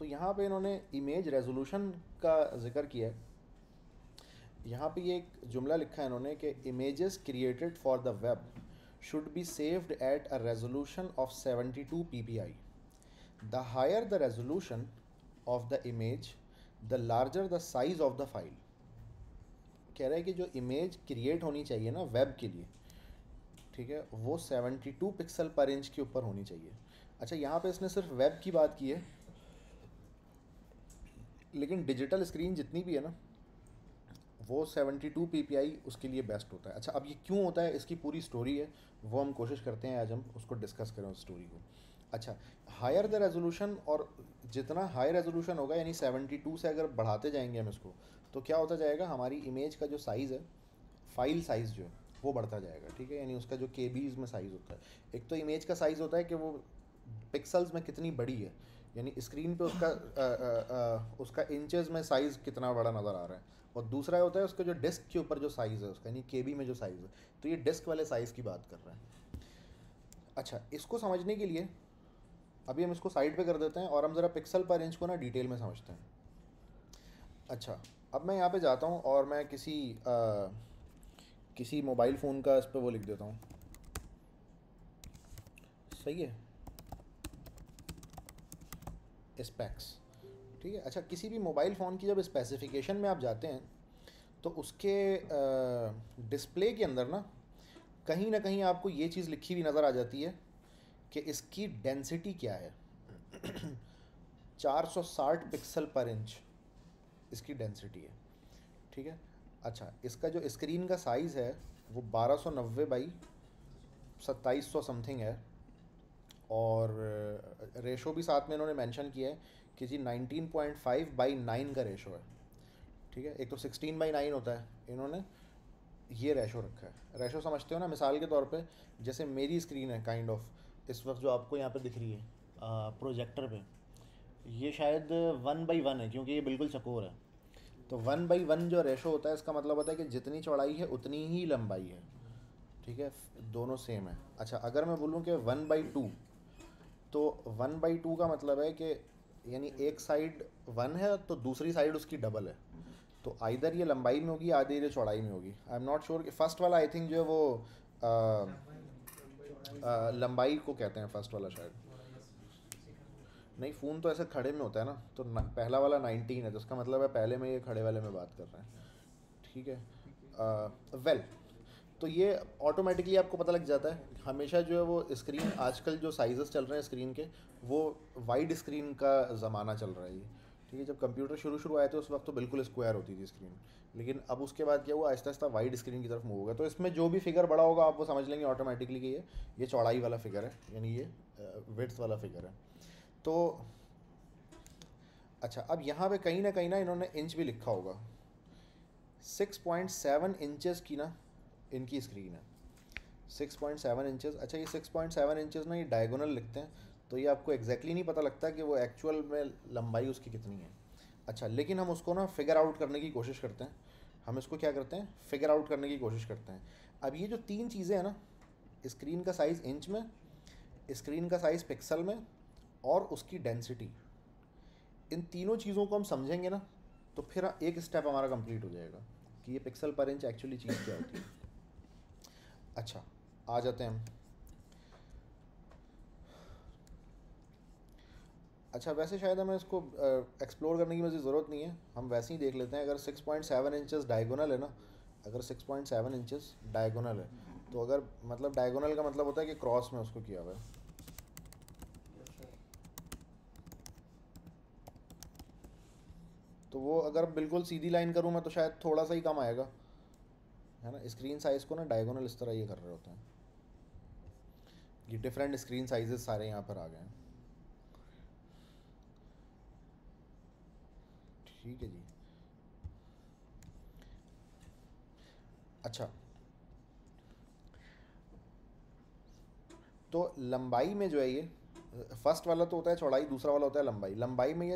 तो यहाँ पे इन्होंने इमेज रेजोल्यूशन का जिक्र किया है। यहाँ पे ये एक जुमला लिखा है इन्होंने कि images created for the web should be saved at a resolution of 72 ppi। The higher the resolution of the image the larger the size of the file. कह रहा है कि जो इमेज क्रिएट होनी चाहिए ना वेब के लिए, ठीक है, वो 72 पिक्सल पर इंच के ऊपर होनी चाहिए। अच्छा, यहाँ पे इसने सिर्फ वेब की बात की है, लेकिन डिजिटल स्क्रीन जितनी भी है ना वो 72 ppi उसके लिए बेस्ट होता है। अच्छा, अब ये क्यों होता है, इसकी पूरी स्टोरी है, वो हम कोशिश करते हैं आज हम उसको डिस्कस करें उस स्टोरी को। अच्छा, हायर द रेजोल्यूशन, और जितना हाई रेजोल्यूशन होगा यानी 72 से अगर बढ़ाते जाएंगे हम इसको, तो क्या होता जाएगा, हमारी इमेज का जो साइज़ है, फाइल साइज़ जो है वो बढ़ता जाएगा, ठीक है, यानी उसका जो केबीज़ में साइज़ होता है। एक तो इमेज का साइज़ होता है कि वो पिक्सल्स में कितनी बड़ी है, यानी स्क्रीन पे उसका इंचेस में साइज़ कितना बड़ा नज़र आ रहा है, और दूसरा होता है उसका जो डिस्क के ऊपर जो साइज़ है उसका, यानी केबी में जो साइज़ है। तो ये डिस्क वाले साइज़ की बात कर रहा है। अच्छा, इसको समझने के लिए अभी हम इसको साइड पे कर देते हैं और हम ज़रा पिक्सल पर इंच को ना डिटेल में समझते हैं। अच्छा, अब मैं यहाँ पे जाता हूँ और मैं किसी मोबाइल फ़ोन का इस पर वो लिख देता हूँ, सही है, स्पेक्स, ठीक है। अच्छा, किसी भी मोबाइल फ़ोन की जब स्पेसिफिकेशन में आप जाते हैं तो उसके डिस्प्ले के अंदर ना कहीं आपको ये चीज़ लिखी हुई नज़र आ जाती है कि इसकी डेंसिटी क्या है। 460 पिक्सल पर इंच इसकी डेंसिटी है, ठीक है। अच्छा, इसका जो स्क्रीन का साइज़ है वो 1290 बाई 2700 समथिंग है, और रेशो भी साथ में इन्होंने मेंशन किया है कि जी 19.5/9 का रेशो है, ठीक है। एक तो 16/9 होता है, इन्होंने ये रेशो रखा है। रेशो समझते हो ना, मिसाल के तौर पे जैसे मेरी स्क्रीन है काइंड ऑफ इस वक्त जो आपको यहाँ पे दिख रही है प्रोजेक्टर पे, ये शायद 1/1 है क्योंकि ये बिल्कुल चकोर है। तो 1/1 जो रेशो होता है इसका मतलब होता है कि जितनी चौड़ाई है उतनी ही लंबाई है, ठीक है, दोनों सेम है। अच्छा, अगर मैं बोलूँ कि 1/2, तो 1/2 का मतलब है कि यानी एक साइड 1 है तो दूसरी साइड उसकी डबल है, तो आइदर ये लंबाई में होगी आइदर ये चौड़ाई में होगी। आई एम नॉट श्योर कि फर्स्ट वाला आई थिंक जो है वो लंबाई को कहते हैं फर्स्ट वाला शायद। नहीं, फ़ोन तो ऐसे खड़े में होता है ना, तो पहला वाला 19 है, तो उसका मतलब है पहले में ये खड़े वाले में बात कर रहे हैं, ठीक है। वेल, तो ये ऑटोमेटिकली आपको पता लग जाता है हमेशा जो है वो स्क्रीन, आजकल जो साइजेस चल रहे हैं स्क्रीन के वो वाइड स्क्रीन का ज़माना चल रहा है ये, ठीक है। जब कंप्यूटर शुरू शुरू आए थे उस वक्त तो बिल्कुल स्क्वायर होती थी स्क्रीन, लेकिन अब उसके बाद क्या हुआ, आहिस्ता आहिस्ता वाइड स्क्रीन की तरफ मूव होगा। तो इसमें जो भी फिगर बड़ा होगा आप वो समझ लेंगे ऑटोमेटिकली कि ये चौड़ाई वाला फिगर है, यानी ये विड्थ वाला फिगर है। तो अच्छा, अब यहाँ पे कहीं ना इन्होंने इंच भी लिखा होगा। 6.7 इंचेस की ना इनकी स्क्रीन है, 6.7 इंचेस। अच्छा, ये 6.7 इंचेस ना ये डायगोनल लिखते हैं, तो ये आपको एग्जैक्टली नहीं पता लगता कि वो एक्चुअल में लंबाई उसकी कितनी है। अच्छा, लेकिन हम उसको ना फिगर आउट करने की कोशिश करते हैं, हम इसको क्या करते हैं, फिगर आउट करने की कोशिश करते हैं। अब ये जो तीन चीज़ें हैं ना, स्क्रीन का साइज़ इंच में, स्क्रीन का साइज़ पिक्सल में, और उसकी डेंसिटी, इन तीनों चीज़ों को हम समझेंगे ना तो फिर एक स्टेप हमारा कंप्लीट हो जाएगा कि ये पिक्सल पर इंच एक्चुअली चीज़ क्या होती है। अच्छा, आ जाते हैं हम। अच्छा, वैसे शायद हमें इसको एक्सप्लोर करने की मुझे ज़रूरत नहीं है, हम वैसे ही देख लेते हैं। अगर 6.7 इंचेस डायगोनल है ना, अगर 6.7 इंचेस डायगोनल है, तो अगर मतलब डायगोनल का मतलब होता है कि क्रॉस में उसको किया हुआ है, तो वो अगर बिल्कुल सीधी लाइन करूँ मैं तो शायद थोड़ा सा ही कम आएगा, है ना। स्क्रीन साइज़ को ना डायगोनल इस तरह ये कर रहे होते हैं। ये डिफरेंट स्क्रीन साइजेस सारे यहाँ पर आ गए हैं, ठीक है जी। अच्छा, तो लंबाई में जो है ये फर्स्ट वाला तो होता है चौड़ाई, दूसरा वाला होता है लंबाई। लंबाई में ये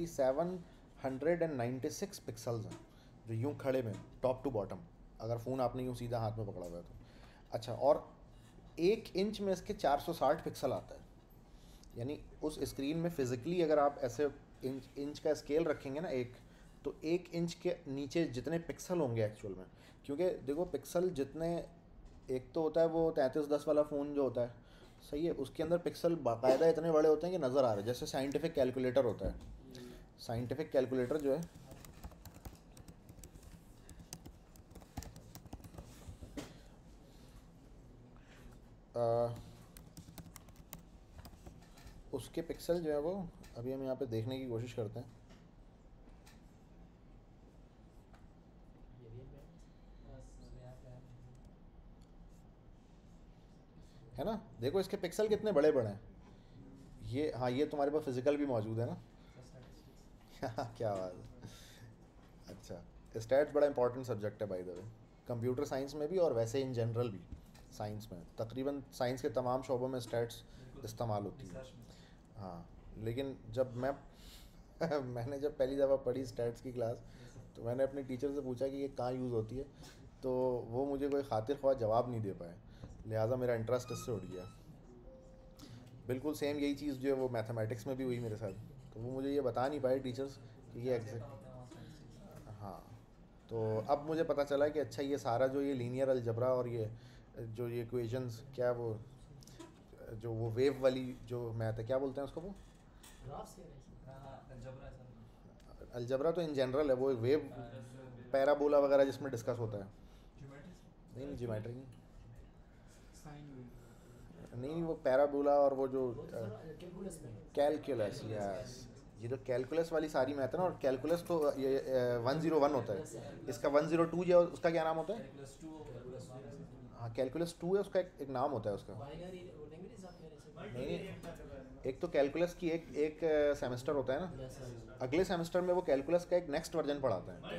2796 पिक्सल्स हैं जो यूँ खड़े में टॉप टू बॉटम, अगर फ़ोन आपने यूँ सीधा हाथ में पकड़ा हुआ है तो। अच्छा, और 1 इंच में इसके 460 पिक्सल आता है, यानी उस स्क्रीन में फ़िज़िकली अगर आप ऐसे इंच का स्केल रखेंगे ना एक, तो 1 इंच के नीचे जितने पिक्सल होंगे एक्चुअल में, क्योंकि देखो पिक्सल जितने, एक तो होता है वो 3310 वाला फ़ोन जो होता है, सही है, उसके अंदर पिक्सल बाकायदा इतने बड़े होते हैं कि नज़र आ रहे हैं, जैसे साइंटिफिक कैलकुलेटर होता है। साइंटिफिक कैलकुलेटर जो है उसके पिक्सल जो है वो, अभी हम यहाँ पे देखने की कोशिश करते हैं। है ना, देखो इसके पिक्सल कितने बड़े बड़े हैं। ये हाँ, ये तुम्हारे पास फिजिकल भी मौजूद है ना। क्या बात है। अच्छा, स्टैट्स बड़ा इंपॉर्टेंट सब्जेक्ट है by the way, computer science में भी और वैसे इन जनरल भी। साइंस में तकरीबन साइंस के तमाम शोबों में स्टैट्स इस्तेमाल होती है। हाँ, लेकिन जब मैं मैंने जब पहली दफ़ा पढ़ी स्टैट्स की क्लास, तो मैंने अपने टीचर से पूछा कि ये कहाँ यूज़ होती है, तो वो मुझे कोई खातिर ख्वाह जवाब नहीं दे पाए, लिहाजा मेरा इंटरेस्ट इससे उड़ गया। बिल्कुल सेम यही चीज़ जो है वो मैथमेटिक्स में भी हुई मेरे साथ, तो वो मुझे ये बता नहीं पाए टीचर्स कि ये एग्जैक्ट। हाँ, तो अब मुझे पता चला कि अच्छा ये सारा जो ये लीनियर अलजबरा और ये जो ये इक्वेशंस क्या वो, जो वो वेव वाली जो मैथ है क्या बोलते हैं उसको, वो अलजबरा तो इन जनरल है, वो वेव पैराबोला वगैरह जिसमें डिस्कस होता है। नहीं नहीं, ज्योमेट्री नहीं, नहीं वो पैराबोला और वो जो कैलकुलस, यस, ये जो कैलकुलस वाली सारी मैथ है ना, और कैलकुलस तो ये 101 होता है, इसका 102 जो है उसका क्या नाम होता है। हाँ, कैलकुलस 2 है उसका, एक नाम होता है उसका। नहीं, एक तो कैलकुलस की एक सेमेस्टर होता है ना, अगले सेमेस्टर में वो कैलकुलस का एक नेक्स्ट वर्जन पढ़ाता है।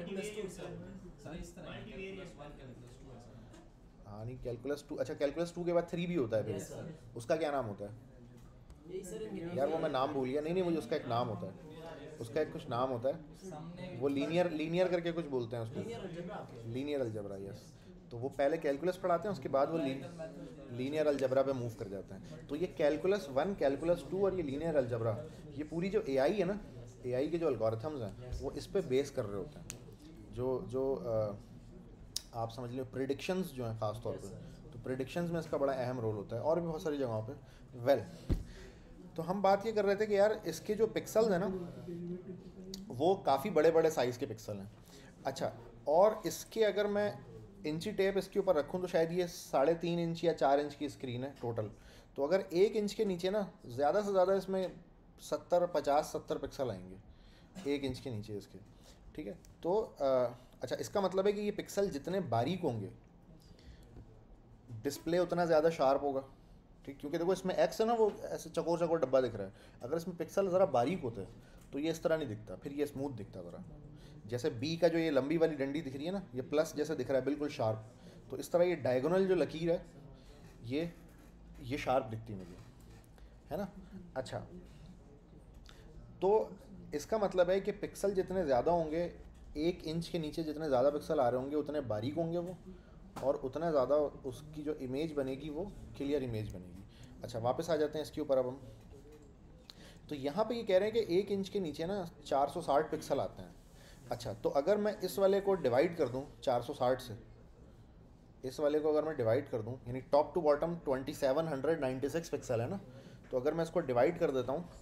हाँ नहीं, कैलकुलस 2, अच्छा कैलकुलस 2 के बाद 3 भी होता है फिर, उसका क्या नाम होता है यार, वो मैं नाम भूल गया। नहीं नहीं, मुझे उसका एक नाम होता है, उसका एक कुछ नाम होता है, वो लीनियर लीनियर करके कुछ बोलते हैं उसको, लीनियर अलजबरा, यस। तो वो पहले कैलकुलस पढ़ाते हैं, उसके बाद वो लीनियर अलजबरा पे मूव कर जाते हैं। तो ये कैलकुलस 1, कैलकुलस 2 और ये लीनियर अलजबरा, ये पूरी जो एआई है ना, एआई के जो अलगोरिथम्स हैं वो इस पे बेस कर रहे होते हैं। जो जो आप समझ लो प्रिडिक्शंस जो हैं ख़ास तौर पे, तो प्रिडिक्शंस में इसका बड़ा अहम रोल होता है, और भी बहुत सारी जगहों पे। वेल, तो हम बात ये कर रहे थे कि यार इसके जो पिक्सल्स हैं ना, वो काफ़ी बड़े बड़े साइज़ के पिक्सल हैं। अच्छा, और इसके अगर मैं इंची टेप इसके ऊपर रखूँ तो शायद ये 3.5 इंच या 4 इंच की स्क्रीन है टोटल। तो अगर 1 इंच के नीचे ना, ज़्यादा से ज़्यादा इसमें 70 पिक्सल आएंगे 1 इंच के नीचे इसके, ठीक है। तो अच्छा, इसका मतलब है कि ये पिक्सल जितने बारीक होंगे डिस्प्ले उतना ज़्यादा शार्प होगा, ठीक, क्योंकि देखो इसमें एक्स है ना, वो ऐसे चकोर चकोर डब्बा दिख रहा है, अगर इसमें पिक्सल ज़रा बारीक होते हैं तो ये इस तरह नहीं दिखता, फिर ये स्मूथ दिखता ज़रा। जैसे बी का जो ये लंबी वाली डंडी दिख रही है ना, ये प्लस जैसे दिख रहा है बिल्कुल शार्प, तो इस तरह ये डायगोनल जो लकीर है ये शार्प दिखती मुझे, है ना। अच्छा, तो इसका मतलब है कि पिक्सल जितने ज़्यादा होंगे, 1 इंच के नीचे जितने ज़्यादा पिक्सल आ रहे होंगे उतने बारीक होंगे वो, और उतना ज़्यादा उसकी जो इमेज बनेगी वो क्लियर इमेज बनेगी। अच्छा, वापस आ जाते हैं इसके ऊपर अब हम। तो यहाँ पे ये कह रहे हैं कि 1 इंच के नीचे ना 460 पिक्सल आते हैं। अच्छा, तो अगर मैं इस वाले को डिवाइड कर दूँ 460 से, इस वाले को अगर मैं डिवाइड कर दूँ, यानी टॉप टू बॉटम 2796 पिक्सल है ना, तो अगर मैं इसको डिवाइड कर देता हूँ,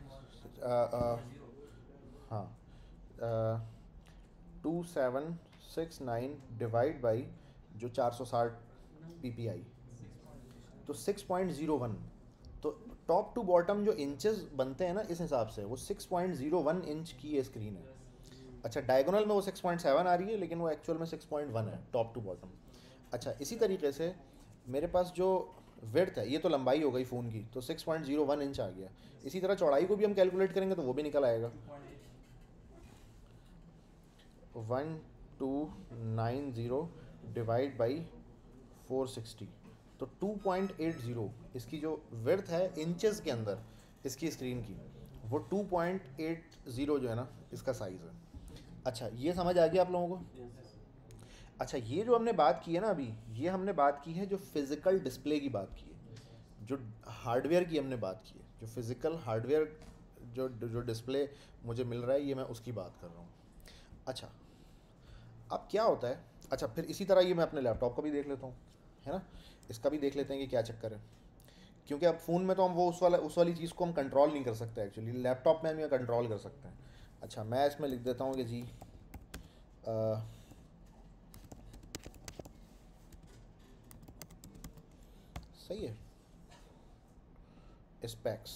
हाँ, 2769 डिवाइड बाई जो 460 ppi, तो 6.01, तो टॉप टू बॉटम जो इंचेस बनते हैं ना इस हिसाब से, वो 6.01 इंच की ये स्क्रीन है। अच्छा, डायगोनल में वो 6.7 आ रही है, लेकिन वो एक्चुअल में 6.1 है टॉप टू बॉटम। अच्छा, इसी तरीके से मेरे पास जो विड्थ है, ये तो लंबाई हो गई फ़ोन की, तो 6.01 इंच आ गया। इसी तरह चौड़ाई को भी हम कैलकुलेट करेंगे तो वो भी निकल आएगा 1290 डिवाइड बाई 460, तो 2.80 इसकी जो विड्थ है इंचेस के अंदर इसकी स्क्रीन की, वो 2.80 जो है ना इसका साइज़ है। अच्छा, ये समझ आ गया आप लोगों को। अच्छा, ये जो हमने बात की है ना अभी, ये हमने बात की है जो फिज़िकल डिस्प्ले की बात की है, जो हार्डवेयर की हमने बात की है, जो फिज़िकल हार्डवेयर जो जो डिस्प्ले मुझे मिल रहा है ये मैं उसकी बात कर रहा हूँ। अच्छा, अब क्या होता है, अच्छा फिर इसी तरह ये मैं अपने लैपटॉप का भी देख लेता हूँ, है ना, इसका भी देख लेते हैं कि क्या चक्कर है। क्योंकि अब फ़ोन में तो हम वो उस वाली चीज़ को हम कंट्रोल नहीं कर सकते एक्चुअली, लैपटॉप में हम ये कंट्रोल कर सकते हैं। अच्छा, मैं इसमें लिख देता हूँ कि जी सही है, स्पेक्स,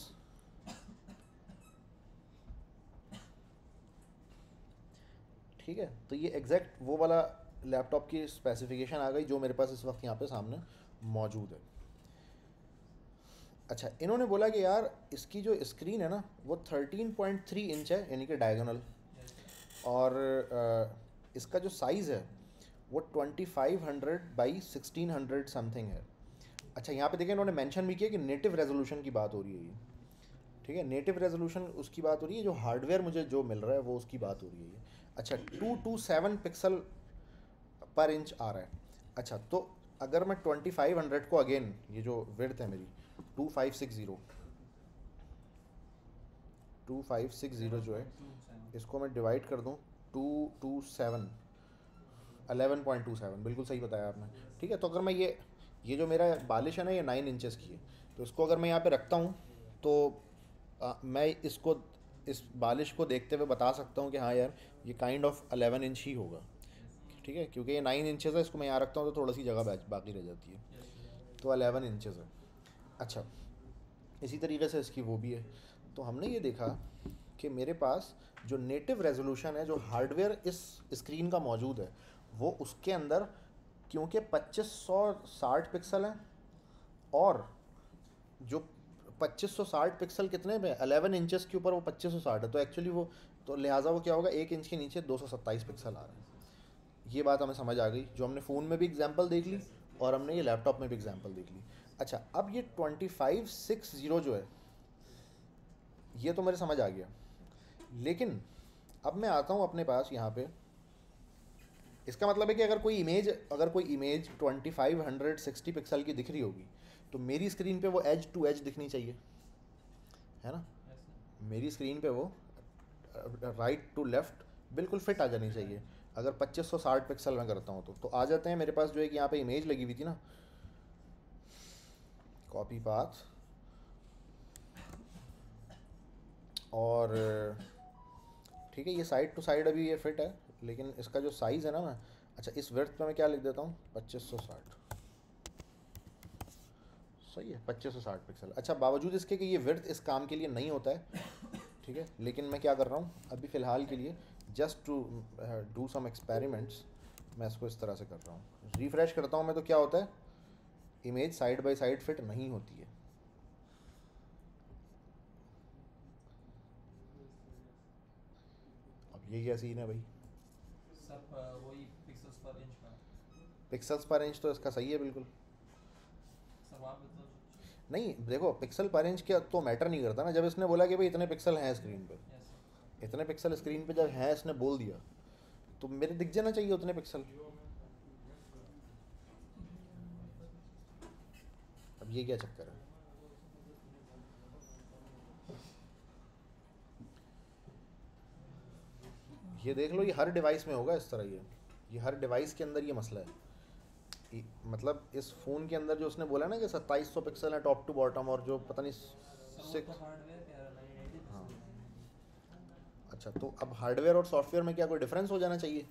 ठीक है। तो ये एग्जैक्ट वो वाला लैपटॉप की स्पेसिफिकेशन आ गई जो मेरे पास इस वक्त यहाँ पे सामने मौजूद है। अच्छा, इन्होंने बोला कि यार इसकी जो स्क्रीन है ना वो 13.3 इंच है, यानी कि डायगोनल, और इसका जो साइज़ है वो 2500 बाई 1600 समथिंग है। अच्छा, यहाँ पे देखिए इन्होंने मेंशन भी किया कि नेटिव रेजोल्यूशन की बात हो रही है ये, ठीक है, नेटिव रेजोल्यूशन उसकी बात हो रही है, जो हार्डवेयर मुझे जो मिल रहा है वो उसकी बात हो रही है ये। अच्छा, 227 पिक्सल पर इंच आ रहा है। अच्छा, तो अगर मैं 2500 को अगेन, ये जो विड्थ है मेरी 2560 जो है, इसको मैं डिवाइड कर दूँ 227 11.27, बिल्कुल सही बताया आपने, ठीक है। तो अगर मैं ये जो मेरा बालिश है ना ये 9 इंचेस की है, तो इसको अगर मैं यहाँ पे रखता हूँ तो मैं इसको, इस बालिश को देखते हुए बता सकता हूँ कि हाँ यार ये काइंड ऑफ 11 इंच ही होगा, ठीक है, क्योंकि ये 9 इंचेस है, इसको मैं यहाँ रखता हूँ तो थोड़ी सी जगह बाकी रह जाती है, तो 11 इंचेस है। अच्छा, इसी तरीके से इसकी वो भी है। तो हमने ये देखा कि मेरे पास जो नेटिव रेजोल्यूशन है, जो हार्डवेयर इस स्क्रीन का मौजूद है, वो उसके अंदर क्योंकि 2560 पिक्सल है, और जो 2560 पिक्सल कितने पे 11 इंचेस के ऊपर वो 2560 है, तो एक्चुअली वो, तो लिहाजा वो क्या होगा, 1 इंच के नीचे 227 पिक्सल आ रहा है। ये बात हमें समझ आ गई, जो हमने फ़ोन में भी एग्जांपल देख ली और हमने ये लैपटॉप में भी एग्जांपल देख ली। अच्छा, अब ये 2560 जो है ये तो मेरे समझ आ गया, लेकिन अब मैं आता हूँ अपने पास यहाँ पे, इसका मतलब है कि अगर कोई इमेज 2560 पिक्सल की दिख रही होगी तो मेरी स्क्रीन पे वो एज टू एज दिखनी चाहिए, है ना, मेरी स्क्रीन पे वो राइट टू लेफ़्ट बिल्कुल फिट आ जानी चाहिए। अगर 2560 पिक्सल में करता हूँ तो आ जाते हैं मेरे पास, जो है कि यहाँ पे इमेज लगी हुई थी ना, कॉपी पाथ, और ठीक है, ये साइड टू साइड अभी ये फिट है, लेकिन इसका जो साइज़ है ना, मैं, अच्छा इस विड्थ पे मैं क्या लिख देता हूँ 2560, सही है 2560 पिक्सल। अच्छा, बावजूद इसके कि ये विड्थ इस काम के लिए नहीं होता है, ठीक है, लेकिन मैं क्या कर रहा हूँ अभी फ़िलहाल के लिए, just to do some experiments, मैं इसको इस तरह से कर रहा हूँ, रिफ़्रेश करता हूँ मैं, तो क्या होता है, image side by side fit नहीं होती है। अब ये क्या सीन है भाई, सब वही पिक्सल्स पर इंच का पिक्सल्स पर इंच तो इसका सही है बिल्कुल। सब आप मतलब नहीं देखो, पिक्सल पर इंच क्या तो मैटर नहीं करता ना, जब इसने बोला कि भाई इतने पिक्सल हैं स्क्रीन पे, ऐसे इतने पिक्सल स्क्रीन पे जब हैं इसने बोल दिया, तो मेरे दिख जाना चाहिए उतने पिक्सल। अब ये क्या चक्कर है, ये देख लो, ये हर डिवाइस में होगा इस तरह, ये हर डिवाइस के अंदर ये मसला है। मतलब इस फ़ोन के अंदर जो उसने बोला ना कि 2700 पिक्सल है टॉप टू बॉटम, और जो पता नहीं सब वो तो 6, हार्डवेयर कह रहा है 980 हाँ। पिक्सल। अच्छा, तो अब हार्डवेयर और सॉफ्टवेयर में क्या कोई डिफरेंस हो जाना चाहिए?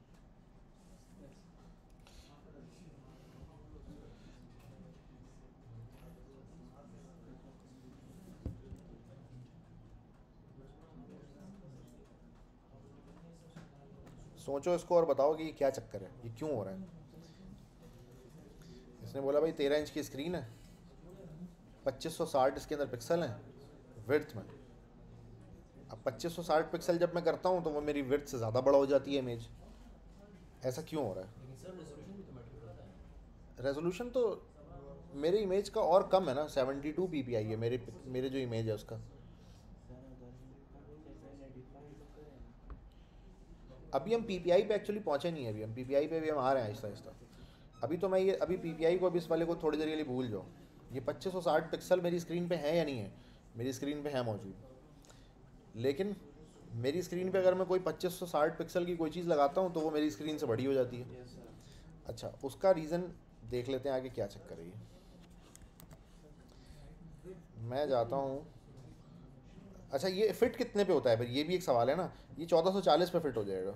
सोचो इसको और बताओ कि ये क्या चक्कर है, ये क्यों हो रहा है। इसने बोला भाई 13 इंच की स्क्रीन है, 2560 इसके अंदर पिक्सल हैं विड्थ में। अब 2560 पिक्सल जब मैं करता हूँ तो वो मेरी विड्थ से ज़्यादा बड़ा हो जाती है इमेज, ऐसा क्यों हो रहा है? लेकिन सर रेजोल्यूशन भी तो मैटर करता है। रेजोल्यूशन तो मेरे इमेज का और कम है ना, 72 ppi है मेरे जो इमेज है उसका। अभी हम पीपीआई पे एक्चुअली पहुँचे नहीं है, अभी हम पीपीआई पे भी हम आ रहे हैं आहिस्ता आहिस्ता। अभी तो मैं ये अभी पीपीआई को अभी इस वाले को थोड़ी देर के लिए भूल जाओ। ये 2560 पिक्सल मेरी स्क्रीन पे है या नहीं है, मेरी स्क्रीन पे है मौजूद। लेकिन मेरी स्क्रीन पे अगर मैं कोई 2560 पिक्सल की कोई चीज़ लगाता हूँ तो वो मेरी स्क्रीन से बड़ी हो जाती है। Yes sir. अच्छा, उसका रीज़न देख लेते हैं आगे क्या चक्कर है ये। मैं जाता हूँ, अच्छा ये फिट कितने पे होता है फिर, ये भी एक सवाल है ना। ये 1440 पे फिट हो जाएगा,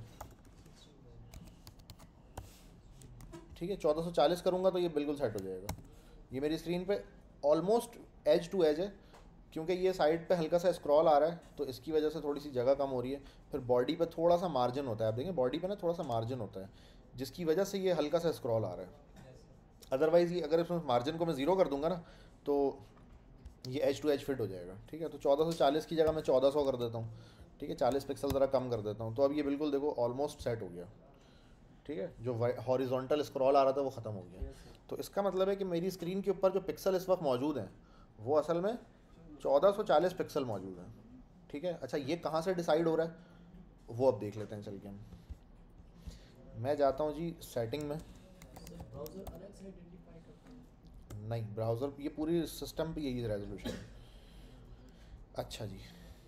ठीक है। 1440 करूँगा तो ये बिल्कुल सेट हो जाएगा। ये मेरी स्क्रीन पे ऑलमोस्ट एज टू एज है, क्योंकि ये साइड पे हल्का सा स्क्रॉल आ रहा है तो इसकी वजह से थोड़ी सी जगह कम हो रही है। फिर बॉडी पे थोड़ा सा मार्जिन होता है, आप देखें बॉडी पे ना थोड़ा सा मार्जिन होता है, जिसकी वजह से ये हल्का सा स्क्रॉल आ रहा है। अदरवाइज़ ये अगर इसमें मार्जिन को मैं ज़ीरो कर दूंगा ना तो ये एज टू एज फिट हो जाएगा, ठीक है। तो 1440 की जगह मैं 1400 कर देता हूँ, ठीक है। 40 पिक्सल ज़रा कम कर देता हूँ, तो अब ये बिल्कुल देखो ऑलमोस्ट सेट हो गया, ठीक है। जो हॉरिजॉन्टल स्क्रॉल आ रहा था वो ख़त्म हो गया। तो इसका मतलब है कि मेरी स्क्रीन के ऊपर जो पिक्सल इस वक्त मौजूद हैं वो असल में 1440 पिक्सल मौजूद हैं, ठीक है। अच्छा, ये कहाँ से डिसाइड हो रहा है वो अब देख लेते हैं चल के हम। मैं जाता हूँ जी सेटिंग में। ब्राउज़र अलग से आइडेंटिफाई करता है। नहीं, ब्राउज़र ये पूरी सिस्टम पे यही रेजोल्यूशन है। अच्छा जी,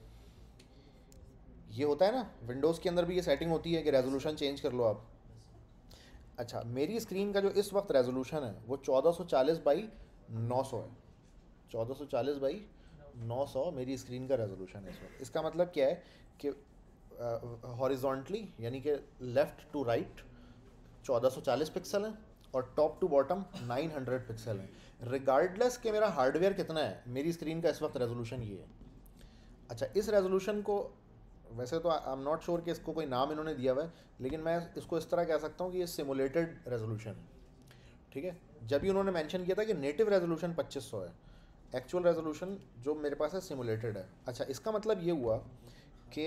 ये होता है ना विंडोज़ के अंदर भी ये सेटिंग होती है कि रेजोल्यूशन चेंज कर लो आप। अच्छा, मेरी स्क्रीन का जो इस वक्त रेजोल्यूशन है वो 1440 बाई 900 है। 1440 बाई 900 मेरी स्क्रीन का रेजोल्यूशन है इस वक्त। इसका मतलब क्या है कि हॉरिजॉन्टली यानी कि लेफ़्ट टू राइट 1440 पिक्सल है और टॉप टू बॉटम 900 पिक्सल है। रिगार्डलेस कि मेरा हार्डवेयर कितना है, मेरी स्क्रीन का इस वक्त रेजोल्यूशन ये है। अच्छा, इस रेजोल्यूशन को वैसे तो आई एम नॉट श्योर कि इसको कोई नाम इन्होंने दिया हुआ है, लेकिन मैं इसको इस तरह कह सकता हूँ कि ये सिमुलेटेड रेजोल्यूशन है, ठीक है। जब भी उन्होंने मेंशन किया था कि नेटिव रेजोल्यूशन 2500 है, एक्चुअल रेजोल्यूशन जो मेरे पास है सिमुलेटेड है। अच्छा, इसका मतलब ये हुआ कि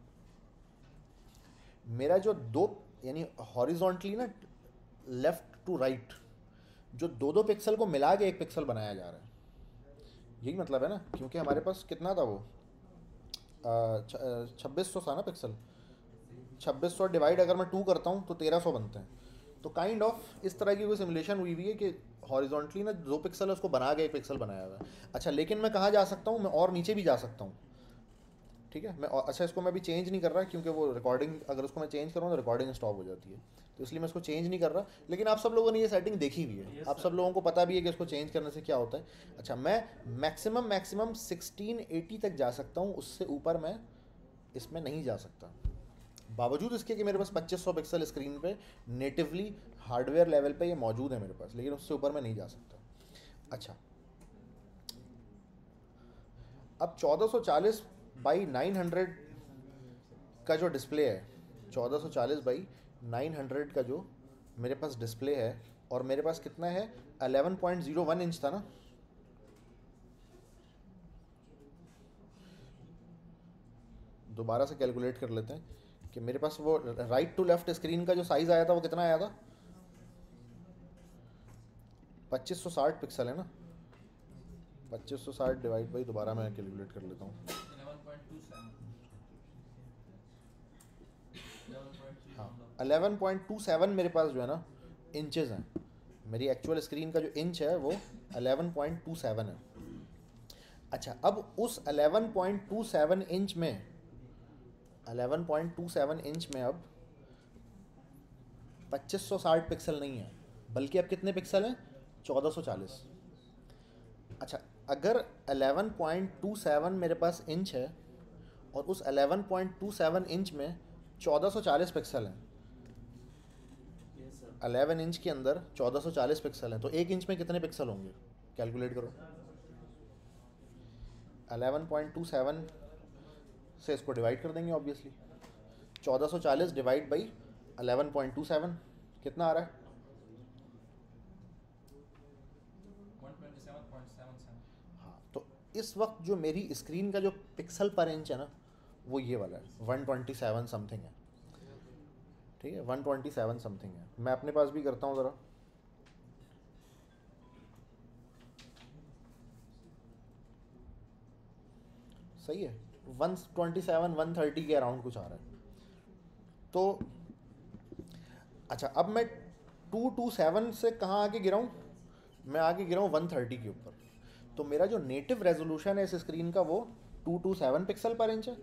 मेरा जो दो यानी हॉरिजॉन्टली ना लेफ़्ट टू राइट जो दो पिक्सल को मिला के एक पिक्सल बनाया जा रहा है, यही मतलब है ना। क्योंकि हमारे पास कितना था वो 2600 था ना पिक्सल। 2600 डिवाइड अगर मैं 2 करता हूँ तो 1300 बनते हैं। तो काइंड ऑफ इस तरह की कोई सिमुलेशन हुई हुई है कि हॉरिजॉन्टली ना 2 पिक्सल है उसको बना के एक पिक्सल बनाया हुआ है। अच्छा, लेकिन मैं कहाँ जा सकता हूँ, मैं और नीचे भी जा सकता हूँ, ठीक है। मैं अच्छा इसको मैं भी चेंज नहीं कर रहा क्योंकि वो रिकॉर्डिंग अगर उसको मैं चेंज करूँ तो रिकॉर्डिंग स्टॉप हो जाती है, तो इसलिए मैं इसको चेंज नहीं कर रहा। लेकिन आप सब लोगों ने ये सेटिंग देखी हुई है, आप सब लोगों को पता भी है कि इसको चेंज करने से क्या होता है। अच्छा, मैं मैक्सिमम 1680 तक जा सकता हूँ, उससे ऊपर मैं इसमें नहीं जा सकता, बावजूद इसके कि मेरे पास 2500 पिक्सल स्क्रीन पे नेटिवली हार्डवेयर लेवल पे ये मौजूद है मेरे पास, लेकिन उससे ऊपर मैं नहीं जा सकता। अच्छा, अब 1440 बाई 900 का जो डिस्प्ले है, 1440 बाई 900 का जो मेरे पास डिस्प्ले है, और मेरे पास कितना है 11.01 इंच था ना। दोबारा से कैलकुलेट कर लेते हैं कि मेरे पास वो राइट टू लेफ्ट स्क्रीन का जो साइज़ आया था वो कितना आया था, 2560 पिक्सल है ना। 2560 डिवाइड बाई, दोबारा मैं कैलकुलेट कर लेता हूँ। 11.27 हाँ, 11.27 मेरे पास जो है ना इंचेस हैं। मेरी एक्चुअल स्क्रीन का जो इंच है वो 11.27 है। अच्छा, अब उस 11.27 इंच में 11.27 इंच में अब 2560 पिक्सल नहीं है, बल्कि अब कितने पिक्सल हैं 1440। अच्छा, अगर 11.27 मेरे पास इंच है और उस 11.27 इंच में 1440 पिक्सल हैं, 11 इंच के अंदर 1440 पिक्सल हैं, तो एक इंच में कितने पिक्सल होंगे, कैलकुलेट करो। 11.27 से इसको डिवाइड कर देंगे ऑब्वियसली। 1440 डिवाइड बाई 11.27 कितना आ रहा है, 127.77। हाँ। तो इस वक्त जो मेरी स्क्रीन का जो पिक्सल पर इंच है ना वो ये वाला है, 127 समथिंग है, ठीक है। 127 समथिंग है। मैं अपने पास भी करता हूँ ज़रा, सही है 127 130 के अराउंड कुछ आ रहा है। तो अच्छा, अब मैं 227 से कहाँ आके गिराऊँ, मैं आगे गिरा हूँ 130 के ऊपर। तो मेरा जो नेटिव रेजोल्यूशन है इस स्क्रीन का वो 227 पिक्सल पर इंच है,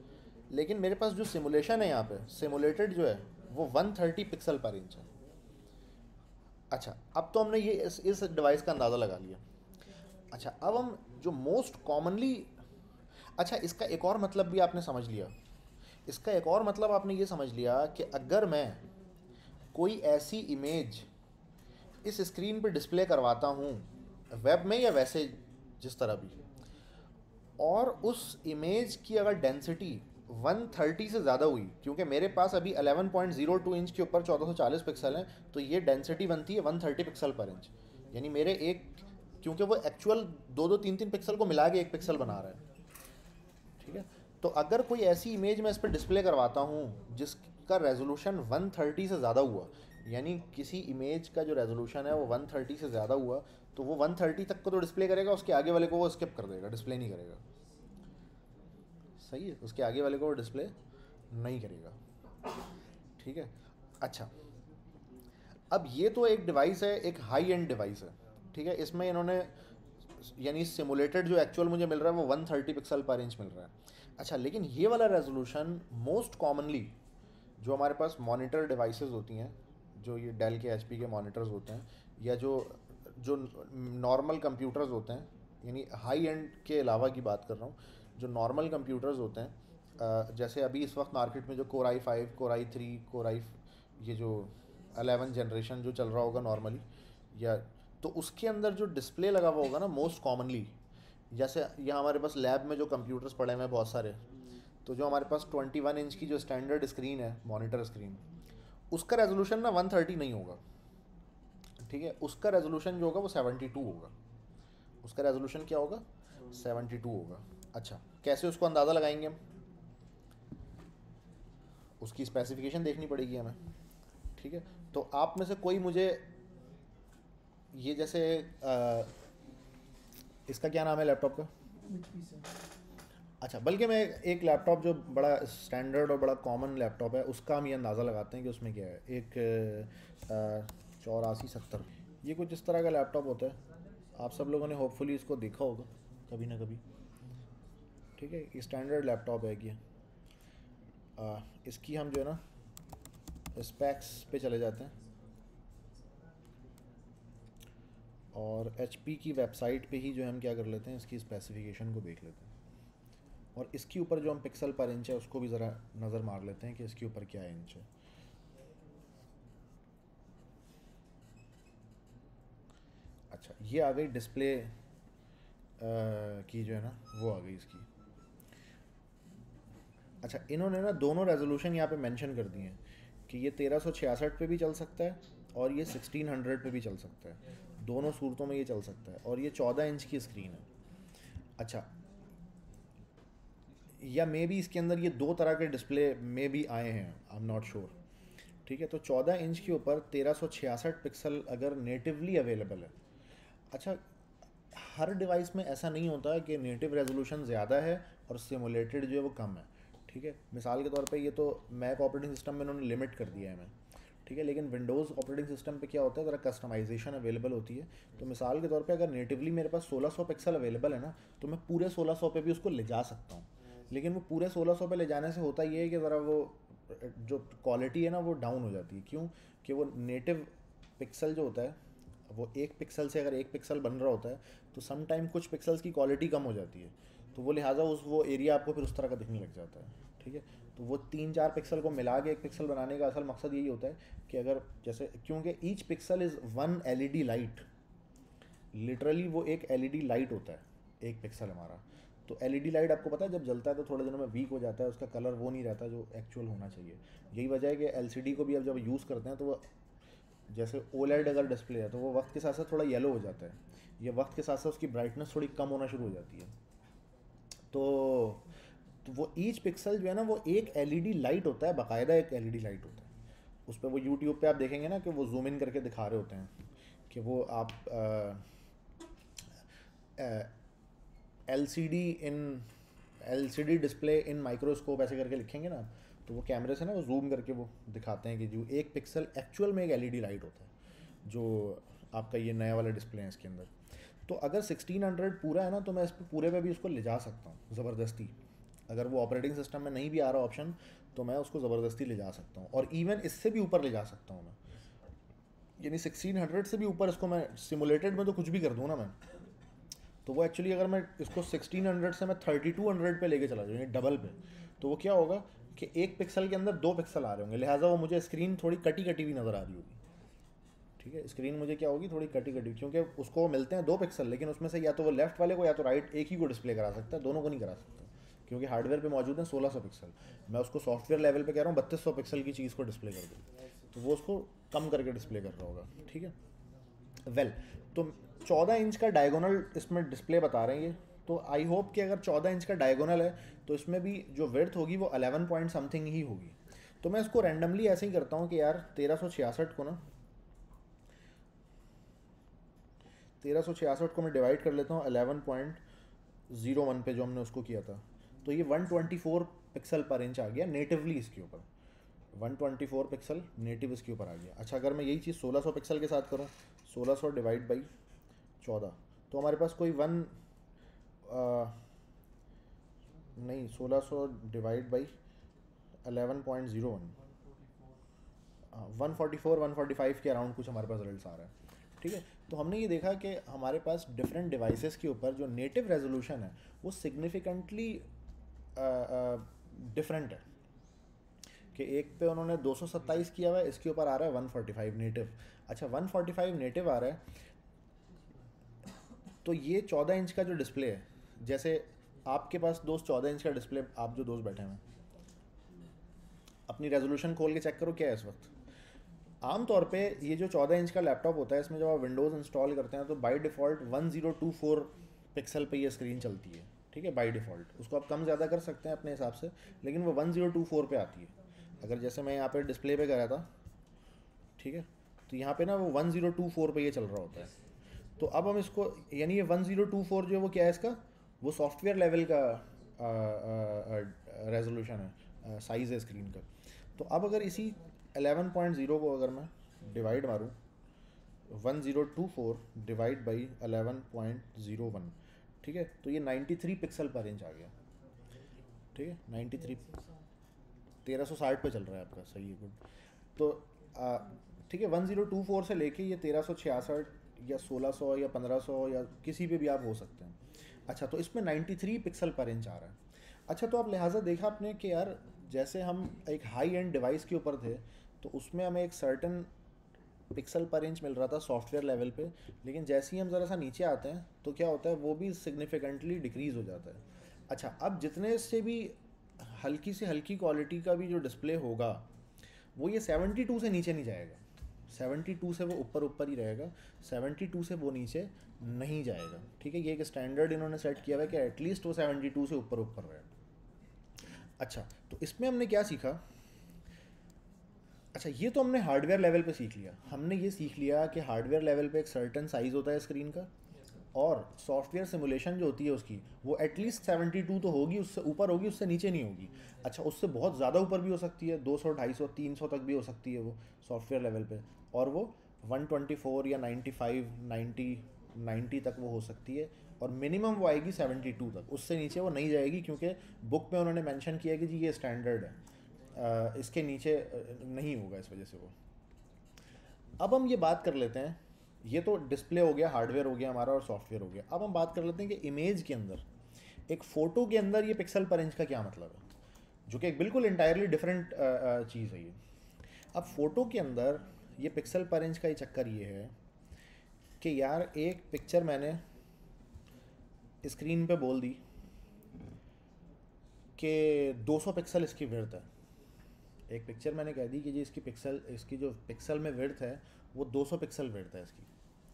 लेकिन मेरे पास जो सिमुलेशन है यहाँ पे, सिमुलेटेड जो है वो 130 पिक्सल पर इंच है। अच्छा, अब तो हमने ये इस डिवाइस का अंदाज़ा लगा लिया। अच्छा, अब हम जो मोस्ट कॉमनली, अच्छा इसका एक और मतलब भी आपने समझ लिया। इसका एक और मतलब आपने ये समझ लिया कि अगर मैं कोई ऐसी इमेज इस स्क्रीन पे डिस्प्ले करवाता हूँ, वेब में या वैसे जिस तरह भी, और उस इमेज की अगर डेंसिटी 130 से ज़्यादा हुई, क्योंकि मेरे पास अभी 11.02 इंच के ऊपर 1440 पिक्सल हैं, तो ये डेंसिटी बनती है 130 पिक्सल पर इंच। यानी मेरे एक, क्योंकि वो एक्चुअल 2-2 3-3 पिक्सल को मिला के एक पिक्सल बना रहा है, ठीक है। तो अगर कोई ऐसी इमेज मैं इस पर डिस्प्ले करवाता हूँ जिसका रेजोल्यूशन 130 से ज़्यादा हुआ, यानी किसी इमेज का जो रेजोल्यूशन है वो 130 से ज़्यादा हुआ, तो वो 130 तक को तो डिस्प्ले करेगा, उसके आगे वाले को वो स्किप कर देगा, डिस्प्ले नहीं करेगा। सही है, उसके आगे वाले को वो डिस्प्ले नहीं करेगा, ठीक है। अच्छा, अब ये तो एक डिवाइस है, एक हाई एंड डिवाइस है, ठीक है। इसमें इन्होंने, यानी सिमुलेटेड जो एक्चुअल मुझे मिल रहा है वो 130 पिक्सल पर इंच मिल रहा है। अच्छा, लेकिन ये वाला रेजोल्यूशन मोस्ट कॉमनली जो हमारे पास मॉनिटर डिवाइसेस होती हैं, जो ये डेल के एचपी के मॉनिटर्स होते हैं, या जो जो नॉर्मल कंप्यूटर्स होते हैं, यानी हाई एंड के अलावा की बात कर रहा हूँ, जो नॉर्मल कंप्यूटर्स होते हैं, जैसे अभी इस वक्त मार्केट में जो core i5, core i3, core i, ये जो 11 जनरेशन जो चल रहा होगा नॉर्मली, या तो उसके अंदर जो डिस्प्ले लगा हुआ होगा ना मोस्ट कॉमनली, जैसे यहाँ हमारे पास लैब में जो कंप्यूटर्स पड़े हुए हैं बहुत सारे, तो जो हमारे पास 21 इंच की जो स्टैंडर्ड स्क्रीन है, मॉनिटर स्क्रीन, उसका रेजोल्यूशन ना 130 नहीं होगा, ठीक है। उसका रेजोल्यूशन जो होगा वो 72 होगा। उसका रेजोल्यूशन क्या होगा? 72 होगा। अच्छा, कैसे उसको अंदाज़ा लगाएंगे हम? उसकी स्पेसिफिकेशन देखनी पड़ेगी हमें, ठीक है। तो आप में से कोई मुझे ये जैसे इसका क्या नाम है लैपटॉप का? HP से अच्छा, बल्कि मैं एक लैपटॉप जो बड़ा स्टैंडर्ड और बड़ा कॉमन लैपटॉप है उसका हम ये अंदाज़ा लगाते हैं कि उसमें क्या है। एक 8470, ये कुछ इस तरह का लैपटॉप होता है। आप सब लोगों ने होपफुली इसको देखा होगा कभी ना कभी, ठीक है। ये स्टैंडर्ड लैपटॉप है कि इसकी हम जो है ना स्पेक्स पे चले जाते हैं और HP की वेबसाइट पे ही जो है हम क्या कर लेते हैं, इसकी स्पेसिफिकेशन को देख लेते हैं, और इसके ऊपर जो हम पिक्सल पर इंच है उसको भी ज़रा नज़र मार लेते हैं कि इसके ऊपर क्या इंच है। अच्छा, ये आ गई डिस्प्ले की जो है ना वो आ गई इसकी। अच्छा, इन्होंने ना दोनों रेजोल्यूशन यहाँ पे मेंशन कर दिए हैं कि ये 1366 पे भी चल सकता है और ये 1600 पे भी चल सकता है, दोनों सूरतों में ये चल सकता है, और ये 14 इंच की स्क्रीन है। अच्छा, या मे बी इसके अंदर ये दो तरह के डिस्प्ले में भी आए हैं, आई एम नॉट श्योर, ठीक है। तो 14 इंच के ऊपर 1366 पिक्सल अगर नेटिवली अवेलेबल है। अच्छा, हर डिवाइस में ऐसा नहीं होता कि नेटिव रेजोल्यूशन ज़्यादा है और सिमुलेटेड जो है वो कम है, ठीक है। मिसाल के तौर पे ये तो मैक ऑपरेटिंग सिस्टम में उन्होंने लिमिट कर दिया है हमें, ठीक है। लेकिन विंडोज़ ऑपरेटिंग सिस्टम पे क्या होता है, ज़रा कस्टमाइजेशन अवेलेबल होती है। तो मिसाल के तौर पे अगर नेटिवली मेरे पास 1600 पिक्सल अवेलेबल है ना, तो मैं पूरे 1600 पे भी उसको ले जा सकता हूँ। लेकिन वो पूरे 1600 पे ले जाने से होता ये है कि ज़रा वो जो क्वालिटी है ना वो डाउन हो जाती है। क्यों? कि वो नेटिव पिक्सल जो होता है, वो एक पिक्सल से अगर एक पिक्सल बन रहा होता है तो सम टाइम कुछ पिक्सल्स की क्वालिटी कम हो जाती है, तो वो लिहाजा वो एरिया आपको फिर उस तरह का दिखने लग जाता है, ठीक है। तो वो 3-4 पिक्सल को मिला के एक पिक्सल बनाने का असल मकसद यही होता है कि अगर जैसे, क्योंकि each pixel is one LED light, literally वो एक LED लाइट होता है एक पिक्सल हमारा। तो LED लाइट आपको पता है जब जलता है तो थोड़े दिनों में वीक हो जाता है, उसका कलर वो नहीं रहता जो एक्चुअल होना चाहिए। यही वजह है कि LCD को भी अब जब यूज़ करते हैं तो वो, जैसे OLED अगर डिस्प्ले है तो वो वक्त के साथ साथ थोड़ा येलो हो जाता है, ये वक्त के साथ साथ उसकी ब्राइटनेस थोड़ी कम होना शुरू हो जाती है। तो वो ईच पिक्सल जो है ना वो एक LED लाइट होता है, बाकायदा एक LED लाइट होता है। उस पर वो यूट्यूब पे आप देखेंगे ना कि वो जूम इन करके दिखा रहे होते हैं कि वो आप LCD डिस्प्ले इन माइक्रोस्कोप ऐसे करके लिखेंगे ना, तो वो कैमरे से ना वो जूम करके वो दिखाते हैं कि जो एक पिक्सल एक्चुअल में एक LED लाइट होता है जो आपका ये नया वाला डिस्प्ले है इसके अंदर। तो अगर 1600 पूरा है ना तो मैं इस पर पूरे पे भी उसको ले जा सकता हूँ ज़बरदस्ती, अगर वो ऑपरेटिंग सिस्टम में नहीं भी आ रहा ऑप्शन तो मैं उसको ज़बरदस्ती ले जा सकता हूँ, और इवन इससे भी ऊपर ले जा सकता हूँ मैं, यानी 1600 से भी ऊपर इसको मैं सिमुलेटेड में तो कुछ भी कर दूँ ना मैं, तो वो एक्चुअली अगर मैं इसको 1600 से मैं 3200 पे लेके चला जाऊँ यानी डबल पे, तो वो क्या होगा कि एक पिक्सल के अंदर 2 पिक्सल आ रहे होंगे, लिहाजा वो मुझे स्क्रीन थोड़ी कटी कटी हुई नज़र आ रही होगी। ठीक है, स्क्रीन मुझे क्या होगी, थोड़ी कटी कटी, क्योंकि उसको मिलते हैं 2 पिक्सल, लेकिन उसमें से या तो वो लेफ्ट वाले को या तो राइट एक ही को डिस्प्ले करा सकता है, दोनों को नहीं करा सकता, क्योंकि हार्डवेयर पे मौजूद है 1600 पिक्सल। मैं उसको सॉफ्टवेयर लेवल पे कह रहा हूँ 3200 पिक्सल की चीज़ को डिस्प्ले कर दूँ, तो वो उसको कम करके डिस्प्ले कर रहा होगा। ठीक है, वेल तो 14 इंच का डायगोनल इसमें डिस्प्ले बता रहे हैं ये, तो आई होप कि अगर 14 इंच का डायगोनल है तो इसमें भी जो विड्थ होगी वो 11 पॉइंट समथिंग ही होगी। तो मैं इसको रैंडमली ऐसे ही करता हूँ कि यार 1366 को ना 1366 को मैं डिवाइड कर लेता हूँ 11.01 पे जो हमने उसको किया था, तो ये 124 पिक्सल पर इंच आ गया नेटिवली इसके ऊपर, 124 पिक्सल नेटिव इसके ऊपर आ गया। अच्छा, अगर मैं यही चीज़ 1600 पिक्सल के साथ करूँ, 1600 डिवाइड बाई 14, तो हमारे पास कोई नहीं 1600 डिवाइड बाई 11.01, 144 145 के अराउंड कुछ हमारे पास रिजल्ट्स आ रहा है। ठीक है, तो हमने ये देखा कि हमारे पास डिफरेंट डिवाइसेस के ऊपर जो नेटिव रेजोल्यूशन है वो सिग्निफिकेंटली डिफरेंट है, कि एक पे उन्होंने 227 किया हुआ है, इसके ऊपर आ रहा है 145 नेटिव। अच्छा, 145 नेटिव आ रहा है, तो ये 14 इंच का जो डिस्प्ले है, जैसे आपके पास दोस्त 14 इंच का डिस्प्ले, आप जो दोस्त बैठे हैं अपनी रेजोल्यूशन खोल के चेक करो क्या है इस वक्त। आमतौर पे ये जो 14 इंच का लैपटॉप होता है, इसमें जब आप विंडोज़ इंस्टॉल करते हैं तो बाय डिफ़ॉल्ट 1024 पिक्सल पे ये स्क्रीन चलती है। ठीक है, बाय डिफ़ॉल्ट उसको आप कम ज़्यादा कर सकते हैं अपने हिसाब से, लेकिन वो 1024 पे आती है। अगर जैसे मैं यहाँ पे डिस्प्ले पे करा था, ठीक है, तो यहाँ पे ना वो 1024 पे ये चल रहा होता है। तो अब हम इसको, यानी ये 1024 जो है वो क्या है इसका, वो सॉफ्टवेयर लेवल का रेजोल्यूशन है, साइज़ है स्क्रीन का। तो अब अगर इसी 11.0 को अगर मैं डिवाइड मारूँ 1024 डिवाइड बाई 11.01, ठीक है, तो ये 93 पिक्सल पर इंच आ गया। ठीक है, 93 1360 पे चल रहा है आपका, सही है, गुड। तो ठीक है, 1024 से लेके ये 1366 या 1600 या 1500 या किसी पे भी आप हो सकते हैं। अच्छा, तो इसमें 93 पिक्सल पर इंच आ रहा है। अच्छा, तो आप लिहाजा देखा आपने कि यार जैसे हम एक हाई एंड डिवाइस के ऊपर थे तो उसमें हमें एक सर्टन पिक्सल पर इंच मिल रहा था सॉफ्टवेयर लेवल पे, लेकिन जैसे ही हम ज़रा सा नीचे आते हैं तो क्या होता है, वो भी सिग्निफिकेंटली डिक्रीज़ हो जाता है। अच्छा, अब जितने से भी हल्की से हल्की क्वालिटी का भी जो डिस्प्ले होगा वो ये 72 से नीचे नहीं जाएगा, 72 से वो ऊपर ऊपर ही रहेगा, 72 से वो नीचे नहीं जाएगा। ठीक है, ये एक स्टैंडर्ड इन्होंने सेट किया हुआ है कि एटलीस्ट वो 72 से ऊपर ऊपर रहे। अच्छा, तो इसमें हमने क्या सीखा। अच्छा, ये तो हमने हार्डवेयर लेवल पे सीख लिया, हमने ये सीख लिया कि हार्डवेयर लेवल पे एक सर्टन साइज़ होता है स्क्रीन का, और सॉफ्टवेयर सिमुलेशन जो होती है उसकी वो एटलीस्ट 72 तो होगी, उससे ऊपर होगी, उससे नीचे नहीं होगी। अच्छा, उससे बहुत ज़्यादा ऊपर भी हो सकती है, 200 250 300 तक भी हो सकती है वो सॉफ्टवेयर लेवल पे, और वो 124 या 95 90 तक वो हो सकती है, और मिनिमम वो आएगी 72 तक, उससे नीचे वो नहीं जाएगी, क्योंकि बुक में उन्होंने मेंशन किया कि जी ये स्टैंडर्ड है, इसके नीचे नहीं होगा, इस वजह से वो। अब हम ये बात कर लेते हैं, ये तो डिस्प्ले हो गया, हार्डवेयर हो गया हमारा और सॉफ्टवेयर हो गया। अब हम बात कर लेते हैं कि इमेज के अंदर, एक फ़ोटो के अंदर ये पिक्सल पर इंच का क्या मतलब है, जो कि एक बिल्कुल इंटायरली डिफरेंट चीज़ है ये। अब फ़ोटो के अंदर ये पिक्सल पर इंच का ये चक्कर ये है कि यार एक पिक्चर मैंने स्क्रीन पे बोल दी कि 200 पिक्सल इसकी विड्थ है, एक पिक्चर मैंने कह दी कि जी इसकी जो पिक्सल में विड्थ है वो 200 पिक्सल विड्थ है इसकी।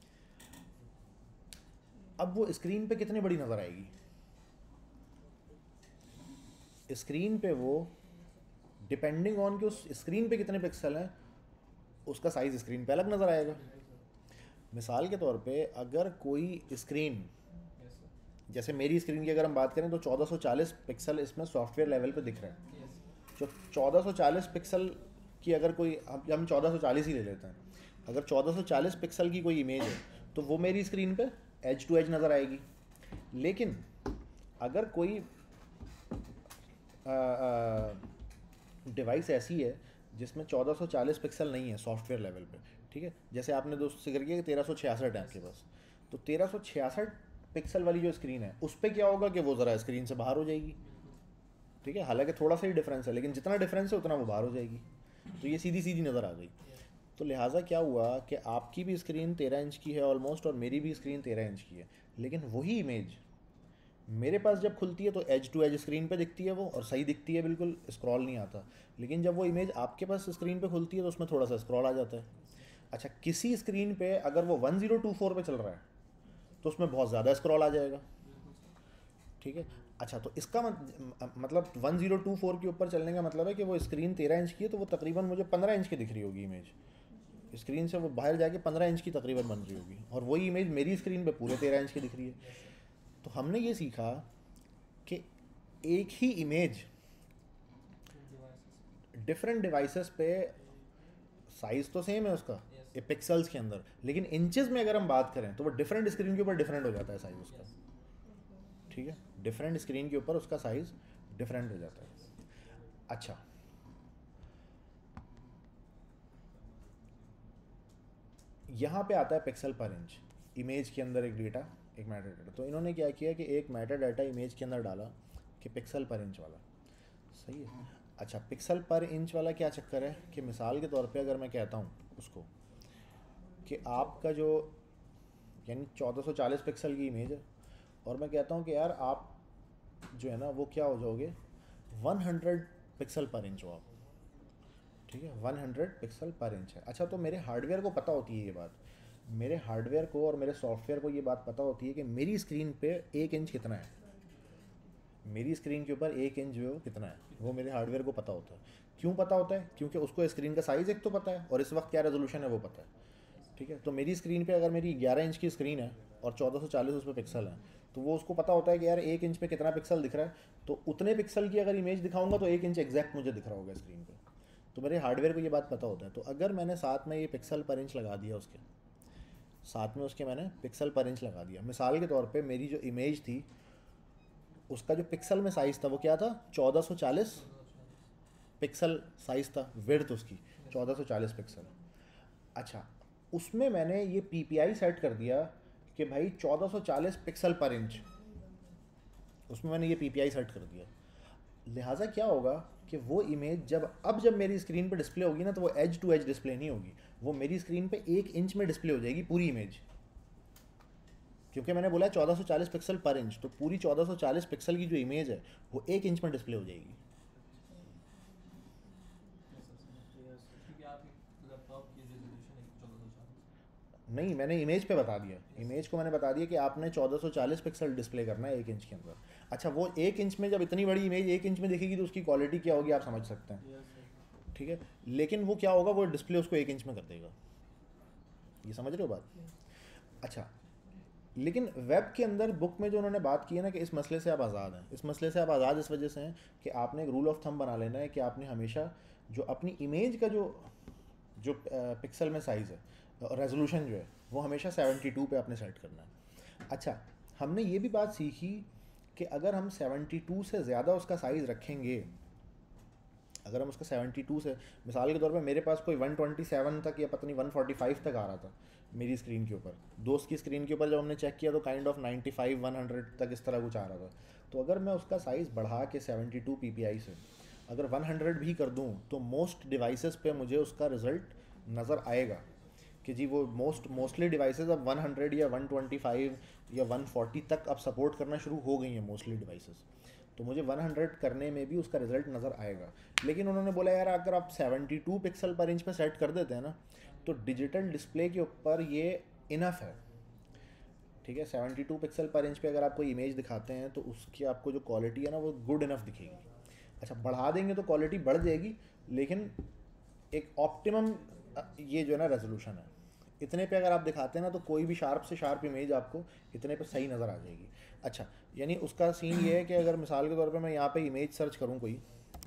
अब वो स्क्रीन पे कितनी बड़ी नज़र आएगी, स्क्रीन पे वो डिपेंडिंग ऑन कि उस स्क्रीन पे कितने पिक्सल हैं उसका साइज़ स्क्रीन पे अलग नज़र आएगा। मिसाल के तौर पे अगर कोई स्क्रीन, जैसे मेरी स्क्रीन की अगर हम बात करें तो 1440 पिक्सल इसमें सॉफ्टवेयर लेवल पे दिख रहा है, जो 1440 पिक्सल की अगर कोई, हम 1440 ही ले लेते हैं, अगर 1440 पिक्सल की कोई इमेज है तो वो मेरी स्क्रीन पे एज टू एज नज़र आएगी। लेकिन अगर कोई डिवाइस ऐसी है जिसमें 1440 पिक्सल नहीं है सॉफ्टवेयर लेवल पे, ठीक है। जैसे आपने दोस्त जिक्र किया कि 1366 है आपके पास, तो 1366 पिक्सल वाली जो स्क्रीन है उस पर क्या होगा कि वो ज़रा स्क्रीन से बाहर हो जाएगी, ठीक है। हालांकि थोड़ा सा ही डिफरेंस है, लेकिन जितना डिफरेंस है उतना वो बाहर हो जाएगी, तो ये सीधी सीधी नज़र आ गई। तो लिहाजा क्या हुआ कि आपकी भी स्क्रीन 13 इंच की है ऑलमोस्ट, और मेरी भी स्क्रीन 13 इंच की है, लेकिन वही इमेज मेरे पास जब खुलती है तो एज टू एज स्क्रीन पे दिखती है वो, और सही दिखती है, बिल्कुल स्क्रॉल नहीं आता। लेकिन जब वो इमेज आपके पास स्क्रीन पे खुलती है तो उसमें थोड़ा सा स्क्रॉल आ जाता है। अच्छा, किसी स्क्रीन पे अगर वो 1024 पे चल रहा है तो उसमें बहुत ज़्यादा स्क्रॉल आ जाएगा, ठीक है। अच्छा, तो इसका मतलब 1024 के ऊपर चलने का मतलब है कि वो स्क्रीन 13 इंच की है, तो वो तकरीबन मुझे 15 इंच की दिख रही होगी इमेज, स्क्रीन से वो बाहर जाके 15 इंच की तकरीबन बन रही होगी, और वही इमेज मेरी स्क्रीन पे पूरे 13 इंच की दिख रही है। तो हमने ये सीखा कि एक ही इमेज डिफरेंट डिवाइसेस पे साइज़ तो सेम है उसका ये पिक्सल्स के अंदर, लेकिन इंचेस में अगर हम बात करें तो वो डिफरेंट स्क्रीन के ऊपर डिफरेंट हो जाता है साइज़ उसका, ठीक है। डिफरेंट स्क्रीन के ऊपर उसका साइज़ डिफरेंट हो जाता है। अच्छा, यहाँ पे आता है पिक्सल पर इंच, इमेज के अंदर एक डेटा, एक मेटा डाटा। तो इन्होंने क्या किया कि एक मेटा डाटा इमेज के अंदर डाला कि पिक्सल पर इंच वाला, सही है। अच्छा, पिक्सल पर इंच वाला क्या चक्कर है कि मिसाल के तौर पे अगर मैं कहता हूँ उसको कि आपका जो यानी 1440 पिक्सल की इमेज है, और मैं कहता हूँ कि यार आप जो है ना वो क्या हो जाओगे 100 पिक्सल पर इंच हो आप, ठीक है। 100 पिक्सल पर इंच है। अच्छा, तो मेरे हार्डवेयर को पता होती है ये बात, मेरे हार्डवेयर को और मेरे सॉफ्टवेयर को ये बात पता होती है कि मेरी स्क्रीन पे 1 इंच कितना है, मेरी स्क्रीन के ऊपर 1 इंच जो है वो कितना है, वो मेरे हार्डवेयर को पता होता है। क्यों पता होता है? क्योंकि उसको स्क्रीन का साइज़ एक तो पता है, और इस वक्त क्या रेजोल्यूशन है वो पता है, ठीक है। तो मेरी स्क्रीन पे अगर मेरी 11 इंच की स्क्रीन है और 1440 उस पर पिक्सल है, तो वो उसको पता होता है कि यार 1 इंच पे कितना पिक्सल दिख रहा है, तो उतने पिक्सल की अगर इमेज दिखाऊंगा तो 1 इंच एग्जैक्ट मुझे दिख रहा होगा स्क्रीन पे। तो मेरे हार्डवेयर को ये बात पता होता है। तो अगर मैंने साथ में ये पिक्सल पर इंच लगा दिया, उसके साथ में उसके मैंने पिक्सल पर इंच लगा दिया, मिसाल के तौर पे मेरी जो इमेज थी उसका जो पिक्सल में साइज़ था वो क्या था, 1440 पिक्सल साइज़ था, विड्थ उसकी 1440 पिक्सल। अच्छा, उसमें मैंने ये पीपीआई सेट कर दिया कि भाई 1440 पिक्सल पर इंच, उसमें मैंने ये पीपीआई सेट कर दिया। लिहाजा क्या होगा कि वो इमेज जब मेरी स्क्रीन पे डिस्प्ले होगी ना, तो वो एज टू एज डिस्प्ले नहीं होगी, वो मेरी स्क्रीन पे 1 इंच में डिस्प्ले हो जाएगी पूरी इमेज, क्योंकि मैंने बोला 1440 पिक्सल पर इंच, तो पूरी 1440 पिक्सल की जो इमेज है वो 1 इंच में डिस्प्ले हो जाएगी। क्योंकि आपके लैपटॉप की रेजोल्यूशन है 1440। नहीं, मैंने इमेज पे बता दिया, इमेज को मैंने बता दिया कि आपने 1440 पिक्सल डिस्प्ले करना है 1 इंच के अंदर। अच्छा, वो 1 इंच में जब इतनी बड़ी इमेज 1 इंच में दिखेगी तो उसकी क्वालिटी क्या होगी आप समझ सकते हैं, ठीक है। लेकिन वो क्या होगा, वो डिस्प्ले उसको 1 इंच में कर देगा, ये समझ रहे हो बात। अच्छा, लेकिन वेब के अंदर बुक में जो उन्होंने बात की है ना कि इस मसले से आप आज़ाद हैं, इस मसले से आप आज़ाद इस वजह से हैं कि आपने एक रूल ऑफ थंब बना लेना है कि आपने हमेशा जो अपनी इमेज का जो जो पिक्सल में साइज़ है, रेजोल्यूशन जो है वो हमेशा 72 पे आपने सेट करना है। अच्छा, हमने ये भी बात सीखी कि अगर हम 72 से ज़्यादा उसका साइज़ रखेंगे, अगर हम उसका 72 से, मिसाल के तौर पे मेरे पास कोई 127 तक या पता नहीं 145 तक आ रहा था मेरी स्क्रीन के ऊपर, दोस्त की स्क्रीन के ऊपर जब हमने चेक किया तो काइंड ऑफ 95 100 तक इस तरह कुछ आ रहा था। तो अगर मैं उसका साइज़ बढ़ा के 72 पीपीआई से अगर 100 भी कर दूं तो मोस्ट डिवाइसेस पे मुझे उसका रिज़ल्ट नज़र आएगा कि जी वो मोस्टली डिवाइसेस अब 100 या 125 या 140 तक अब सपोर्ट करना शुरू हो गई हैं मोस्टली डिवाइसेस, तो मुझे 100 करने में भी उसका रिज़ल्ट नज़र आएगा। लेकिन उन्होंने बोला यार अगर आप 72 पिक्सल पर इंच पे सेट कर देते हैं ना, तो डिजिटल डिस्प्ले के ऊपर ये इनफ है, ठीक है। 72 पिक्सल पर इंच पे अगर आप कोई इमेज दिखाते हैं तो उसकी आपको जो क्वालिटी है ना वो गुड इनफ दिखेगी। अच्छा, बढ़ा देंगे तो क्वालिटी बढ़ जाएगी, लेकिन एक ऑप्टिमम ये जो है ना रेजोल्यूशन है, इतने पे अगर आप दिखाते हैं ना तो कोई भी शार्प से शार्प इमेज आपको इतने पे सही नज़र आ जाएगी। अच्छा, यानी उसका सीन ये है कि अगर मिसाल के तौर पे मैं यहाँ पे इमेज सर्च करूँ कोई,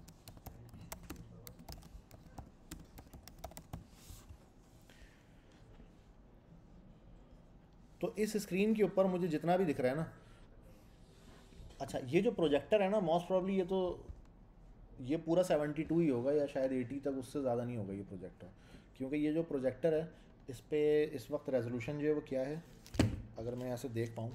तो इस स्क्रीन के ऊपर मुझे जितना भी दिख रहा है ना, अच्छा ये जो प्रोजेक्टर है ना मोस्ट प्रॉब्ली ये तो ये पूरा 72 ही होगा या शायद 80 तक, उससे ज़्यादा नहीं होगा ये प्रोजेक्टर, क्योंकि ये जो प्रोजेक्टर है इस पे इस वक्त रेजोल्यूशन जो है वो क्या है, अगर मैं यहाँ से देख पाऊँ,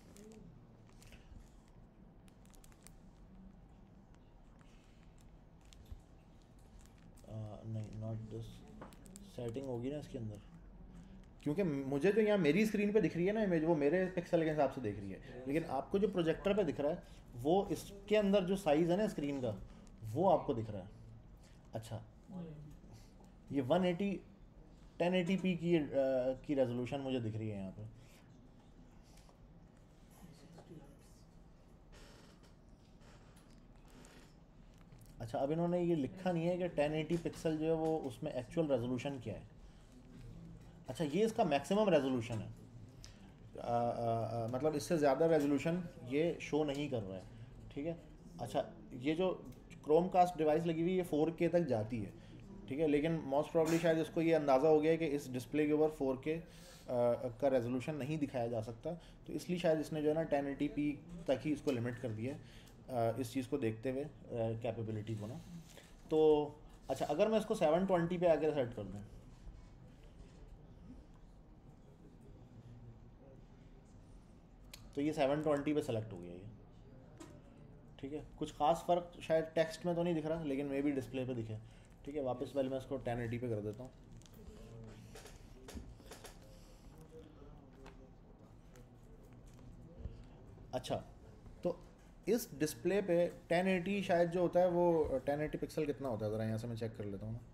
नहीं नॉट दिस, सेटिंग होगी ना इसके अंदर, क्योंकि मुझे जो यहाँ मेरी स्क्रीन पे दिख रही है ना इमेज, वो मेरे पिक्सल के हिसाब से दिख रही है, लेकिन आपको जो प्रोजेक्टर पे दिख रहा है वो इसके अंदर जो साइज़ है ना स्क्रीन का वो आपको दिख रहा है। अच्छा, ये 180 1080p की रेजोल्यूशन मुझे दिख रही है यहाँ पे। अच्छा, अब इन्होंने ये लिखा नहीं है कि 1080 पिक्सल जो है वो उसमें एक्चुअल रेजोल्यूशन क्या है। अच्छा, ये इसका मैक्सिमम रेजोल्यूशन है, मतलब इससे ज़्यादा रेजोल्यूशन ये शो नहीं कर रहा है, ठीक है। अच्छा, ये जो क्रोमकास्ट डिवाइस लगी हुई है ये 4K तक जाती है, ठीक है, लेकिन मोस्ट प्रॉब्ली शायद इसको ये अंदाज़ा हो गया है कि इस डिस्प्ले के ऊपर 4K का रेजोल्यूशन नहीं दिखाया जा सकता, तो इसलिए शायद इसने जो है ना 1080p तक ही इसको लिमिट कर दिया है, इस चीज़ को देखते हुए कैपेबिलिटी को ना। तो अच्छा, अगर मैं इसको 720 पे आके सेट कर दूँ, तो ये 720 पे सेलेक्ट हो गया ये, ठीक है। कुछ खास फ़र्क शायद टेक्स्ट में तो नहीं दिख रहा, लेकिन मे भी डिस्प्ले पे दिखे, ठीक है। वापस पहले मैं इसको 1080 पे कर देता हूँ। अच्छा, तो इस डिस्प्ले पे 1080 शायद जो होता है वो 1080 पिक्सल कितना होता है, ज़रा यहाँ से मैं चेक कर लेता हूँ ना।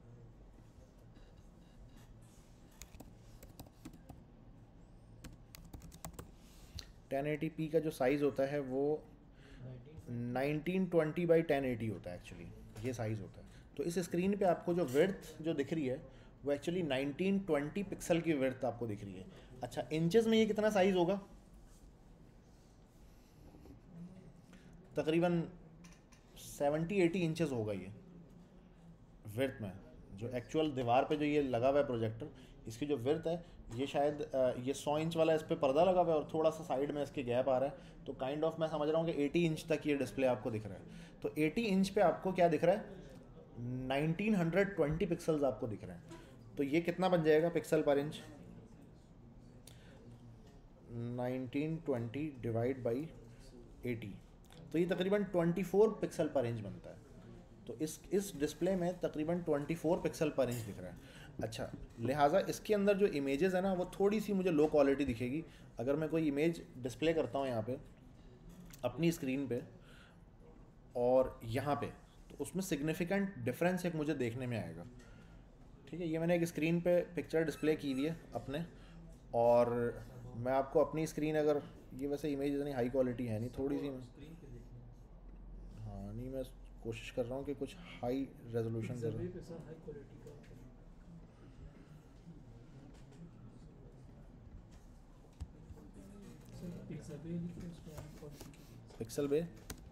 टेन एटी पी का जो साइज़ होता है वो 1920 बाई 1080 होता है एक्चुअली, ये साइज़ होता है। तो इस स्क्रीन पे आपको जो विड्थ जो दिख रही है वो एक्चुअली 1920 पिक्सल की विड्थ आपको दिख रही है। अच्छा, इंचेस में ये कितना साइज़ होगा, तकरीबन 70-80 इंचेस होगा ये विड्थ में। जो एक्चुअल दीवार पे जो ये लगा हुआ है प्रोजेक्टर, इसकी जो विड्थ है ये शायद ये 100 इंच वाला इस पर पर्दा लगा हुआ है और थोड़ा सा साइड में इसके गैप आ रहा है, तो काइंड ऑफ मैं समझ रहा हूँ कि 80 इंच तक ये डिस्प्ले आपको दिख रहा है। तो 80 इंच पे आपको क्या दिख रहा है, 1920 पिक्सल्स आपको दिख रहे हैं। तो ये कितना बन जाएगा पिक्सल पर इंच, 1920 डिवाइड बाई 80, तो ये तकरीबन 24 पिक्सल पर इंच बनता है। तो इस डिस्प्ले में तकरीबन 24 पिक्सल पर इंच दिख रहा है। अच्छा, लिहाजा इसके अंदर जो इमेजेस है ना वो थोड़ी सी मुझे लो क्वालिटी दिखेगी। अगर मैं कोई इमेज डिस्प्ले करता हूँ यहाँ पे अपनी स्क्रीन पे और यहाँ पे, तो उसमें सिग्निफिकेंट डिफरेंस एक मुझे देखने में आएगा, ठीक है। ये मैंने एक स्क्रीन पे पिक्चर डिस्प्ले की हुई है अपने, और मैं आपको अपनी स्क्रीन, अगर ये वैसे इमेज इतनी हाई क्वालिटी है नहीं, थोड़ी सी हाँ नहीं, मैं कोशिश कर रहा हूँ कि कुछ हाई रेजोल्यूशन दे रहा हूँ। पिक्सल बे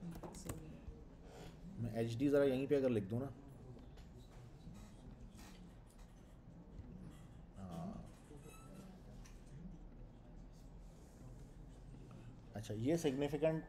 मैं HD ज़रा यहीं पे अगर लिख दूँ ना, अच्छा ये सिग्निफिकेंट।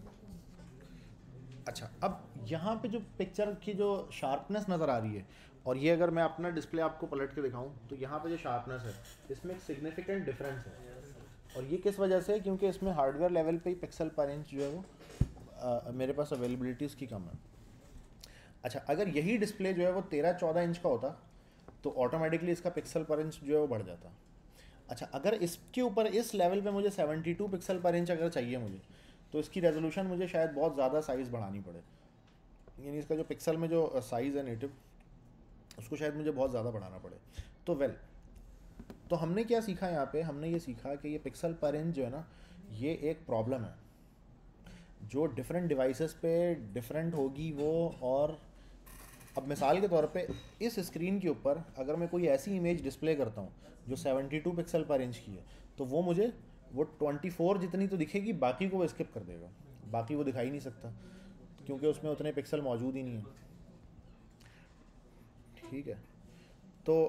अच्छा, अब यहाँ पे जो पिक्चर की जो शार्पनेस नज़र आ रही है, और ये अगर मैं अपना डिस्प्ले आपको पलट के दिखाऊं तो यहाँ पे जो शार्पनेस है इसमें एक सिग्निफिकेंट डिफरेंस है, और ये किस वजह से, क्योंकि इसमें हार्डवेयर लेवल पे ही पिक्सल पर इंच जो है वो मेरे पास अवेलेबिलिटी उसकी कम है। अच्छा, अगर यही डिस्प्ले जो है वो 13-14 इंच का होता तो ऑटोमेटिकली इसका पिक्सल पर इंच जो है वो बढ़ जाता। अच्छा, अगर इसके ऊपर इस लेवल पे मुझे 72 पिक्सल पर इंच अगर चाहिए मुझे, तो इसकी रेजोल्यूशन मुझे शायद बहुत ज़्यादा साइज़ बढ़ानी पड़े, यानी इसका जो पिक्सल में जो साइज़ है नेटिव उसको शायद मुझे बहुत ज़्यादा बढ़ाना पड़े। तो तो हमने क्या सीखा यहाँ पे, हमने ये सीखा कि ये पिक्सल पर इंच जो है ना ये एक प्रॉब्लम है जो डिफरेंट डिवाइसेस पे डिफरेंट होगी वो। और अब मिसाल के तौर पे इस स्क्रीन के ऊपर अगर मैं कोई ऐसी इमेज डिस्प्ले करता हूँ जो 72 पिक्सल पर इंच की है, तो वो मुझे वो 24 जितनी तो दिखेगी, बाकी को वो स्किप कर देगा, बाकी वो दिखा ही नहीं सकता क्योंकि उसमें उतने पिक्सल मौजूद ही नहीं है, ठीक है। तो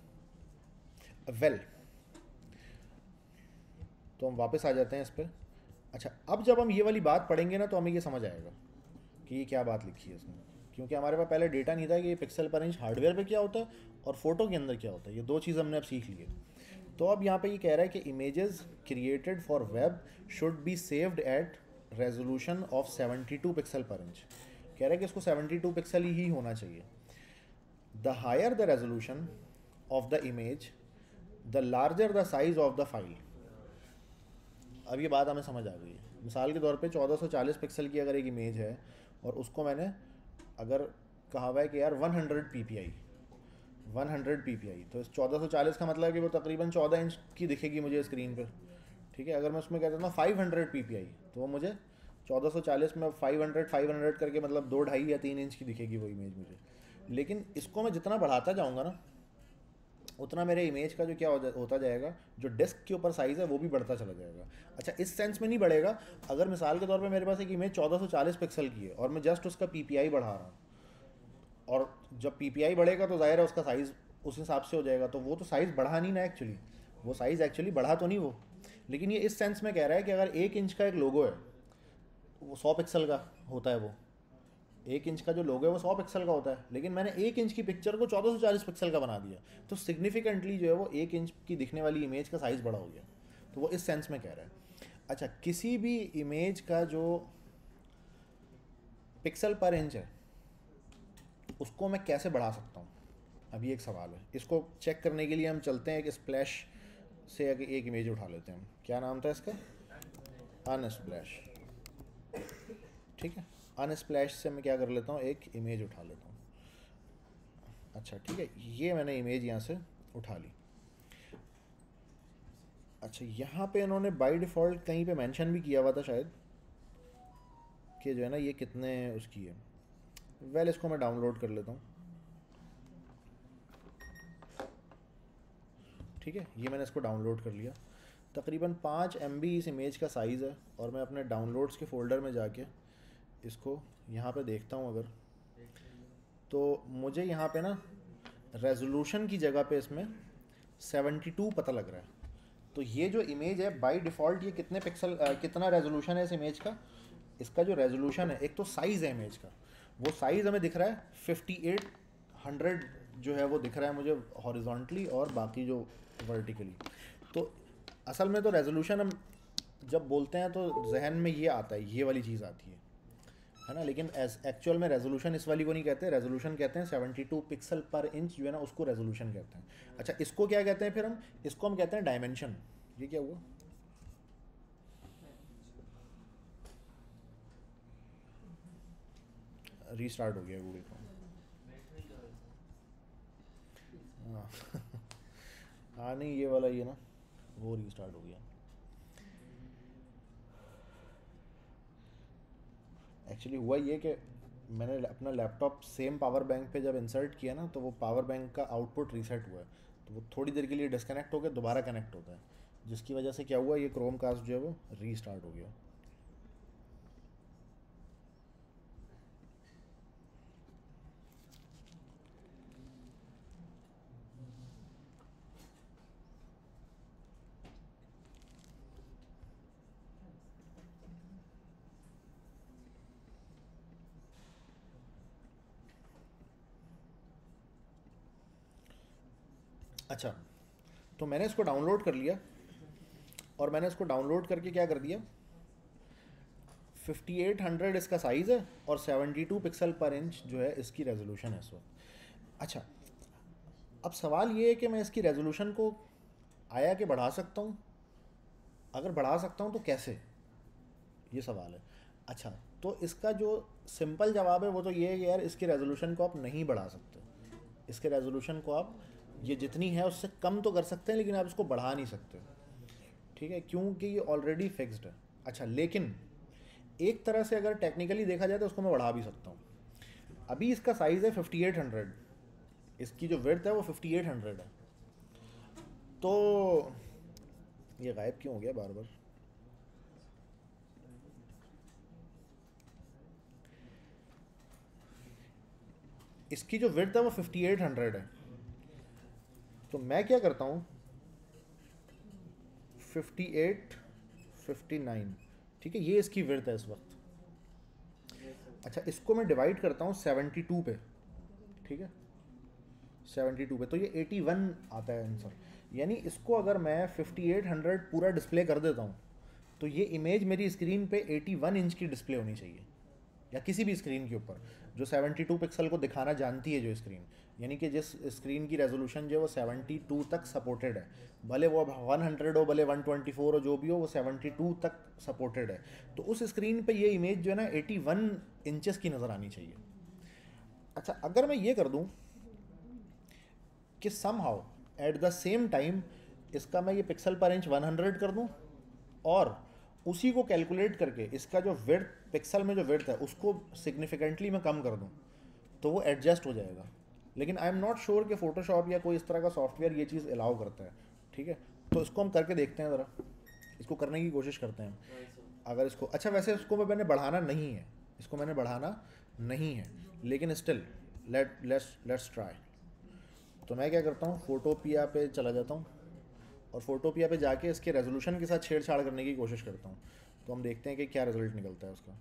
तो हम वापस आ जाते हैं इस पर। अच्छा, अब जब हम ये वाली बात पढ़ेंगे ना तो हमें ये समझ आएगा कि ये क्या बात लिखी है इसमें, क्योंकि हमारे पास पहले डेटा नहीं था कि ये पिक्सल पर इंच हार्डवेयर पे क्या होता है और फोटो के अंदर क्या होता है। ये दो चीज़ हमने अब सीख ली है। तो अब यहाँ पे ये कह रहा है कि images created for web should be saved at resolution of 72 pixel पर इंच। कह रहा है कि इसको 72 पिक्सल ही होना चाहिए। The higher the resolution of the image the larger the size of the file. अब ये बात हमें समझ आ गई है। मिसाल के तौर पे 1440 पिक्सल की अगर एक इमेज है और उसको मैंने अगर कहा हुआ है कि यार 100 ppi, 100 ppi, तो इस 1440 का मतलब है कि वो तकरीबन 14 इंच की दिखेगी मुझे स्क्रीन पे। ठीक है, अगर मैं उसमें कह देता हूँ 500 ppi तो वो मुझे 1440 में 500 करके मतलब 2 2.5 या 3 इंच की दिखेगी वो इमेज मुझे। लेकिन इसको मैं जितना बढ़ाता जाऊँगा ना उतना मेरे इमेज का जो क्या होता जाएगा, जो डिस्क के ऊपर साइज़ है वो भी बढ़ता चला जाएगा। अच्छा, इस सेंस में नहीं बढ़ेगा। अगर मिसाल के तौर पे मेरे पास एक इमेज 1440 पिक्सल की है और मैं जस्ट उसका PPI बढ़ा रहा हूँ, और जब PPI बढ़ेगा तो ज़ाहिर है उसका साइज़ उस हिसाब से हो जाएगा। तो वो तो साइज़ बढ़ा नहीं ना एक्चुअली, वो साइज़ एक्चुअली बढ़ा तो नहीं वो। लेकिन ये इस सेंस में कह रहा है कि अगर 1 इंच का एक लोगो है वो 100 पिक्सल का होता है। वो 1 इंच का जो लोगो है वो 100 पिक्सल का होता है, लेकिन मैंने 1 इंच की पिक्चर को 1440 पिक्सल का बना दिया, तो सिग्निफिकेंटली जो है वो 1 इंच की दिखने वाली इमेज का साइज़ बड़ा हो गया। तो वो इस सेंस में कह रहा है। अच्छा, किसी भी इमेज का जो पिक्सल पर इंच है उसको मैं कैसे बढ़ा सकता हूँ, अभी एक सवाल है। इसको चेक करने के लिए हम चलते हैं एक स्प्लैश से एक इमेज उठा लेते हैं हम। क्या नाम था इसका? अनस्प्लैश। ठीक है, अनस्प्लैश से मैं क्या कर लेता हूँ, एक इमेज उठा लेता हूँ। अच्छा ठीक है, ये मैंने इमेज यहाँ से उठा ली। अच्छा, यहाँ पे इन्होंने बाय डिफ़ॉल्ट कहीं पे मेंशन भी किया हुआ था शायद कि जो है ना ये कितने उसकी है। वेल, इसको मैं डाउनलोड कर लेता हूँ। ठीक है, ये मैंने इसको डाउनलोड कर लिया। तकरीबन 5 MB इस इमेज का साइज़ है, और मैं अपने डाउनलोड्स के फ़ोल्डर में जाके इसको यहाँ पे देखता हूँ अगर, तो मुझे यहाँ पे ना रेजोल्यूशन की जगह पे इसमें 72 पता लग रहा है। तो ये जो इमेज है बाय डिफ़ॉल्ट ये कितने पिक्सल कितना रेजोल्यूशन है इस इमेज का? इसका जो रेजोल्यूशन है, एक तो साइज़ है इमेज का, वो साइज़ हमें दिख रहा है 5800 जो है वो दिख रहा है मुझे हॉरिजॉन्टली, और बाकी जो वर्टिकली। तो असल में तो रेजोल्यूशन हम जब बोलते हैं तो जहन में ये आता है, ये वाली चीज़ आती है ना। लेकिन एक्चुअल में रेजोल्यूशन इस वाली को नहीं कहते, रेजोल्यूशन कहते हैं 72 पिक्सल पर इंच जो है ना, उसको रेजोल्यूशन कहते हैं। अच्छा, इसको क्या कहते हैं फिर हम? इसको हम कहते हैं डायमेंशन। ये क्या हुआ? रीस्टार्ट हो गया गूगल क्रोम। हाँ हाँ, नहीं ये वाला ये ना वो रीस्टार्ट हो गया। एक्चुअली हुआ ये कि मैंने अपना लैपटॉप सेम पावर बैंक पे जब इंसर्ट किया ना, तो वो पावर बैंक का आउटपुट रीसेट हुआ है, तो वो थोड़ी देर के लिए डिस्कनेक्ट हो गया, दोबारा कनेक्ट होता है, जिसकी वजह से क्या हुआ, ये क्रोम कास्ट जो है वो रीस्टार्ट हो गया। अच्छा, तो मैंने इसको डाउनलोड कर लिया, और मैंने इसको डाउनलोड करके क्या कर दिया, 5800 इसका साइज़ है और 72 पिक्सल पर इंच जो है इसकी रेजोल्यूशन है इस वक्त। अच्छा, अब सवाल ये है कि मैं इसकी रेजोल्यूशन को आया कि बढ़ा सकता हूँ? अगर बढ़ा सकता हूँ तो कैसे, ये सवाल है। अच्छा, तो इसका जो सिंपल जवाब है वो तो ये है कि यार इसकी रेजोल्यूशन को आप नहीं बढ़ा सकते। इसके रेजोल्यूशन को आप ये जितनी है उससे कम तो कर सकते हैं, लेकिन आप इसको बढ़ा नहीं सकते। ठीक है, क्योंकि ये ऑलरेडी फिक्स्ड है। अच्छा, लेकिन एक तरह से अगर टेक्निकली देखा जाए तो उसको मैं बढ़ा भी सकता हूँ। अभी इसका साइज़ है 5800, इसकी जो विड्थ है वो 5800 है। तो ये गायब क्यों हो गया बार बार? इसकी जो विड्थ है वो 5800 है। तो मैं क्या करता हूँ, 58 59, ठीक है, ये इसकी विड्थ है इस वक्त। अच्छा, इसको मैं डिवाइड करता हूँ 72 पे, ठीक है, 72 पे, तो ये 81 आता है आंसर। यानी इसको अगर मैं 5800 पूरा डिस्प्ले कर देता हूँ तो ये इमेज मेरी स्क्रीन पे 81 इंच की डिस्प्ले होनी चाहिए, या किसी भी स्क्रीन के ऊपर जो 72 पिक्सल को दिखाना जानती है जो स्क्रीन, यानी कि जिस स्क्रीन की रेजोल्यूशन जो है वो 72 तक सपोर्टेड है, भले वो अब 100 हो भले 124 हो, जो भी हो वो 72 तक सपोर्टेड है। तो उस स्क्रीन पे ये इमेज जो है ना 81 इंचेस की नज़र आनी चाहिए। अच्छा, अगर मैं ये कर दूं कि somehow at the same time इसका मैं ये पिक्सल पर इंच 100 कर दूं और उसी को कैलकुलेट करके इसका जो विड्थ, पिक्सल में जो विड्थ है उसको सिग्निफिकेंटली मैं कम कर दूं, तो वो एडजस्ट हो जाएगा। लेकिन आई एम नॉट श्योर कि फोटोशॉप या कोई इस तरह का सॉफ्टवेयर ये चीज़ अलाउ करता है, ठीक है। तो इसको हम करके देखते हैं, ज़रा इसको करने की कोशिश करते हैं अगर इसको। अच्छा, वैसे इसको मैंने बढ़ाना नहीं है, इसको मैंने बढ़ाना नहीं है, लेकिन स्टिल लेट्स ट्राई। तो मैं क्या करता हूँ, फोटोपिया पे चला जाता हूँ और फोटोपिया पे जाके इसके रेजोल्यूशन के साथ छेड़छाड़ करने की कोशिश करता हूँ। तो हम देखते हैं कि क्या रिजल्ट निकलता है उसका।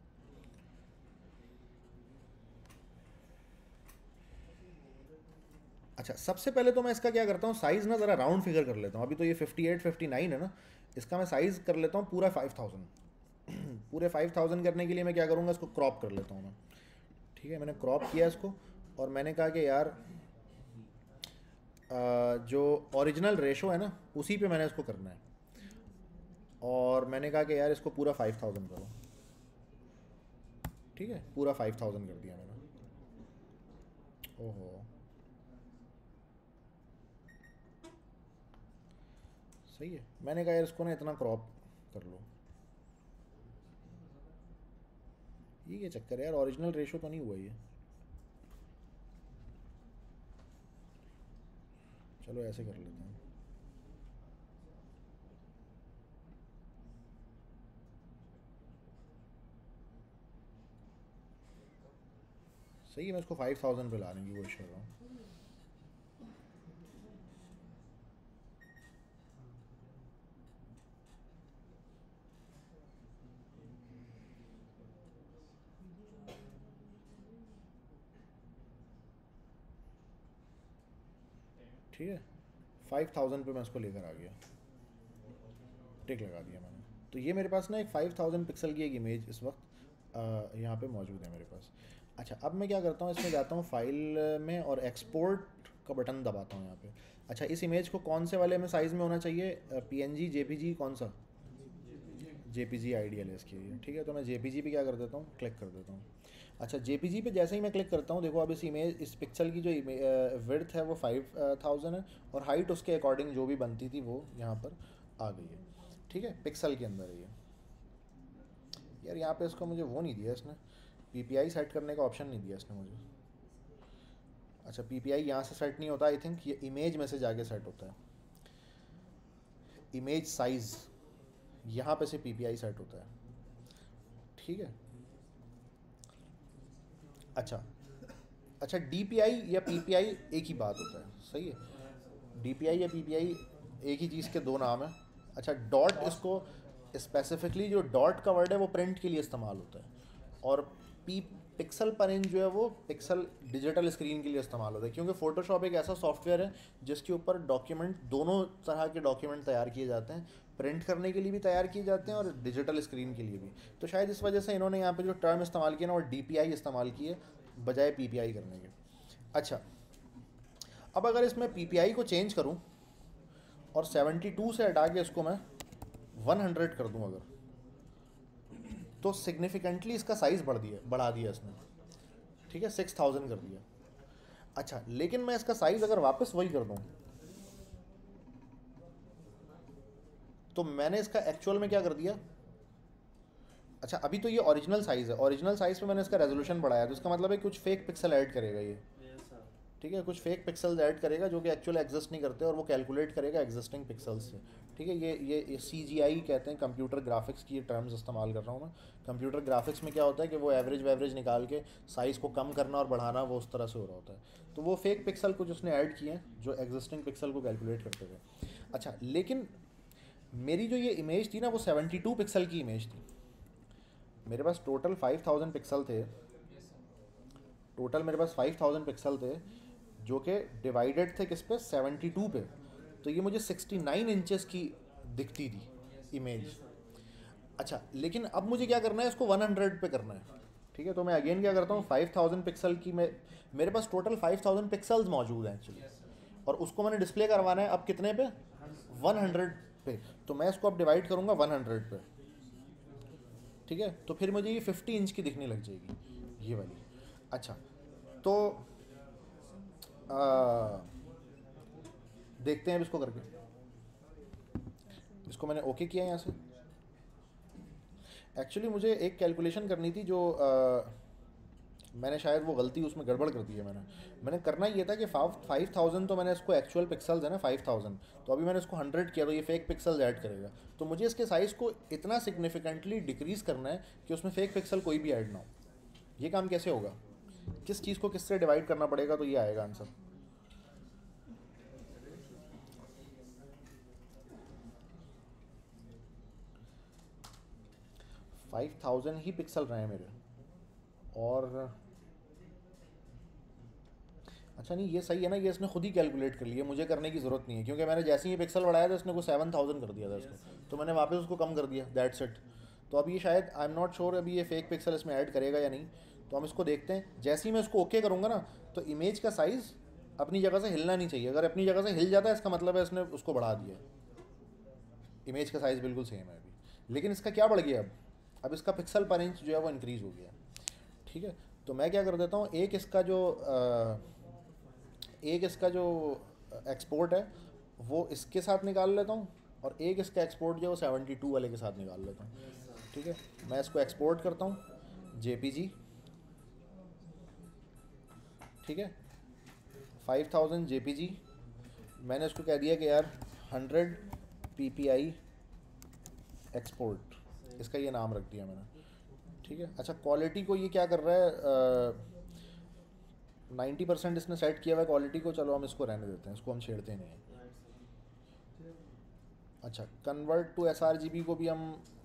अच्छा, सबसे पहले तो मैं इसका क्या करता हूँ, साइज़ ना ज़रा राउंड फिगर कर लेता हूँ। अभी तो ये 58 59 है ना, इसका मैं साइज़ कर लेता हूँ पूरा 5000। पूरे 5000 करने के लिए मैं क्या करूँगा, इसको क्रॉप कर लेता हूँ मैं, ठीक है। मैंने क्रॉप किया इसको और मैंने कहा कि यार जो ओरिजिनल रेशो है ना उसी पे मैंने इसको करना है, और मैंने कहा कि यार इसको पूरा 5000 करो, ठीक है, पूरा 5000 कर दिया मैंने। ओहो, सही है। मैंने कहा यार इसको ना इतना क्रॉप कर लो। ये क्या चक्कर है यार, ओरिजिनल रेशो तो नहीं हुआ ये। चलो ऐसे कर लेते हैं। सही है, मैं इसको 5000 पे लाने की कोशिश कर रहा हूँ। ठीक है, 5000 पे मैं इसको लेकर आ गया, टिक लगा दिया मैंने। तो ये मेरे पास ना एक 5000 पिक्सल की एक इमेज इस वक्त यहाँ पे मौजूद है मेरे पास। अच्छा, अब मैं क्या करता हूँ, इसमें जाता हूँ फाइल में और एक्सपोर्ट का बटन दबाता हूँ यहाँ पे। अच्छा, इस इमेज को कौन से वाले में साइज़ में होना चाहिए, PNG JPG कौन सा, JPG आइडियल है इसके लिए, ठीक है। तो मैं JPG पे क्या कर देता हूँ, क्लिक कर देता हूँ। अच्छा, JPG पे जैसे ही मैं क्लिक करता हूँ, देखो अब इस इमेज, इस पिक्सल की जो विड्थ है वो 5000 है और हाइट उसके अकॉर्डिंग जो भी बनती थी वो यहाँ पर आ गई है, ठीक है, पिक्सल के अंदर है ये। यार यहाँ पे इसको मुझे वो नहीं दिया इसने, PPI सेट करने का ऑप्शन नहीं दिया इसने मुझे। अच्छा, PPI यहाँ से सेट नहीं होता, आई थिंक ये इमेज में से जाके सेट होता है। इमेज साइज़ यहाँ पे से PPI सेट होता है, ठीक है। अच्छा, DPI या PPI एक ही बात होता है, सही है। DPI या PPI एक ही चीज़ के दो नाम है। अच्छा, डॉट, इसको स्पेसिफिकली जो डॉट का वर्ड है वो प्रिंट के लिए इस्तेमाल होता है, और पिक्सल पर इंच जो है वो पिक्सल डिजिटल स्क्रीन के लिए इस्तेमाल होता है, क्योंकि फ़ोटोशॉप एक ऐसा सॉफ्टवेयर है जिसके ऊपर डॉक्यूमेंट, दोनों तरह के डॉक्यूमेंट तैयार किए जाते हैं, प्रिंट करने के लिए भी तैयार किए जाते हैं और डिजिटल स्क्रीन के लिए भी। तो शायद इस वजह से इन्होंने यहाँ पे जो टर्म इस्तेमाल किया ना वो DPI इस्तेमाल किए बजाय PPI करने के। अच्छा, अब अगर इसमें PPI को चेंज करूँ और 72 से हटा के इसको मैं 100 कर दूँ अगर, तो सिग्निफिकेंटली इसका साइज़ बढ़ा दिया इसने, ठीक है, 6000 कर दिया। अच्छा, लेकिन मैं इसका साइज़ अगर वापस वही कर दूँ तो मैंने इसका एक्चुअल में क्या कर दिया। अच्छा, अभी तो ये ओरिजिनल साइज़ है, ओरिजिनल साइज़ पे मैंने इसका रेजोल्यूशन बढ़ाया, तो इसका मतलब है कुछ फेक पिक्सल ऐड करेगा ये, ठीक है, कुछ फेक पिक्सल्स ऐड करेगा जो कि एक्चुअल एग्जिस्ट नहीं करते और वो कैलकुलेट करेगा एग्जिस्टिंग पिक्सल्स से, ठीक है। ये CGI कहते हैं, कंप्यूटर ग्राफिक्स की ये टर्म्स इस्तेमाल कर रहा हूँ मैं। कंप्यूटर ग्राफिक्स में क्या होता है कि वो एवरेज निकाल के साइज़ को कम करना और बढ़ाना वो उस तरह से हो रहा होता है। तो वो फेक पिक्सल कुछ उसने ऐड किए हैं जो एग्जिस्टिंग पिक्सल को कैलकुलेट करते थे। अच्छा, लेकिन मेरी जो ये इमेज थी ना वो 72 पिक्सल की इमेज थी, मेरे पास टोटल 5000 पिक्सल थे, टोटल मेरे पास 5000 पिक्सल थे जो कि डिवाइडेड थे किस पे, 72 पे। तो ये मुझे 69 इंचेस की दिखती थी इमेज। अच्छा, लेकिन अब मुझे क्या करना है, इसको 100 पे करना है। ठीक है, तो मैं अगेन क्या करता हूँ, 5000 पिक्सल की मेरे पास टोटल 5000 पिक्सल्स मौजूद हैं एक्चुअली, और उसको मैंने डिस्प्ले करवाना है अब कितने पे, 100 पे। तो मैं इसको अब डिवाइड करूँगा 100 पे। ठीक है, तो फिर मुझे ये 50 इंच की दिखने लग जाएगी, ये वाली। अच्छा, तो देखते हैं अब इसको करके। इसको मैंने ओके किया यहाँ से। एक्चुअली मुझे एक कैलकुलेशन करनी थी जो मैंने शायद वो गलती उसमें गड़बड़ कर दी है। मैंने करना ये था कि 5000 तो मैंने इसको एक्चुअल पिक्सल्स है ना 5000, तो अभी मैंने इसको 100 किया तो ये फेक पिक्सल्स ऐड करेगा। तो मुझे इसके साइज़ को इतना सिग्निफिकेंटली डिक्रीज़ करना है कि उसमें फेक पिक्सल कोई भी ऐड ना हो। ये काम कैसे होगा, किस चीज़ को किससे डिवाइड करना पड़ेगा, तो ये आएगा आंसर। फाइव थाउजेंड ही पिक्सल रहे हैं मेरे, और अच्छा नहीं ये सही है ना, ये इसने खुद ही कैलकुलेट कर लिया, मुझे करने की ज़रूरत नहीं है, क्योंकि मैंने जैसे ही पिक्सल बढ़ाया था इसने को 7000 कर दिया था इसको, तो मैंने वापस उसको कम कर दिया, दैट्स इट। तो अभी ये शायद आई एम नॉट श्योर अभी ये फेक पिक्सल इसमें ऐड करेगा या नहीं, तो हम इसको देखते हैं। जैसे ही मैं इसको ओके करूँगा ना, तो इमेज का साइज़ अपनी जगह से हिलना नहीं चाहिए। अगर अपनी जगह से हिल जाता है इसका मतलब है इसने उसको बढ़ा दिया। इमेज का साइज़ बिल्कुल सेम है अभी, लेकिन इसका क्या बढ़ गया, अब इसका पिक्सल पर इंच जो है वो इंक्रीज़ हो गया। ठीक है, तो मैं क्या कर देता हूँ, एक इसका जो एक्सपोर्ट है वो इसके साथ निकाल लेता हूँ, और एक इसका एक्सपोर्ट जो है वो 72 वाले के साथ निकाल लेता हूँ। ठीक है, मैं इसको एक्सपोर्ट करता हूँ JPG। ठीक है, 5000 JPG। मैंने इसको कह दिया कि यार 100 PPI एक्सपोर्ट, इसका ये नाम रख दिया मैंने। ठीक है, अच्छा क्वालिटी को ये क्या कर रहा है, 90% इसने सेट किया हुआ है क्वालिटी को, चलो हम इसको रहने देते हैं, इसको हम छेड़ते नहीं हैं। अच्छा, कन्वर्ट टू sRGB को भी हम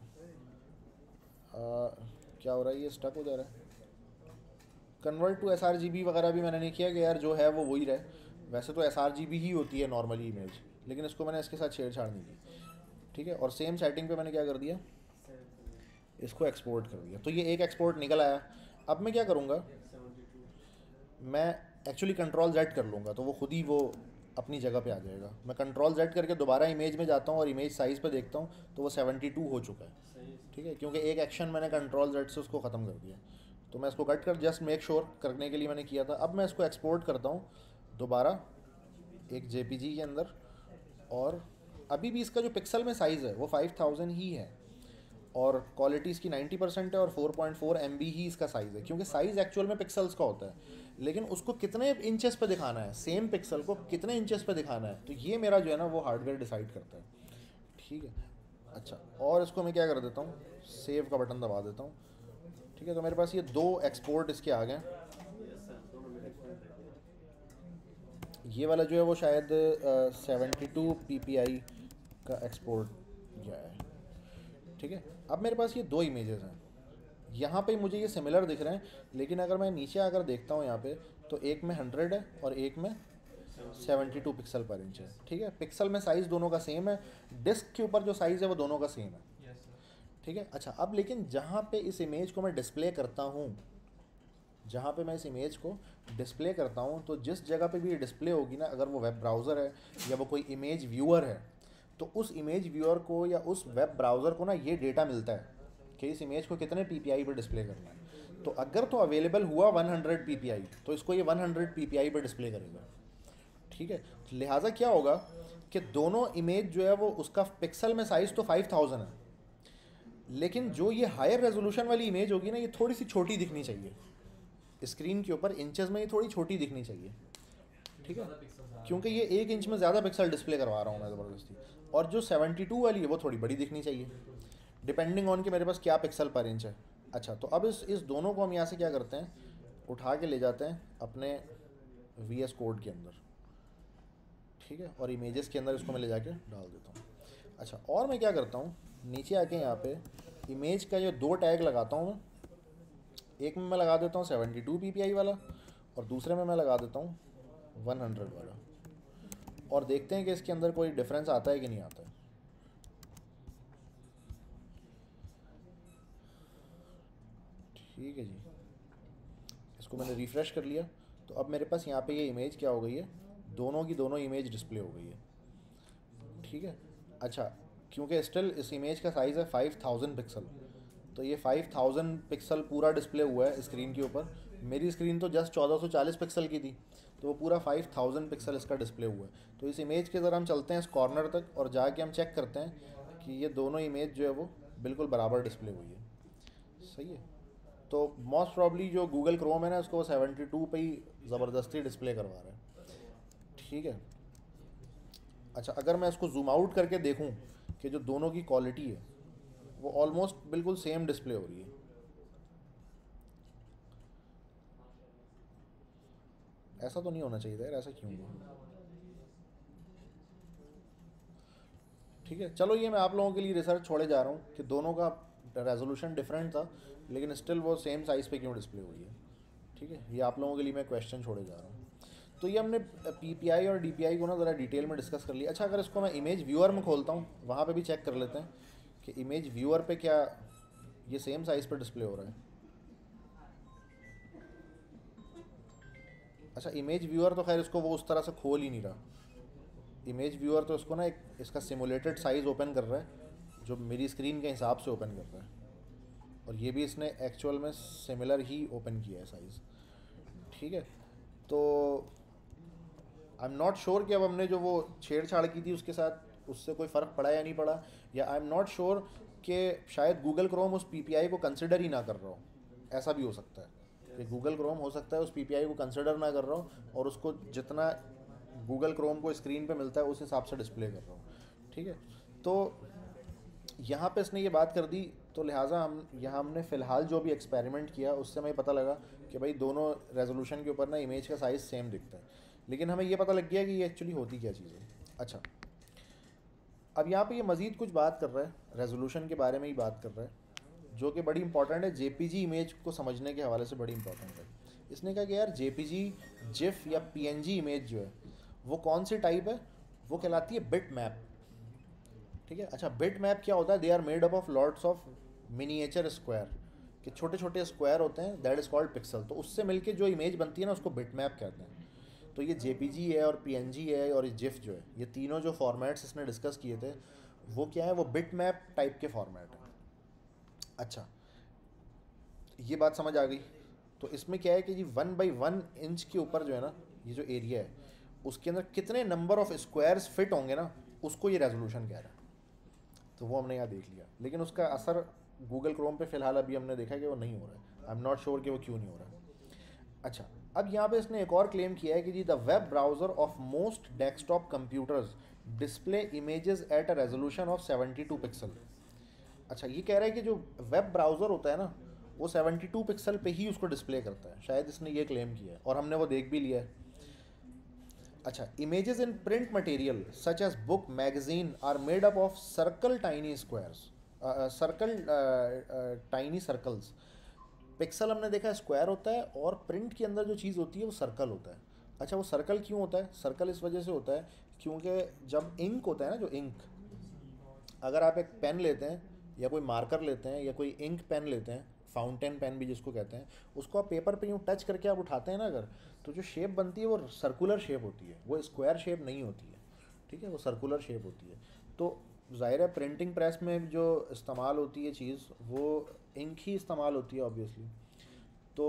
क्या हो रहा है, ये स्टक हो जा रहा है। कन्वर्ट टू sRGB वगैरह भी मैंने नहीं किया कि यार जो है वो वही रहे, वैसे तो sRGB ही होती है नॉर्मली इमेज, लेकिन इसको मैंने इसके साथ छेड़छाड़ नहीं की। ठीक है, और सेम सेटिंग पे मैंने क्या कर दिया, इसको एक्सपोर्ट कर दिया। तो ये एक एक्सपोर्ट निकल आया। अब मैं क्या करूँगा, मैं एक्चुअली कंट्रोल Z कर लूँगा तो वो खुद ही वो अपनी जगह पे आ जाएगा। मैं कंट्रोल Z करके दोबारा इमेज में जाता हूँ और इमेज साइज़ पे देखता हूँ तो वो 72 हो चुका है। ठीक है, क्योंकि एक एक्शन मैंने कंट्रोल Z से उसको ख़त्म कर दिया। तो मैं इसको कट कर जस्ट मेक श्योर करने के लिए मैंने किया था। अब मैं इसको एक्सपोर्ट करता हूँ दोबारा एक JPG के अंदर, और अभी भी इसका जो पिक्सल में साइज़ है वो 5000 ही है, और क्वालिटी इसकी 90% है, और 4.4 MB ही इसका साइज़ है, क्योंकि साइज़ एक्चुअल में पिक्सल्स का होता है, लेकिन उसको कितने इंचेस पे दिखाना है, सेम पिक्सल को कितने इंचेस पे दिखाना है, तो ये मेरा जो है ना वो हार्डवेयर डिसाइड करता है। ठीक है, अच्छा, और इसको मैं क्या कर देता हूँ, सेव का बटन दबा देता हूँ। ठीक है, तो मेरे पास ये दो एक्सपोर्ट इसके आ गए। ये वाला जो है वो शायद 72 PPI का एक्सपोर्ट गया है। ठीक है, अब मेरे पास ये दो इमेजेस हैं, यहाँ पे मुझे ये सिमिलर दिख रहे हैं, लेकिन अगर मैं नीचे आकर देखता हूँ यहाँ पे, तो एक में 100 है और एक में 72 पिक्सल पर इंच है। ठीक है, पिक्सल में साइज़ दोनों का सेम है, डिस्क के ऊपर जो साइज़ है वो दोनों का सेम है। ठीक है, अच्छा, अब लेकिन जहाँ पे इस इमेज को मैं डिस्प्ले करता हूँ, जहाँ पे मैं इस इमेज को डिस्प्ले करता हूँ, तो जिस जगह पे भी ये डिस्प्ले होगी ना, अगर वो वेब ब्राउज़र है या वो कोई इमेज व्यूअर है, तो उस इमेज व्यूअर को या उस वेब ब्राउज़र को ना ये डेटा मिलता है कि इस इमेज को कितने PPI पर डिस्प्ले करना है। तो अगर तो अवेलेबल हुआ 100 PPI, तो इसको ये 100 PPI पर डिस्प्ले करेगा। ठीक है, लिहाजा क्या होगा कि दोनों इमेज जो है वो उसका पिक्सल में साइज़ तो 5000 है, लेकिन जो ये हायर रेजोल्यूशन वाली इमेज होगी ना, ये थोड़ी सी छोटी दिखनी चाहिए स्क्रीन के ऊपर, इंचेस में ये थोड़ी छोटी दिखनी चाहिए। ठीक है, क्योंकि ये 1 इंच में ज़्यादा पिक्सल डिस्प्ले करवा रहा हूँ मैं ज़बरदस्ती, और जो 72 वाली है वो थोड़ी बड़ी दिखनी चाहिए, डिपेंडिंग ऑन कि मेरे पास क्या पिक्सल पर इंच है। अच्छा, तो अब इस दोनों को हम यहाँ से क्या करते हैं, उठा के ले जाते हैं अपने VS कोड के अंदर। ठीक है, और इमेजेस के अंदर इसको मैं ले जाके डाल देता हूँ। अच्छा, और मैं क्या करता हूँ, नीचे आके यहाँ पे इमेज का जो दो टैग लगाता हूँ मैं, एक में मैं लगा देता हूँ 72 ppi वाला और दूसरे में मैं लगा देता हूँ 100 वाला, और देखते हैं कि इसके अंदर कोई डिफरेंस आता है कि नहीं आता है। ठीक है जी, इसको मैंने रिफ़्रेश कर लिया तो अब मेरे पास यहाँ पे ये इमेज क्या हो गई है, दोनों की दोनों इमेज डिस्प्ले हो गई है। ठीक है, अच्छा, क्योंकि स्टिल इस इमेज का साइज़ है 5000 पिक्सल, तो ये 5000 पिक्सल पूरा डिस्प्ले हुआ है स्क्रीन के ऊपर। मेरी स्क्रीन तो जस्ट 1440 पिक्सल की थी, तो वो पूरा 5000 पिक्सल इसका डिस्प्ले हुआ है। तो इस इमेज के ज़रा हम चलते हैं इस कॉर्नर तक और जाके हम चेक करते हैं कि ये दोनों इमेज जो है वो बिल्कुल बराबर डिस्प्ले हुई है। सही है, तो मोस्ट प्रॉब्ली जो गूगल क्रोम है ना, उसको 72 पे ही ज़बरदस्ती डिस्प्ले करवा रहा है। ठीक है, अच्छा, अगर मैं इसको जूम आउट करके देखूं कि जो दोनों की क्वालिटी है वो ऑलमोस्ट बिल्कुल सेम डिस्प्ले हो रही है। ऐसा तो नहीं होना चाहिए था यार, ऐसा क्यों हुआ? ठीक है, चलो ये मैं आप लोगों के लिए रिसर्च छोड़े जा रहा हूँ कि दोनों का रेजोल्यूशन डिफरेंट था लेकिन स्टिल वो सेम साइज़ पे क्यों डिस्प्ले हुई है। ठीक है, ये आप लोगों के लिए मैं क्वेश्चन छोड़े जा रहा हूँ। तो ये हमने पीपीआई और डीपीआई को ना ज़रा डिटेल में डिस्कस कर लिया। अच्छा, अगर इसको मैं इमेज व्यूअर में खोलता हूँ, वहाँ पे भी चेक कर लेते हैं कि इमेज व्यूअर पे क्या ये सेम साइज़ पर डिस्प्ले हो रहा है। अच्छा, इमेज व्यूअर तो खैर इसको वो उस तरह से खोल ही नहीं रहा। इमेज व्यूअर तो इसको ना एक इसका सिमुलेटेड साइज़ ओपन कर रहा है जो मेरी स्क्रीन के हिसाब से ओपन कर रहा है, और ये भी इसने एक्चुअल में सिमिलर ही ओपन किया है साइज़। ठीक है, तो आई एम नॉट श्योर कि अब हमने जो वो छेड़छाड़ की थी उसके साथ उससे कोई फ़र्क पड़ा या नहीं पड़ा, या आई एम नॉट श्योर कि शायद गूगल क्रोम उस पीपीआई को कंसिडर ही ना कर रहा हो। ऐसा भी हो सकता है कि गूगल क्रोम हो सकता है उस पीपीआई को कंसिडर ना कर रहा हो और उसको जितना गूगल क्रोम को स्क्रीन पे मिलता है उस हिसाब से डिस्प्ले कर रहा हूँ। ठीक है, तो यहाँ पे इसने ये बात कर दी, तो लिहाजा हम यहाँ हमने फ़िलहाल जो भी एक्सपेरिमेंट किया उससे हमें पता लगा कि भाई दोनों रेजोल्यूशन के ऊपर ना इमेज का साइज़ सेम दिखता है, लेकिन हमें ये पता लग गया कि ये एक्चुअली होती क्या चीज़ है। अच्छा, अब यहाँ पे ये मज़ीद कुछ बात कर रहा है, रेजोल्यूशन के बारे में ही बात कर रहा है, जो कि बड़ी इंपॉर्टेंट है, जेपीजी इमेज को समझने के हवाले से बड़ी इंपॉर्टेंट है। इसने कहा कि यार जेपीजी, जिफ या पीएनजी इमेज जो है वो कौन सी टाइप है, वो कहलाती है बिट मैप। ठीक है, अच्छा, बिट मैप क्या होता है? They are made up of lots of miniature square, कि छोटे छोटे स्क्वायर होते हैं, दैट इज़ कॉल्ड पिक्सल। तो उससे मिलके जो इमेज बनती है ना उसको बिट मैप कहते हैं। तो ये जेपीजी है और पीएनजी है और ये जिफ जो है, ये तीनों जो फॉर्मेट्स इसने डिस्कस किए थे वो क्या है, वो बिट मैप टाइप के फॉर्मेट है। अच्छा, ये बात समझ आ गई। तो इसमें क्या है कि जी 1/1 इंच के ऊपर जो है ना, ये जो एरिया है उसके अंदर कितने नंबर ऑफ स्क्वायर्स फिट होंगे ना, उसको ये रेजोल्यूशन कह रहा है। तो वो हमने यहाँ देख लिया, लेकिन उसका असर गूगल क्रोम पे फ़िलहाल अभी हमने देखा कि वो नहीं हो रहा है। आई एम नॉट श्योर कि वो क्यों नहीं हो रहा है। अच्छा, अब यहाँ पे इसने एक और क्लेम किया है कि जी the web browser of most desktop computers display images at a resolution of 72 pixel. अच्छा, ये कह रहा है कि जो वेब ब्राउज़र होता है ना वो 72 पिक्सल पे ही उसको डिस्प्ले करता है, शायद इसने ये क्लेम किया है और हमने वो देख भी लिया है। अच्छा, images in print material such as book magazine are made up of circle tiny squares, tiny circles. Pixel हमने देखा स्क्वायर होता है और प्रिंट के अंदर जो चीज़ होती है वो सर्कल होता है। अच्छा, वो सर्कल क्यों होता है? सर्कल इस वजह से होता है क्योंकि जब इंक होता है ना, जो इंक, अगर आप एक पेन लेते हैं या कोई मार्कर लेते हैं या कोई इंक पेन लेते हैं, फाउंटेन पेन भी जिसको कहते हैं, उसको आप पेपर पे यूँ टच करके आप उठाते हैं ना अगर, तो जो शेप बनती है वो सर्कुलर शेप होती है, वो स्क्वायर शेप नहीं होती है। ठीक है, वो सर्कुलर शेप होती है। तो ज़ाहिर है प्रिंटिंग प्रेस में जो इस्तेमाल होती है चीज़ वो इंक ही इस्तेमाल होती है ऑब्वियसली। तो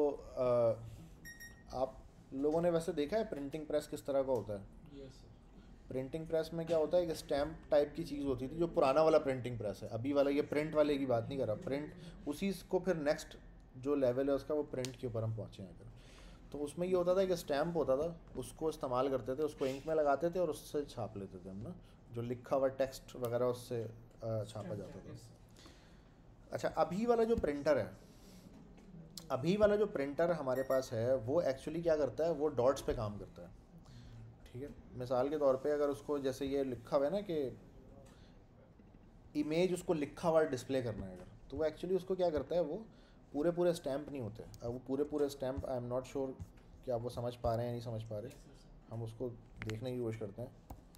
आप लोगों ने वैसे देखा है प्रिंटिंग प्रेस किस तरह का होता है? प्रिंटिंग प्रेस में क्या होता है, एक स्टैम्प टाइप की चीज़ होती थी, जो पुराना वाला प्रिंटिंग प्रेस है। अभी वाला ये प्रिंट वाले की बात नहीं कर रहा, प्रिंट उसी को फिर नेक्स्ट जो लेवल है उसका वो प्रिंट के ऊपर हम पहुँचे हैं अगर। तो उसमें ये होता था कि स्टैम्प होता था, उसको इस्तेमाल करते थे, उसको इंक में लगाते थे और उससे छाप लेते थे हम ना, जो लिखा हुआ टेक्स्ट वगैरह उससे छापा जाता था। अच्छा, अभी वाला जो प्रिंटर है, अभी वाला जो प्रिंटर हमारे पास है वो एक्चुअली क्या करता है, वो डॉट्स पे काम करता है। ठीक है, मिसाल के तौर पे अगर उसको जैसे ये लिखा हुआ है ना कि इमेज उसको लिखा हुआ डिस्प्ले करना है, अगर तो वो एक्चुअली उसको क्या करता है, वो पूरे पूरे स्टैम्प नहीं होते। अब वो पूरे पूरे stamp, I am not sure कि आप वो समझ पा रहे हैं या नहीं समझ पा रहे, हम उसको देखने की कोशिश करते हैं।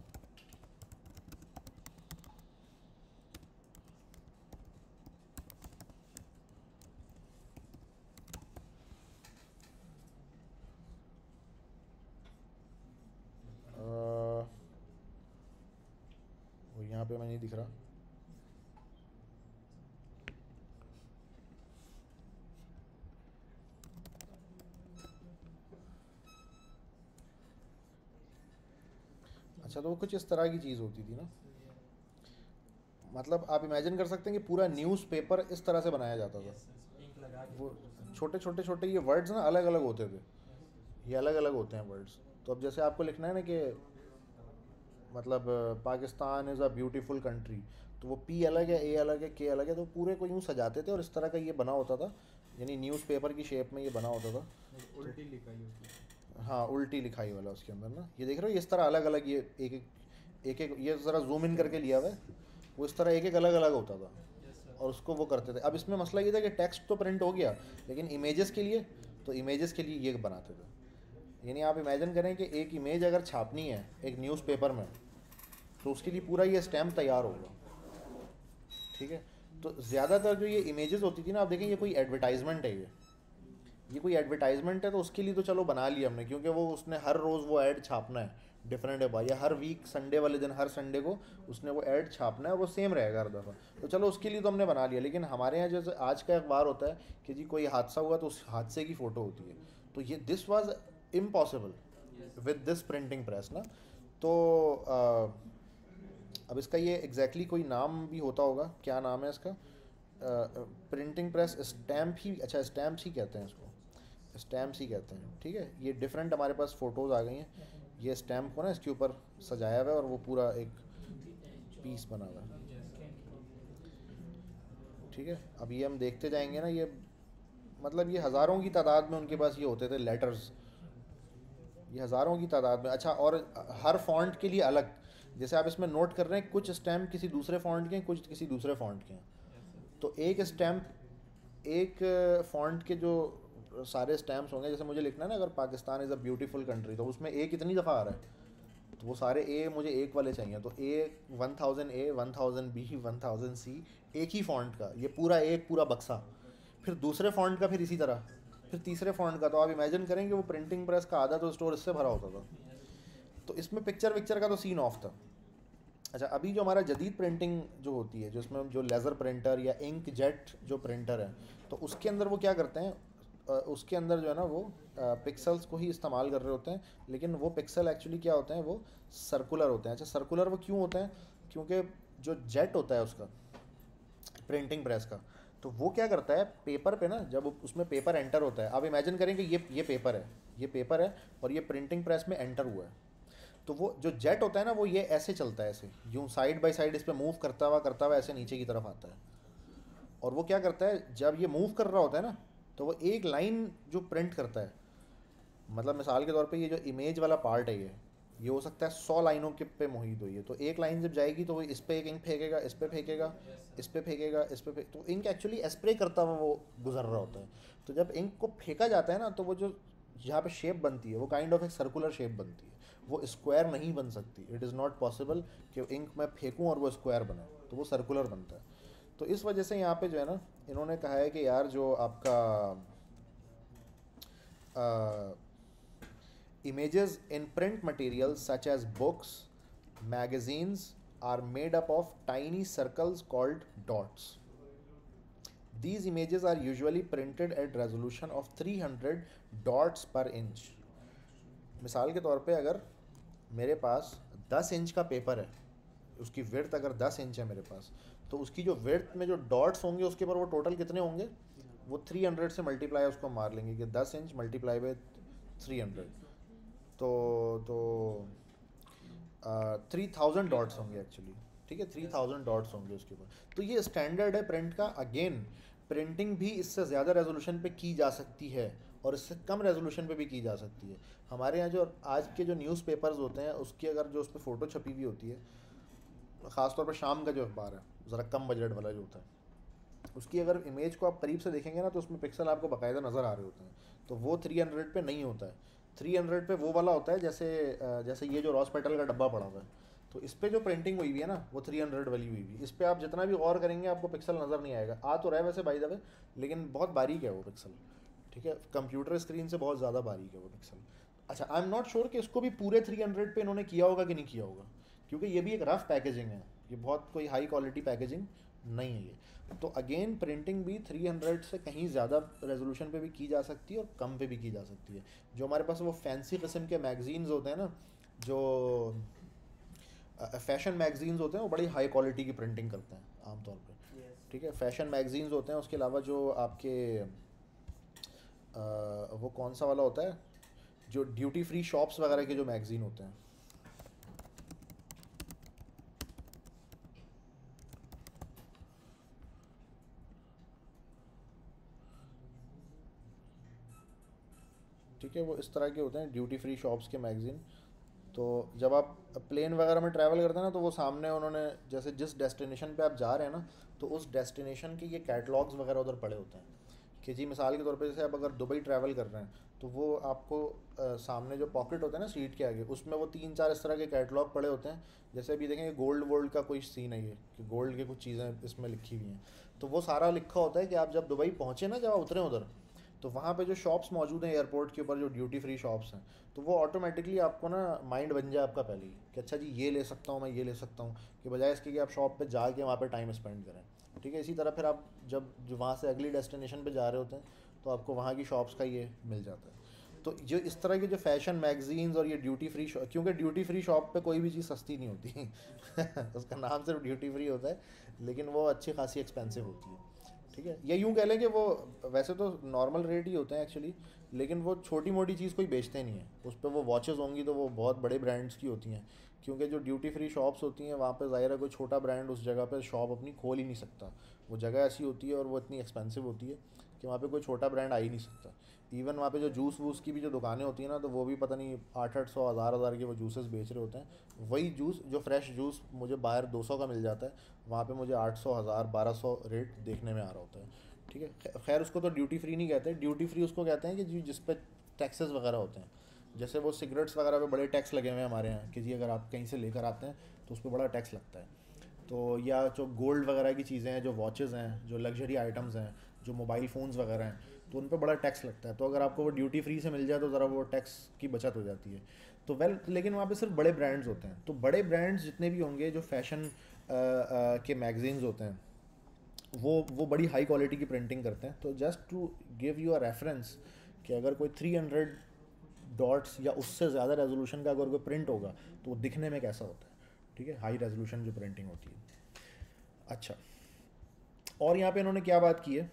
वो यहाँ पे मैं नहीं दिख रहा। अच्छा, तो वो कुछ इस तरह की चीज़ होती थी ना, मतलब आप इमेजिन कर सकते हैं कि पूरा न्यूज़पेपर इस तरह से बनाया जाता था। इंक लगा के वो छोटे छोटे छोटे ये वर्ड्स ना अलग अलग होते थे, ये अलग अलग होते हैं वर्ड्स। तो अब जैसे आपको लिखना है ना कि मतलब Pakistan is a beautiful country, तो वो पी अलग है, ए अलग है, के अलग है, तो पूरे को यूँ सजाते थे और इस तरह का ये बना होता था, यानी न्यूज़पेपर की शेप में ये बना होता था। उल्टी लिखाई होती हाँ, उल्टी लिखाई वाला उसके अंदर ना, ये देख रहे हो, ये इस तरह अलग अलग, ये एक एक एक ये ज़रा जूम इन करके लिया हुआ है, वो इस तरह एक एक अलग अलग होता था और उसको वो करते थे। अब इसमें मसला ये था कि टेक्स्ट तो प्रिंट हो गया, लेकिन इमेजेस के लिए, तो इमेजेस के लिए ये बनाते थे। यानी आप इमेजिन करें कि एक इमेज अगर छापनी है एक न्यूज़पेपर में, तो उसके लिए पूरा ये स्टैम्प तैयार होगा, ठीक है। तो ज़्यादातर जो ये इमेजेस होती थी ना, आप देखें ये कोई एडवर्टाइजमेंट है, ये कोई एडवर्टाइजमेंट है, तो उसके लिए तो चलो बना लिया हमने, क्योंकि वो उसने हर रोज़ वो ऐड छापना है डिफरेंट है, या हर वीक संडे वाले दिन, हर संडे को उसने वो ऐड छापना है, वो सेम रहेगा हर दफ़ा, तो चलो उसके लिए तो हमने बना लिया। लेकिन हमारे यहाँ जैसे आज का अखबार होता है कि जी कोई हादसा हुआ तो उस हादसे की फ़ोटो होती है, तो ये this was impossible with this printing press ना। तो अब इसका ये एग्जैक्टली कोई नाम भी होता होगा, क्या नाम है इसका, प्रिंटिंग प्रेस स्टैम्प ही, अच्छा स्टैम्प्स ही कहते हैं इसको, स्टैम्प्स ही कहते हैं, ठीक है। ये डिफरेंट हमारे पास फ़ोटोज़ आ गई हैं, ये स्टैम्प को ना इसके ऊपर सजाया हुआ है और वो पूरा एक पीस बना हुआ है, ठीक है। अब ये हम देखते जाएंगे ना, ये मतलब ये हज़ारों की तादाद में उनके पास ये होते थे लेटर्स, ये हज़ारों की तादाद में। अच्छा, और हर फॉन्ट के लिए अलग, जैसे आप इसमें नोट कर रहे हैं कुछ स्टैम्प किसी दूसरे फॉन्ट के हैं, कुछ किसी दूसरे फॉन्ट के हैं, तो एक स्टैम्प एक फॉन्ट के जो सारे स्टैम्प्स होंगे, जैसे मुझे लिखना है ना अगर Pakistan is a beautiful country, तो उसमें ए कितनी दफ़ा आ रहा है, तो वो सारे ए मुझे एक वाले चाहिए, तो ए 1000 ए 1000 बी 1000 सी, एक ही फॉन्ट का ये पूरा एक पूरा बक्सा, फिर दूसरे फॉन्ट का फिर इसी तरह, फिर तीसरे फॉन्ट का। तो आप इमेजिन करेंगे वो प्रिंटिंग प्रेस का आधा तो स्टोर इससे भरा होता था। तो इसमें पिक्चर विक्चर का तो सीन ऑफ था। अच्छा, अभी जो हमारा जदीद प्रिंटिंग जो होती है, जो इसमें जो लेज़र प्रिंटर या इंक जेट जो प्रिंटर है, तो उसके अंदर वो क्या करते हैं, उसके अंदर जो है ना वो पिक्सल्स को ही इस्तेमाल कर रहे होते हैं, लेकिन वो पिक्सल एक्चुअली क्या होते हैं, वो सर्कुलर होते हैं। अच्छा, सर्कुलर वो क्यों होते हैं, क्योंकि जो जेट होता है उसका प्रिंटिंग प्रेस का, तो वो क्या करता है पेपर पे ना, जब उसमें पेपर एंटर होता है, आप इमेजिन करें कि ये पेपर है, ये पेपर है और ये प्रिंटिंग प्रेस में एंटर हुआ है, तो वो जो जेट होता है ना वो ये ऐसे चलता है, ऐसे यूँ साइड बाय साइड इस पर मूव करता हुआ ऐसे नीचे की तरफ आता है। और वो क्या करता है जब ये मूव कर रहा होता है ना, तो वो एक लाइन जो प्रिंट करता है, मतलब मिसाल के तौर पे ये जो इमेज वाला पार्ट है ये हो सकता है 100 लाइनों के पे मुहित हुई है, तो एक लाइन जब जाएगी तो वो इस पे एक इंक फेंकेगा, इस पे फेंकेगा, इस पे फेंकेगा, इस पे तो इंक एक्चुअली स्प्रे करता हुआ वो गुजर रहा होता है। तो जब इंक को फेंका जाता है ना, तो वो जो जहाँ पे शेप बनती है वो काइंड ऑफ एक सर्कुलर शेप बनती है, वो स्क्वायर नहीं बन सकती। इट इज़ नॉट पॉसिबल कि इंक मैं फेंकूँ और वो स्क्वायर बने, तो वो सर्कुलर बनता है। तो इस वजह से यहाँ पे जो है ना इन्होंने कहा है कि यार जो आपका images in print materials such as books, magazines are made up of tiny circles called dots. These images are usually printed at resolution of 300 dots per inch. मिसाल के तौर पे अगर मेरे पास 10 इंच का पेपर है, उसकी विड्थ अगर 10 इंच है मेरे पास, तो उसकी जो विड्थ में जो डॉट्स होंगे उसके पर वो टोटल कितने होंगे, वो 300 से मल्टीप्लाई उसको मार लेंगे कि 10 इंच मल्टीप्लाई बाई 300, तो 3000 डॉट्स होंगे एक्चुअली, ठीक है, 3000 डॉट्स होंगे उसके ऊपर। तो ये स्टैंडर्ड है प्रिंट का। अगेन प्रिंटिंग भी इससे ज़्यादा रेजोल्यूशन पे की जा सकती है और इससे कम रेजोल्यूशन पे भी की जा सकती है। हमारे यहाँ जो आज के जो न्यूज़पेपर्स होते हैं उसकी अगर जो उस पर फ़ोटो छपी हुई होती है, ख़ासतौर पर शाम का जो अखबार है ज़रा कम बजट वाला जो होता है, उसकी अगर इमेज को आप करीब से देखेंगे ना तो उसमें पिक्सल आपको बाकायदा नज़र आ रहे होते हैं, तो वो 300 पे नहीं होता है। 300 पे वो वाला होता है जैसे ये जो रॉस पेटल का डब्बा पड़ा हुआ है, तो इस पर जो प्रिंटिंग हुई हुई है ना वो 300 वाली हुई हुई, इस पर आप जितना भी गौर करेंगे आपको पिक्सल नज़र नहीं आएगा। आ तो रहा है वैसे बाय द वे, लेकिन बहुत बारीक है वो पिक्सल, ठीक है, कंप्यूटर स्क्रीन से बहुत ज़्यादा बारीक है वो पिक्सल। अच्छा, आई एम नॉट श्योर कि इसको भी पूरे 300 पे इन्होंने किया होगा कि नहीं किया होगा, क्योंकि ये भी एक रफ पैकेजिंग है, ये बहुत कोई हाई क्वालिटी पैकेजिंग नहीं है ये। तो अगेन प्रिंटिंग भी 300 से कहीं ज़्यादा रेजोल्यूशन पे भी की जा सकती है और कम पे भी की जा सकती है। जो हमारे पास वो फैंसी किस्म के मैगजीन्स होते हैं ना, जो फैशन मैगजीन्स होते हैं, वो बड़ी हाई क्वालिटी की प्रिंटिंग करते हैं आमतौर पे, ठीक है। फैशन मैगजीन्स होते हैं, उसके अलावा जो आपके वो कौन सा वाला होता है, जो ड्यूटी फ्री शॉप्स वगैरह के जो मैगजीन होते हैं, ठीक है, वो इस तरह के होते हैं ड्यूटी फ्री शॉप्स के मैगज़ीन। तो जब आप प्लेन वगैरह में ट्रैवल करते हैं ना, तो वो सामने उन्होंने जैसे जिस डेस्टिनेशन पे आप जा रहे हैं ना, तो उस डेस्टिनेशन के ये कैटलॉग्स वगैरह उधर पड़े होते हैं कि जी मिसाल के तौर पे जैसे आप अगर दुबई ट्रैवल कर रहे हैं, तो वो आपको सामने जो पॉकेट होता है ना सीट के आगे, उसमें वो 3-4 इस तरह के कैटलॉग पड़े होते हैं। जैसे अभी देखेंगे गोल्ड वोल्ड का कोई सीन है ये, कि गोल्ड के कुछ चीज़ें इसमें लिखी हुई हैं, तो वो सारा लिखा होता है कि आप जब दुबई पहुँचे ना, जब आप उतरे उधर, तो वहाँ पे जो शॉप्स मौजूद हैं एयरपोर्ट के ऊपर, जो ड्यूटी फ्री शॉप्स हैं, तो वो ऑटोमेटिकली आपको ना माइंड बन जाए आपका पहले ही कि अच्छा जी ये ले सकता हूँ, मैं ये ले सकता हूँ, कि बजाय इसके कि आप शॉप पे जाके वहाँ पे टाइम स्पेंड करें, ठीक है। इसी तरह फिर आप जब जो वहाँ से अगली डेस्टिनेशन पे जा रहे होते हैं, तो आपको वहाँ की शॉप्स का ये मिल जाता है। तो जो इस तरह के जो फैशन मैगजीन्स और ये ड्यूटी फ्री, क्योंकि ड्यूटी फ्री शॉप पे कोई भी चीज़ सस्ती नहीं होती उसका नाम सिर्फ ड्यूटी फ्री होता है, लेकिन वो अच्छी खासी एक्सपेंसिव होती है, ठीक है। या यूँ कह लें कि वो वैसे तो नॉर्मल रेट ही होते हैं एक्चुअली, लेकिन वो छोटी मोटी चीज़ कोई बेचते नहीं है। उस पर वो वॉचेस होंगी तो वो बहुत बड़े ब्रांड्स की होती हैं, क्योंकि जो ड्यूटी फ्री शॉप्स होती हैं वहाँ पे ज़ाहिर है कोई छोटा ब्रांड उस जगह पे शॉप अपनी खोल ही नहीं सकता। वो जगह ऐसी होती है और वो इतनी एक्सपेंसिव होती है कि वहाँ पे कोई छोटा ब्रांड आ ही नहीं सकता। इवन वहाँ पे जो जूस वूस की भी जो दुकानें होती हैं ना, तो वो भी पता नहीं 800 हज़ार के वो जूसेस बेच रहे होते हैं। वही जूस जो फ्रेश जूस मुझे बाहर 200 का मिल जाता है, वहाँ पे मुझे 800 हज़ार 1200 रेट देखने में आ रहा होता है, ठीक है। खैर उसको तो ड्यूटी फ्री नहीं कहते, ड्यूटी फ्री उसको कहते हैं कि जिस पे टैक्सेस वगैरह होते हैं। जैसे वो सिगरेट्स वगैरह पे बड़े टैक्स लगे हुए हैं हमारे यहाँ, कि जी अगर आप कहीं से लेकर आते हैं तो उस पर बड़ा टैक्स लगता है। तो या जो गोल्ड वगैरह की चीज़ें हैं, जो वॉचेज़ हैं, जो लग्जरी आइटम्स हैं, जो मोबाइल फ़ोन्स वगैरह हैं, तो उन पर बड़ा टैक्स लगता है। तो अगर आपको वो ड्यूटी फ्री से मिल जाए तो ज़रा वो टैक्स की बचत हो जाती है। तो लेकिन वहाँ पे सिर्फ बड़े ब्रांड्स होते हैं। तो बड़े ब्रांड्स जितने भी होंगे जो फैशन के मैगजीन्स होते हैं, वो बड़ी हाई क्वालिटी की प्रिंटिंग करते हैं। तो just to give you a reference कि अगर कोई 300 डॉट्स या उससे ज़्यादा रेजोल्यूशन का अगर कोई प्रिंट होगा तो वो दिखने में कैसा होता है, ठीक है, हाई रेजोल्यूशन जो प्रिंटिंग होती है। अच्छा, और यहाँ पे इन्होंने क्या बात की है,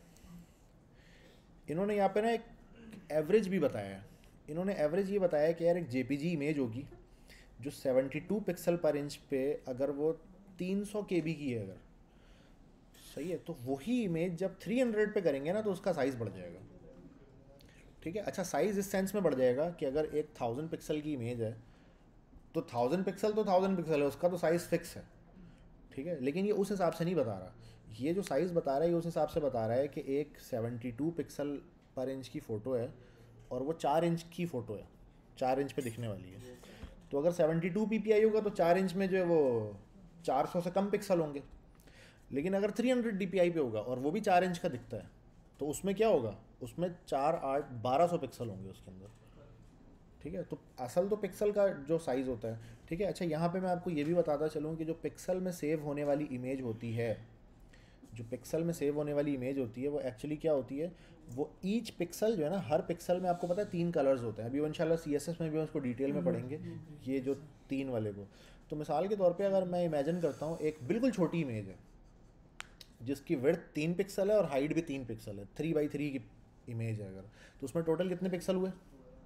इन्होंने यहाँ पे ना एक एवरेज भी बताया है। इन्होंने एवरेज ये बताया कि यार एक जेपीजी इमेज होगी जो 72 पिक्सल पर इंच पे अगर वो 300 केबी की है अगर, सही है, तो वही इमेज जब 300 पे करेंगे ना तो उसका साइज़ बढ़ जाएगा, ठीक है। अच्छा, साइज़ इस सेंस में बढ़ जाएगा कि अगर एक 1000 पिक्सल की इमेज है तो 1000 पिक्सल तो 1000 पिक्सल है, उसका तो साइज़ फिक्स है, ठीक है। लेकिन ये उस हिसाब से नहीं बता रहा, ये जो साइज़ बता रहा है ये उस हिसाब से बता रहा है कि एक 72 पिक्सल पर इंच की फ़ोटो है और वो 4 इंच की फ़ोटो है, 4 इंच पे दिखने वाली है। तो अगर 72 ppi होगा तो 4 इंच में जो है वो 400 से कम पिक्सल होंगे। लेकिन अगर 300 dpi पे होगा और वो भी 4 इंच का दिखता है, तो उसमें क्या होगा, उसमें 4 8 1200 पिक्सल होंगे उसके अंदर, ठीक है। तो असल तो पिक्सल का जो साइज़ होता है, ठीक है। अच्छा, यहाँ पे मैं आपको ये भी बताता चलूँ कि जो पिक्सल में सेव होने वाली इमेज होती है, जो पिक्सल में सेव होने वाली इमेज होती है वो एक्चुअली क्या होती है, वो ईच पिक्सल जो है ना, हर पिक्सल में आपको पता है 3 कलर्स होते हैं। अभी इंशाल्लाह CSS में भी हम उसको डिटेल में पढ़ेंगे, ये जो 3 वाले को। तो मिसाल के तौर पे अगर मैं इमेजिन करता हूँ एक बिल्कुल छोटी इमेज है जिसकी विड्थ 3 पिक्सल है और हाइट भी 3 पिक्सल है, 3x3 की इमेज है अगर, तो उसमें टोटल कितने पिक्सल हुए,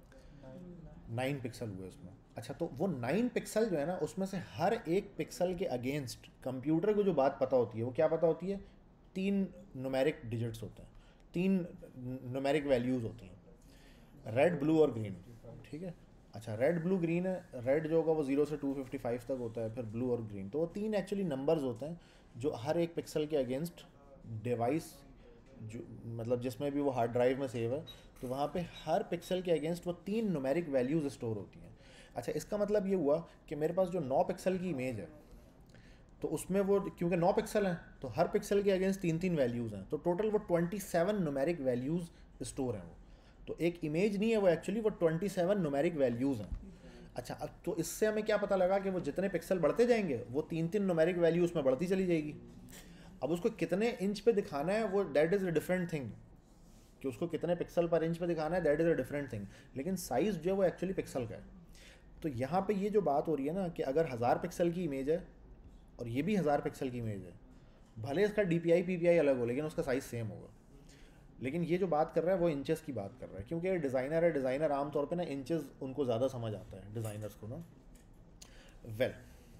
9 पिक्सल हुए उसमें। अच्छा, तो वो 9 पिक्सल जो है ना, उसमें से हर एक पिक्सल के अगेंस्ट कंप्यूटर को जो बात पता होती है वो क्या पता होती है, 3 न्यूमेरिक डिजिट्स होते हैं, 3 न्यूमेरिक वैल्यूज़ होती हैं, रेड ब्लू और ग्रीन, ठीक है। अच्छा, रेड ब्लू ग्रीन है, रेड जो होगा वो 0 से 255 तक होता है, फिर ब्लू और ग्रीन, तो वो 3 एक्चुअली नंबर्स होते हैं जो हर एक पिक्सल के अगेंस्ट डिवाइस जो मतलब जिसमें भी वो हार्ड ड्राइव में सेव है, तो वहाँ पे हर पिक्सल के अगेंस्ट वो 3 न्यूमेरिक वैल्यूज़ स्टोर होती हैं। अच्छा, इसका मतलब ये हुआ कि मेरे पास जो 9 पिक्सल की इमेज है, तो उसमें वो क्योंकि 9 पिक्सल हैं तो हर पिक्सल के अगेंस्ट 3 वैल्यूज़ हैं, तो टोटल वो 27 न्यूमेरिक वैल्यूज़ स्टोर हैं वो। तो एक इमेज नहीं है वो, एक्चुअली वो 27 न्यूमेरिक वैल्यूज़ हैं। अच्छा, अब तो इससे हमें क्या पता लगा कि वो जितने पिक्सल बढ़ते जाएंगे वो 3 न्यूमेरिक वैल्यू उसमें बढ़ती चली जाएगी। अब उसको कितने इंच पे दिखाना है वो that is a different thing, कि उसको कितने पिक्सल पर इंच पे दिखाना है that is a different thing, लेकिन साइज़ जो है वो एक्चुअली पिक्सल का है। तो यहाँ पे ये जो बात हो रही है ना कि अगर 1000 पिक्सल की इमेज है और ये भी 1000 पिक्सल की इमेज है, भले इसका DPI PPI अलग हो लेकिन उसका साइज़ सेम होगा। लेकिन ये जो बात कर रहा है वो इंचेस की बात कर रहा है, क्योंकि ये डिज़ाइनर है, डिज़ाइनर आमतौर पे ना इंचेस उनको ज़्यादा समझ आता है डिज़ाइनर्स को ना। वेल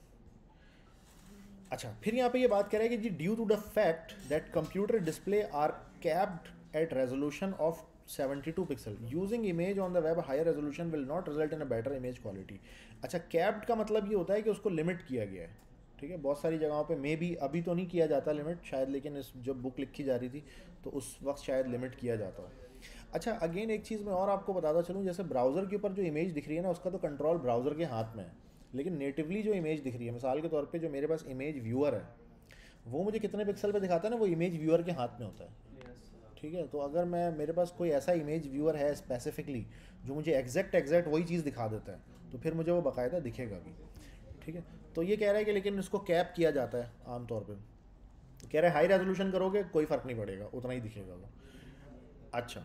अच्छा, फिर यहाँ पे ये बात कर रहा है कि जी due to the fact that computer display are capped at resolution of 72 pixel using image on the web, higher resolution will not result in a better image quality. अच्छा, कैप्ड का मतलब ये होता है कि उसको लिमिट किया गया है, ठीक है। बहुत सारी जगहों पे मे बी अभी तो नहीं किया जाता लिमिट शायद, लेकिन इस जब बुक लिखी जा रही थी तो उस वक्त शायद लिमिट किया जाता है। अच्छा, अगेन एक चीज़ मैं और आपको बताता चलूँ, जैसे ब्राउज़र के ऊपर जो इमेज दिख रही है ना, उसका तो कंट्रोल ब्राउज़र के हाथ में है, लेकिन नेटिवली जो इमेज दिख रही है, मिसाल के तौर पे जो मेरे पास इमेज व्यूअर है वो मुझे कितने पिक्सल पे दिखाता है ना, वो इमेज व्यूअर के हाथ में होता है, ठीक है। तो अगर मेरे पास कोई ऐसा इमेज व्यूअर है स्पेसिफिकली जो मुझे एग्जैक्ट वही चीज़ दिखा देता है, तो फिर मुझे वो बाकायदा दिखेगा भी, ठीक है। तो ये कह रहा है कि लेकिन इसको कैप किया जाता है आमतौर पर, तो कह रहे हैं हाई रेजोल्यूशन करोगे कोई फ़र्क नहीं पड़ेगा, उतना ही दिखेगा वो। अच्छा,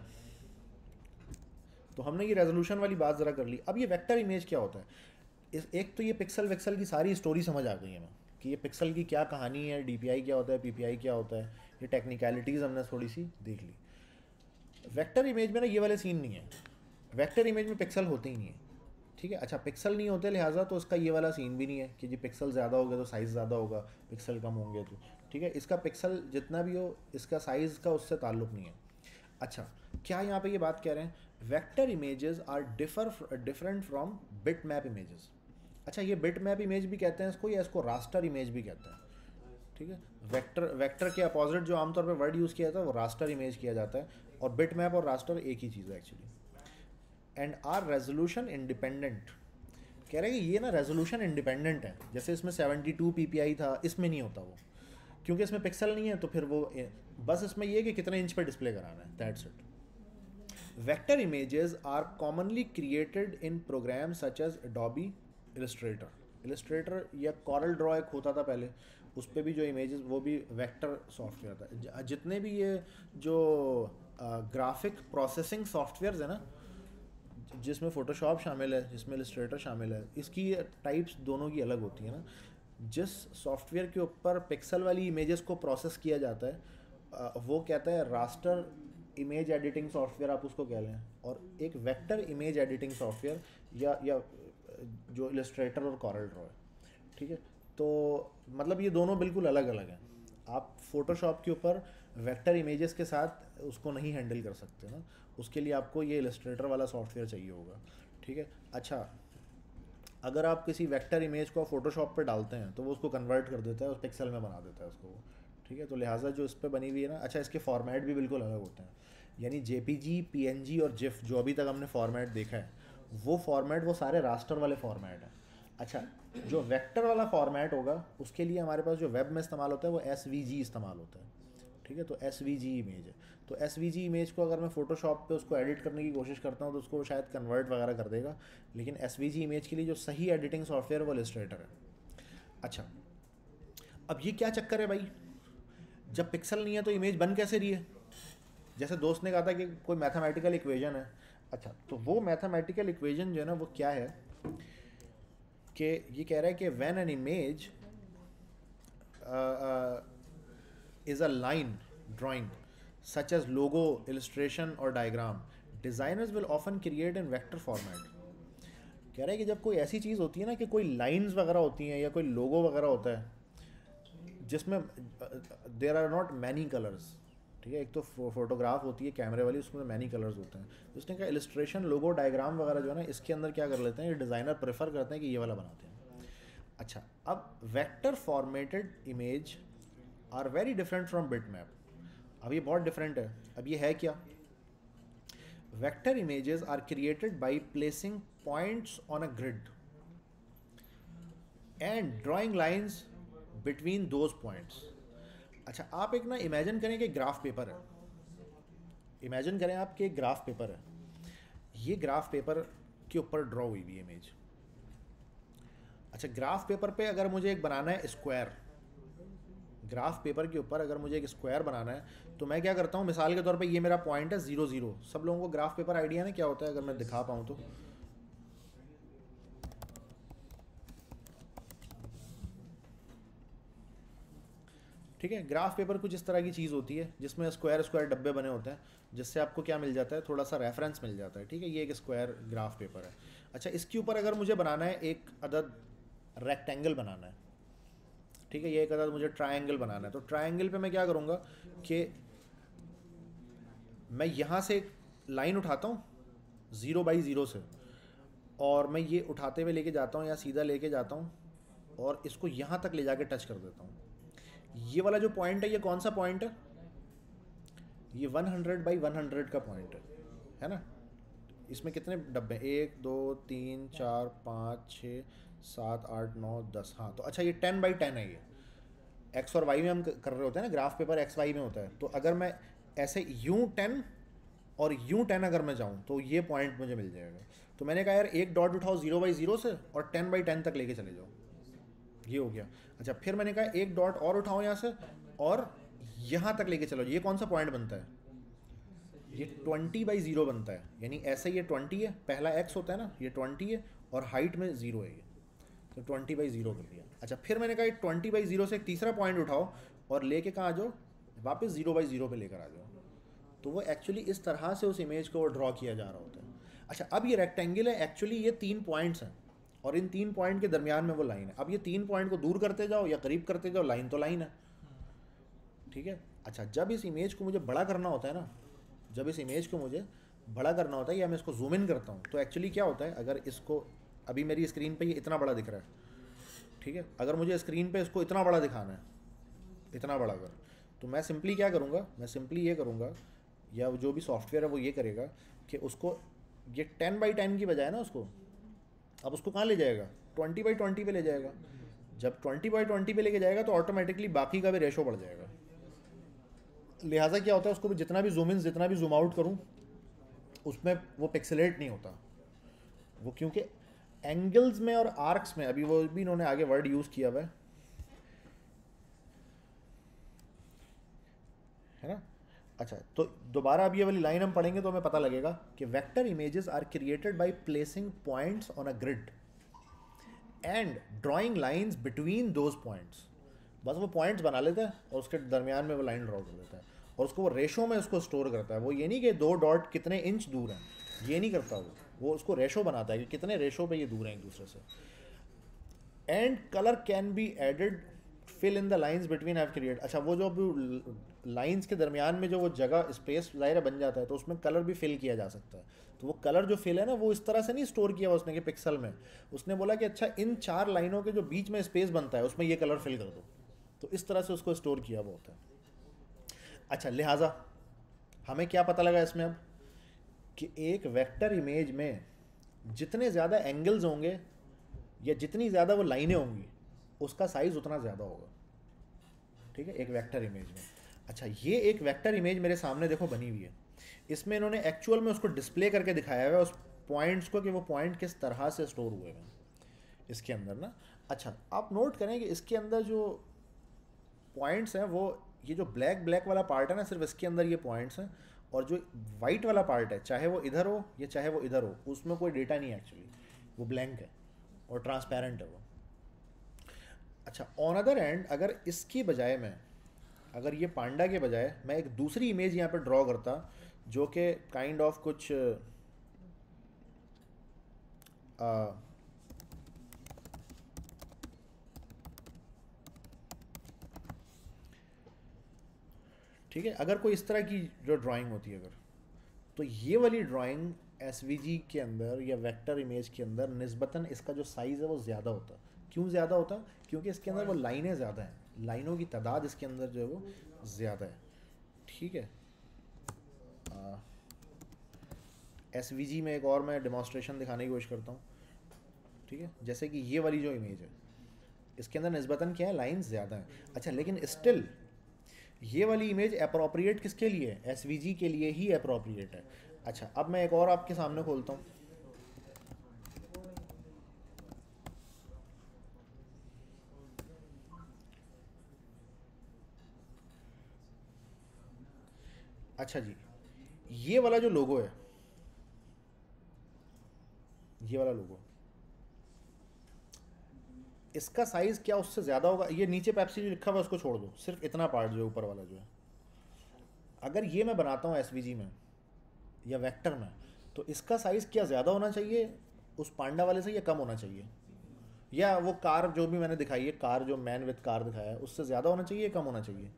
तो हमने ये रेजोल्यूशन वाली बात ज़रा कर ली। अब ये वेक्टर इमेज क्या होता है, इस एक तो ये पिक्सल विक्सल की सारी स्टोरी समझ आ गई है हमें कि ये पिक्सल की क्या कहानी है, DPI क्या होता है, PPI क्या होता है, ये टेक्निकलिटीज़ हमने थोड़ी सी देख ली। वेक्टर इमेज में ना ये वाले सीन नहीं है, वेक्टर इमेज में पिक्सल होते ही नहीं है, ठीक है। अच्छा, पिक्सल नहीं होते लिहाजा तो उसका ये वाला सीन भी नहीं है कि जी पिक्सल ज़्यादा हो गया तो साइज़ ज़्यादा होगा, पिक्सल कम होंगे तो, ठीक है। इसका पिक्सल जितना भी हो इसका साइज़ का उससे ताल्लुक़ नहीं है। अच्छा, क्या यहाँ पे ये बात कह रहे हैं, vector images are different from bit map images. अच्छा, ये बिट मैप इमेज भी कहते हैं इसको, या इसको रास्टर इमेज भी कहते हैं, ठीक है। वेक्टर के अपोजिट जो आमतौर पे वर्ड यूज़ किया जाता है वो रास्टर इमेज किया जाता है, और बिट मैप और रास्टर एक ही चीज़ है actually. And are resolution independent, कह रहे हैं कि ये ना रेजोल्यूशन इंडिपेंडेंट है, जैसे इसमें 72 PPI था, इसमें नहीं होता वो, क्योंकि इसमें पिक्सल नहीं है, तो फिर वो बस इसमें ये कि कितने इंच पे डिस्प्ले कराना है, that's it. Vector images are commonly created in program such as Adobe Illustrator या Corel Draw एक होता था पहले, उस पर भी जो इमेजेस वो भी वेक्टर सॉफ्टवेयर था। जितने भी ये जो ग्राफिक प्रोसेसिंग सॉफ्टवेयर्स है ना, जिसमें फ़ोटोशॉप शामिल है, जिसमें इलस्ट्रेटर शामिल है, इसकी टाइप्स दोनों की अलग होती है ना। जिस सॉफ्टवेयर के ऊपर पिक्सल वाली इमेजेस को प्रोसेस किया जाता है वो कहता है रास्टर इमेज एडिटिंग सॉफ्टवेयर, आप उसको कह लें, और एक वेक्टर इमेज एडिटिंग सॉफ्टवेयर या जो इलस्ट्रेटर और Corel Draw है, ठीक है। तो मतलब ये दोनों बिल्कुल अलग अलग हैं। आप फोटोशॉप के ऊपर वेक्टर इमेजेस के साथ उसको नहीं हैंडल कर सकते ना, उसके लिए आपको ये इलस्ट्रेटर वाला सॉफ्टवेयर चाहिए होगा, ठीक है। अच्छा, अगर आप किसी वेक्टर इमेज को फोटोशॉप पे डालते हैं तो वो उसको कन्वर्ट कर देता है, उस पिक्सल में बना देता है उसको, ठीक है। तो लिहाजा जो इस पर बनी हुई है ना, अच्छा इसके फॉर्मेट भी बिल्कुल अलग होते हैं, यानी JPG PNG और GIF जो अभी तक हमने फॉर्मेट देखा है वो फॉर्मेट वो सारे रास्टर वाले फॉर्मेट हैं। अच्छा, जो वेक्टर वाला फॉर्मेट होगा उसके लिए हमारे पास जो वेब में इस्तेमाल होता है वो SVG इस्तेमाल होता है, ठीक है। तो SVG इमेज है, तो SVG इमेज को अगर मैं फ़ोटोशॉप पे उसको एडिट करने की कोशिश करता हूँ तो उसको शायद कन्वर्ट वगैरह कर देगा, लेकिन SVG इमेज के लिए जो सही एडिटिंग सॉफ्टवेयर वो इलस्ट्रेटर है। अच्छा, अब ये क्या चक्कर है भाई, जब पिक्सल नहीं है तो इमेज बन कैसे रही है। जैसे दोस्त ने कहा था कि कोई मैथमेटिकल इक्वेशन है, अच्छा तो वो मैथमेटिकल इक्वेशन जो है ना वो क्या है कि ये कह रहा है कि when an image is a line drawing such as logo, illustration और diagram, designers will often create in vector format। कह रहा है कि जब कोई ऐसी चीज़ होती है ना कि कोई लाइंस वगैरह होती हैं या कोई लोगो वगैरह होता है जिसमें there are not many colours, ठीक है। एक तो फोटोग्राफ होती है कैमरे वाली, उसमें मैनी कलर्स होते हैं, तो उसने कहा इलस्ट्रेशन लोगो डायग्राम वगैरह जो है ना इसके अंदर क्या कर लेते हैं, ये डिज़ाइनर प्रेफर करते हैं कि ये वाला बनाते हैं। अच्छा, अब vector formatted image are very different from bit map. अब ये बहुत डिफरेंट है। अब ये है क्या? Vector images are created by placing points on a grid and drawing lines between those points. अच्छा, आप एक ना इमेजिन करें कि ग्राफ पेपर है। इमेजिन करें आप कि एक ग्राफ पेपर है। ये ग्राफ पेपर के ऊपर ड्रॉ हुई हुई इमेज। अच्छा, ग्राफ पेपर पे अगर मुझे एक बनाना है स्क्वायर, ग्राफ पेपर के ऊपर अगर मुझे एक स्क्वायर बनाना है तो मैं क्या करता हूँ, मिसाल के तौर पे ये मेरा पॉइंट है 0 0। सब लोगों को ग्राफ पेपर आइडिया ना क्या होता है, अगर मैं दिखा पाऊँ तो। ठीक है, ग्राफ पेपर कुछ इस तरह की चीज़ होती है जिसमें स्क्वायर स्क्वायर डब्बे बने होते हैं, जिससे आपको क्या मिल जाता है, थोड़ा सा रेफरेंस मिल जाता है। ठीक है, ये एक स्क्वायर ग्राफ पेपर है। अच्छा, इसके ऊपर अगर मुझे बनाना है एक अदद रेक्टेंगल बनाना है, ठीक है, ये एक अदद मुझे ट्रायंगल बनाना है, तो ट्रायंगल पे मैं क्या करूँगा कि मैं यहाँ से एक लाइन उठाता हूँ 0 बाई 0 से, और मैं ये उठाते हुए लेके जाता हूँ या सीधा लेके जाता हूँ और इसको यहाँ तक ले जाके टच कर देता हूँ। ये वाला जो पॉइंट है, ये कौन सा पॉइंट है? ये 100 बाई 100 का पॉइंट है ना। इसमें कितने डब्बे हैं? 1 2 3 4 5 6 7 8 9 10। हाँ, तो अच्छा, ये 10 बाई 10 है। ये एक्स और वाई में हम कर रहे होते हैं ना, ग्राफ पेपर एक्स वाई में होता है। तो अगर मैं ऐसे यूँ 10 और यूँ 10 अगर मैं जाऊँ तो ये पॉइंट मुझे मिल जाएगा। तो मैंने कहा यार एक डॉट उठाओ 0 बाई 0 से और 10 बाई 10 तक लेके चले जाओ, ये हो गया। अच्छा, फिर मैंने कहा एक डॉट और उठाओ यहाँ से और यहाँ तक लेके चलो, ये कौन सा पॉइंट बनता है? ये 20 बाई 0 बनता है। यानी ऐसे ये 20 है, पहला x होता है ना, ये 20 है और हाइट में 0 है ये, तो 20 बाई 0 कर दिया। अच्छा, फिर मैंने कहा 20 बाई 0 से एक तीसरा पॉइंट उठाओ और लेके कहाँ आ जाओ, वापस 0 बाई 0 पे लेकर आ जाओ। तो वो एक्चुअली इस तरह से उस इमेज को ड्रॉ किया जा रहा होता है। अच्छा, अब ये रेक्टेंगल है, एक्चुअली ये 3 पॉइंट्स हैं और इन 3 पॉइंट के दरमियान में वो लाइन है। अब ये 3 पॉइंट को दूर करते जाओ या करीब करते जाओ, लाइन तो लाइन है। ठीक है। अच्छा, जब इस इमेज को मुझे बड़ा करना होता है ना, जब इस इमेज को मुझे बड़ा करना होता है या मैं इसको जूम इन करता हूँ, तो एक्चुअली क्या होता है, अगर इसको अभी मेरी स्क्रीन पे ये इतना बड़ा दिख रहा है, ठीक है, अगर मुझे स्क्रीन पे इसको इतना बड़ा दिखाना है, इतना बड़ा अगर, तो मैं सिंपली क्या करूँगा, मैं सिंपली ये करूँगा, या जो भी सॉफ्टवेयर है वो ये करेगा कि उसको ये 10 बाई 10 की बजाय ना उसको, अब उसको कहाँ ले जाएगा, 20 बाई 20 पे ले जाएगा। जब 20 बाई 20 पे लेके जाएगा तो ऑटोमेटिकली बाकी का भी रेशो बढ़ जाएगा। लिहाजा क्या होता है, उसको जितना भी जूम इन जितना भी जूम आउट करूँ उसमें वो पिक्सेलेट नहीं होता वो, क्योंकि एंगल्स में और आर्क्स में, अभी वो भी इन्होंने आगे वर्ड यूज़ किया हुआ है ना। अच्छा, तो दोबारा अब ये वाली लाइन हम पढ़ेंगे तो हमें पता लगेगा कि vector images are created by placing points on a grid and drawing lines between those points. बस वो पॉइंट्स बना लेता है और उसके दरमियान में वो लाइन ड्रॉ कर देता है और उसको वो रेशो में उसको स्टोर करता है। वो ये नहीं कि 2 डॉट कितने इंच दूर हैं, ये नहीं करता वो उसको रेशो बनाता है कि कितने रेशो पे ये दूर हैं एक दूसरे से। And colour can be added fill in the lines between have create. अच्छा, वो जो लाइंस के दरमियान में जो वो जगह स्पेस ज़ाहिर बन जाता है तो उसमें कलर भी फिल किया जा सकता है। तो वो कलर जो फिल है ना, वो इस तरह से नहीं स्टोर किया हुआ उसने कि पिक्सल में, उसने बोला कि अच्छा इन 4 लाइनों के जो बीच में स्पेस बनता है उसमें ये कलर फिल कर दो, तो इस तरह से उसको स्टोर किया हुआ होता है। अच्छा, लिहाजा हमें क्या पता लगा इसमें अब, कि एक वेक्टर इमेज में जितने ज़्यादा एंगल्स होंगे या जितनी ज़्यादा वो लाइनें होंगी उसका साइज़ उतना ज़्यादा होगा। ठीक है, एक वेक्टर इमेज में। अच्छा, ये एक वेक्टर इमेज मेरे सामने देखो बनी हुई है, इसमें इन्होंने एक्चुअल में उसको डिस्प्ले करके दिखाया हुआ है उस पॉइंट्स को कि वो पॉइंट किस तरह से स्टोर हुए हैं इसके अंदर ना। अच्छा, आप नोट करें कि इसके अंदर जो पॉइंट्स हैं वो, ये जो ब्लैक वाला पार्ट है ना, सिर्फ इसके अंदर ये पॉइंट्स हैं, और जो वाइट वाला पार्ट है, चाहे वो इधर हो या चाहे वो इधर हो, उसमें कोई डेटा नहीं है एक्चुअली, वो ब्लैंक है और ट्रांसपेरेंट है वो। अच्छा, ऑन अदर एंड अगर इसकी बजाय मैं, अगर ये पांडा के बजाय मैं एक दूसरी इमेज यहाँ पे ड्रॉ करता जो कि काइंड ऑफ कुछ ठीक है, अगर कोई इस तरह की जो ड्राइंग होती है अगर, तो ये वाली ड्राइंग एसवीजी के अंदर या वेक्टर इमेज के अंदर निस्बतन इसका जो साइज़ है वो ज़्यादा होता है। क्यों ज़्यादा होता? क्योंकि इसके अंदर वो लाइनें ज़्यादा हैं, लाइनों की तादाद इसके अंदर जो है वो ज़्यादा है। ठीक है। SVG में एक और मैं डेमोन्स्ट्रेशन दिखाने की कोशिश करता हूँ। ठीक है, जैसे कि ये वाली जो इमेज है इसके अंदर निस्बतन क्या है, लाइंस ज़्यादा हैं। अच्छा, लेकिन स्टिल ये वाली इमेज अप्रोप्रिएट किसके लिए है, SVG के लिए ही अप्रोप्रिएट है। अच्छा, अब मैं एक और आपके सामने खोलता हूँ। अच्छा जी, ये वाला जो लोगो है, ये वाला लोगो, इसका साइज क्या उससे ज़्यादा होगा? ये नीचे पेप्सी जो लिखा हुआ है उसको छोड़ दो, सिर्फ इतना पार्ट जो है ऊपर वाला जो है, अगर ये मैं बनाता हूँ SVG में या वेक्टर में, तो इसका साइज़ क्या ज़्यादा होना चाहिए उस पांडा वाले से या कम होना चाहिए? या वो कार जो भी मैंने दिखाई है, कार जो मैन विद कार दिखाया है, उससे ज़्यादा होना चाहिए या कम होना चाहिए?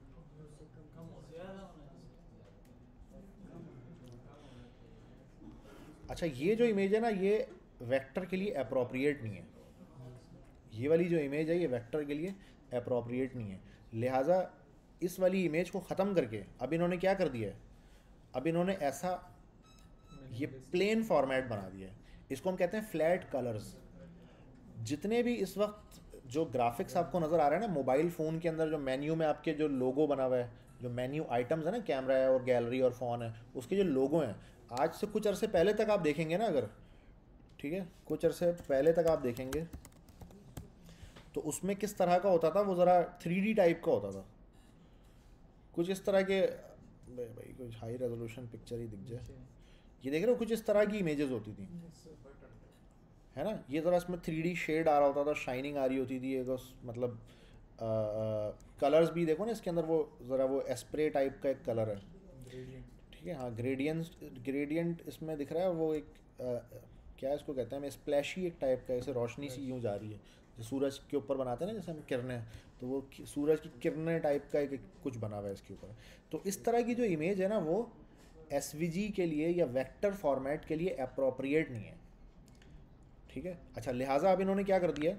अच्छा, ये जो इमेज है ना, ये वेक्टर के लिए अप्रोप्रिएट नहीं है। ये वाली जो इमेज है ये वेक्टर के लिए अप्रोप्रिएट नहीं है। लिहाजा इस वाली इमेज को ख़त्म करके अब इन्होंने क्या कर दिया है, अब इन्होंने ऐसा ये प्लेन फॉर्मेट बना दिया है। इसको हम कहते हैं फ्लैट कलर्स। जितने भी इस वक्त जो ग्राफिक्स आपको नज़र आ रहा है ना मोबाइल फ़ोन के अंदर, जो मेन्यू में आपके जो लोगो बना हुआ है, जो मेन्यू आइटम्स है ना, कैमरा है और गैलरी और फ़ोन है, उसके जो लोगो हैं, आज से कुछ अरसे पहले तक आप देखेंगे ना अगर, ठीक है, कुछ अरसे पहले तक आप देखेंगे तो उसमें किस तरह का होता था, वो ज़रा 3D टाइप का होता था, कुछ इस तरह के। भाई कुछ हाई रेजोल्यूशन पिक्चर ही दिख जाए, ये देख रहे हो, कुछ इस तरह की इमेजेस होती थी, है ना। ये ज़रा इसमें 3D शेड आ रहा होता था, शाइनिंग आ रही होती थी, एक मतलब कलर्स भी देखो ना इसके अंदर, वो ज़रा वो एस्प्रे टाइप का एक कलर है, ठीक है। हाँ, ग्रेडियंट इसमें दिख रहा है, वो एक क्या इसको कहते हैं, स्प्लैशी एक टाइप का, ऐसे रोशनी सी यूँ जा रही है, जो सूरज के ऊपर बनाते हैं ना, जैसे हम किरणें, तो वो सूरज की किरणें टाइप का एक कुछ बना हुआ है इसके ऊपर। तो इस तरह की जो इमेज है ना, वो SVG के लिए या वेक्टर फॉर्मेट के लिए अप्रोप्रिएट नहीं है, ठीक है। अच्छा, लिहाजा अब इन्होंने क्या कर दिया,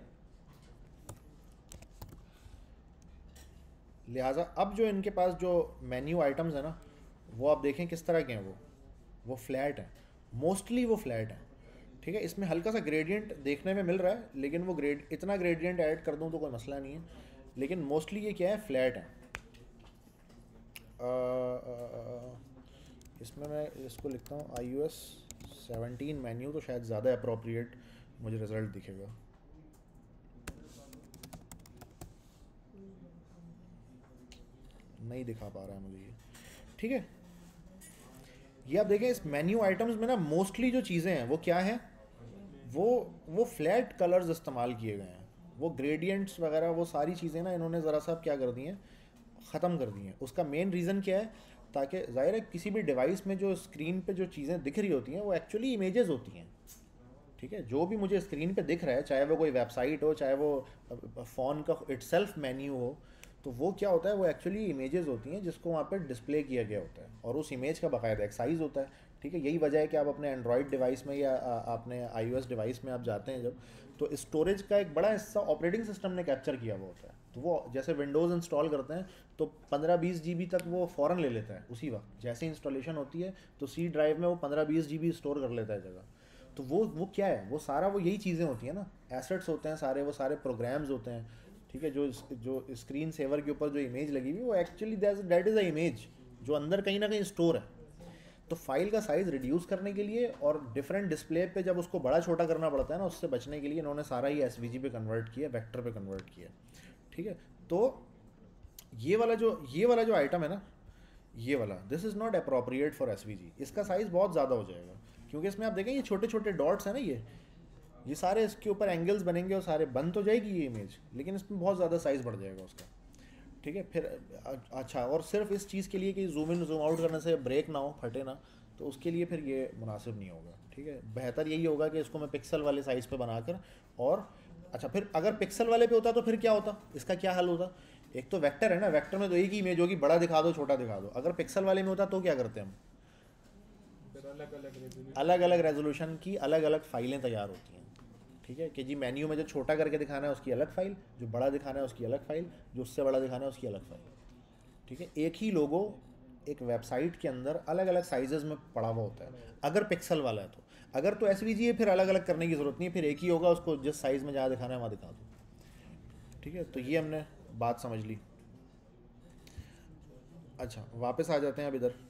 लिहाजा अब जो इनके पास जो मेन्यू आइटम्स है ना, वो आप देखें किस तरह के हैं, वो फ्लैट हैं, मोस्टली वो फ्लैट हैं, ठीक है। इसमें हल्का सा ग्रेडियंट देखने में मिल रहा है, लेकिन वो इतना ग्रेडियंट ऐड कर दूं तो कोई मसला नहीं है, लेकिन मोस्टली ये क्या है, फ्लैट है। इसमें मैं इसको लिखता हूँ iOS 17 मेन्यू, तो शायद ज़्यादा अप्रोप्रिएट मुझे रिज़ल्ट दिखेगा। नहीं दिखा पा रहा है मुझे ये, ठीक है। ये आप देखें इस मेन्यू आइटम्स में ना मोस्टली जो चीज़ें हैं वो क्या है, वो फ्लैट कलर्स इस्तेमाल किए गए हैं, वो ग्रेडियंट्स वगैरह वो सारी चीज़ें ना इन्होंने ज़रा सा क्या कर दी हैं, ख़त्म कर दी हैं। उसका मेन रीज़न क्या है, ताकि ज़ाहिर है किसी भी डिवाइस में जो स्क्रीन पे जो चीज़ें दिख रही होती हैं वो एक्चुअली इमेजेस होती हैं, ठीक है। जो भी मुझे स्क्रीन पे दिख रहा है, चाहे वो कोई वेबसाइट हो, चाहे वो फ़ोन का इटसेल्फ मेन्यू हो, तो वो क्या होता है, वो एक्चुअली इमेजेस होती हैं जिसको वहाँ पे डिस्प्ले किया गया होता है, और उस इमेज का बाकायदा एक साइज़ होता है, ठीक है। यही वजह है कि आप अपने एंड्रॉयड डिवाइस में या अपने iOS डिवाइस में आप जाते हैं जब, तो स्टोरेज का एक बड़ा हिस्सा ऑपरेटिंग सिस्टम ने कैप्चर किया हुआ होता है। तो वो जैसे विंडोज़ इंस्टॉल करते हैं तो 15-20 GB तक वो फ़ौरन ले लेता है उसी वक्त, जैसे इंस्टॉलेशन होती है तो C ड्राइव में वो 15-20 GB स्टोर कर लेता है जगह। तो वो क्या है, वो सारा वो यही चीज़ें होती हैं ना, एसेट्स होते हैं सारे, वो सारे प्रोग्राम्स होते हैं, ठीक है। जो स्क्रीन सेवर के ऊपर जो इमेज लगी हुई वो actually that is a image जो अंदर कहीं ना कहीं स्टोर है। तो फाइल का साइज़ रिड्यूस करने के लिए और डिफरेंट डिस्प्ले पे जब उसको बड़ा छोटा करना पड़ता है ना, उससे बचने के लिए इन्होंने सारा ही SVG पे कन्वर्ट किया, वेक्टर पे कन्वर्ट किया, ठीक है। तो ये वाला जो आइटम है ना, ये वाला, this is not appropriate for SVG। इसका साइज़ बहुत ज़्यादा हो जाएगा, क्योंकि इसमें आप देखें ये छोटे छोटे डॉट्स हैं ना, ये सारे इसके ऊपर एंगल्स बनेंगे और सारे बन तो जाएगी ये इमेज, लेकिन इसमें बहुत ज़्यादा साइज़ बढ़ जाएगा उसका, ठीक है। फिर अच्छा, और सिर्फ इस चीज़ के लिए कि जूम इन जूम आउट करने से ब्रेक ना हो, फटे ना, तो उसके लिए फिर ये मुनासिब नहीं होगा, ठीक है। बेहतर यही होगा कि इसको मैं पिक्सल वाले साइज़ पे बनाकर, और अच्छा फिर अगर पिक्सल वाले पे होता तो फिर क्या होता, इसका क्या हल होता। एक तो वेक्टर है ना, वेक्टर में तो एक ही इमेज होगी, बड़ा दिखा दो छोटा दिखा दो। अगर पिक्सल वाले में होता तो क्या करते हैं हम, अलग अलग रेजोल्यूशन की अलग अलग फाइलें तैयार होती हैं, ठीक है। कि जी मेन्यू में जो छोटा करके दिखाना है उसकी अलग फाइल, जो बड़ा दिखाना है उसकी अलग फाइल, जो उससे बड़ा दिखाना है उसकी अलग फाइल, ठीक है। एक ही लोगो एक वेबसाइट के अंदर अलग अलग साइजेस में पड़ा हुआ होता है, अगर पिक्सल वाला है तो। अगर तो SVG है फिर अलग अलग करने की ज़रूरत नहीं है, फिर एक ही होगा, उसको जिस साइज़ में जहाँ दिखाना है वहाँ दिखा दो। ठीक है, तो ये हमने बात समझ ली। अच्छा, वापस आ जाते हैं अब इधर।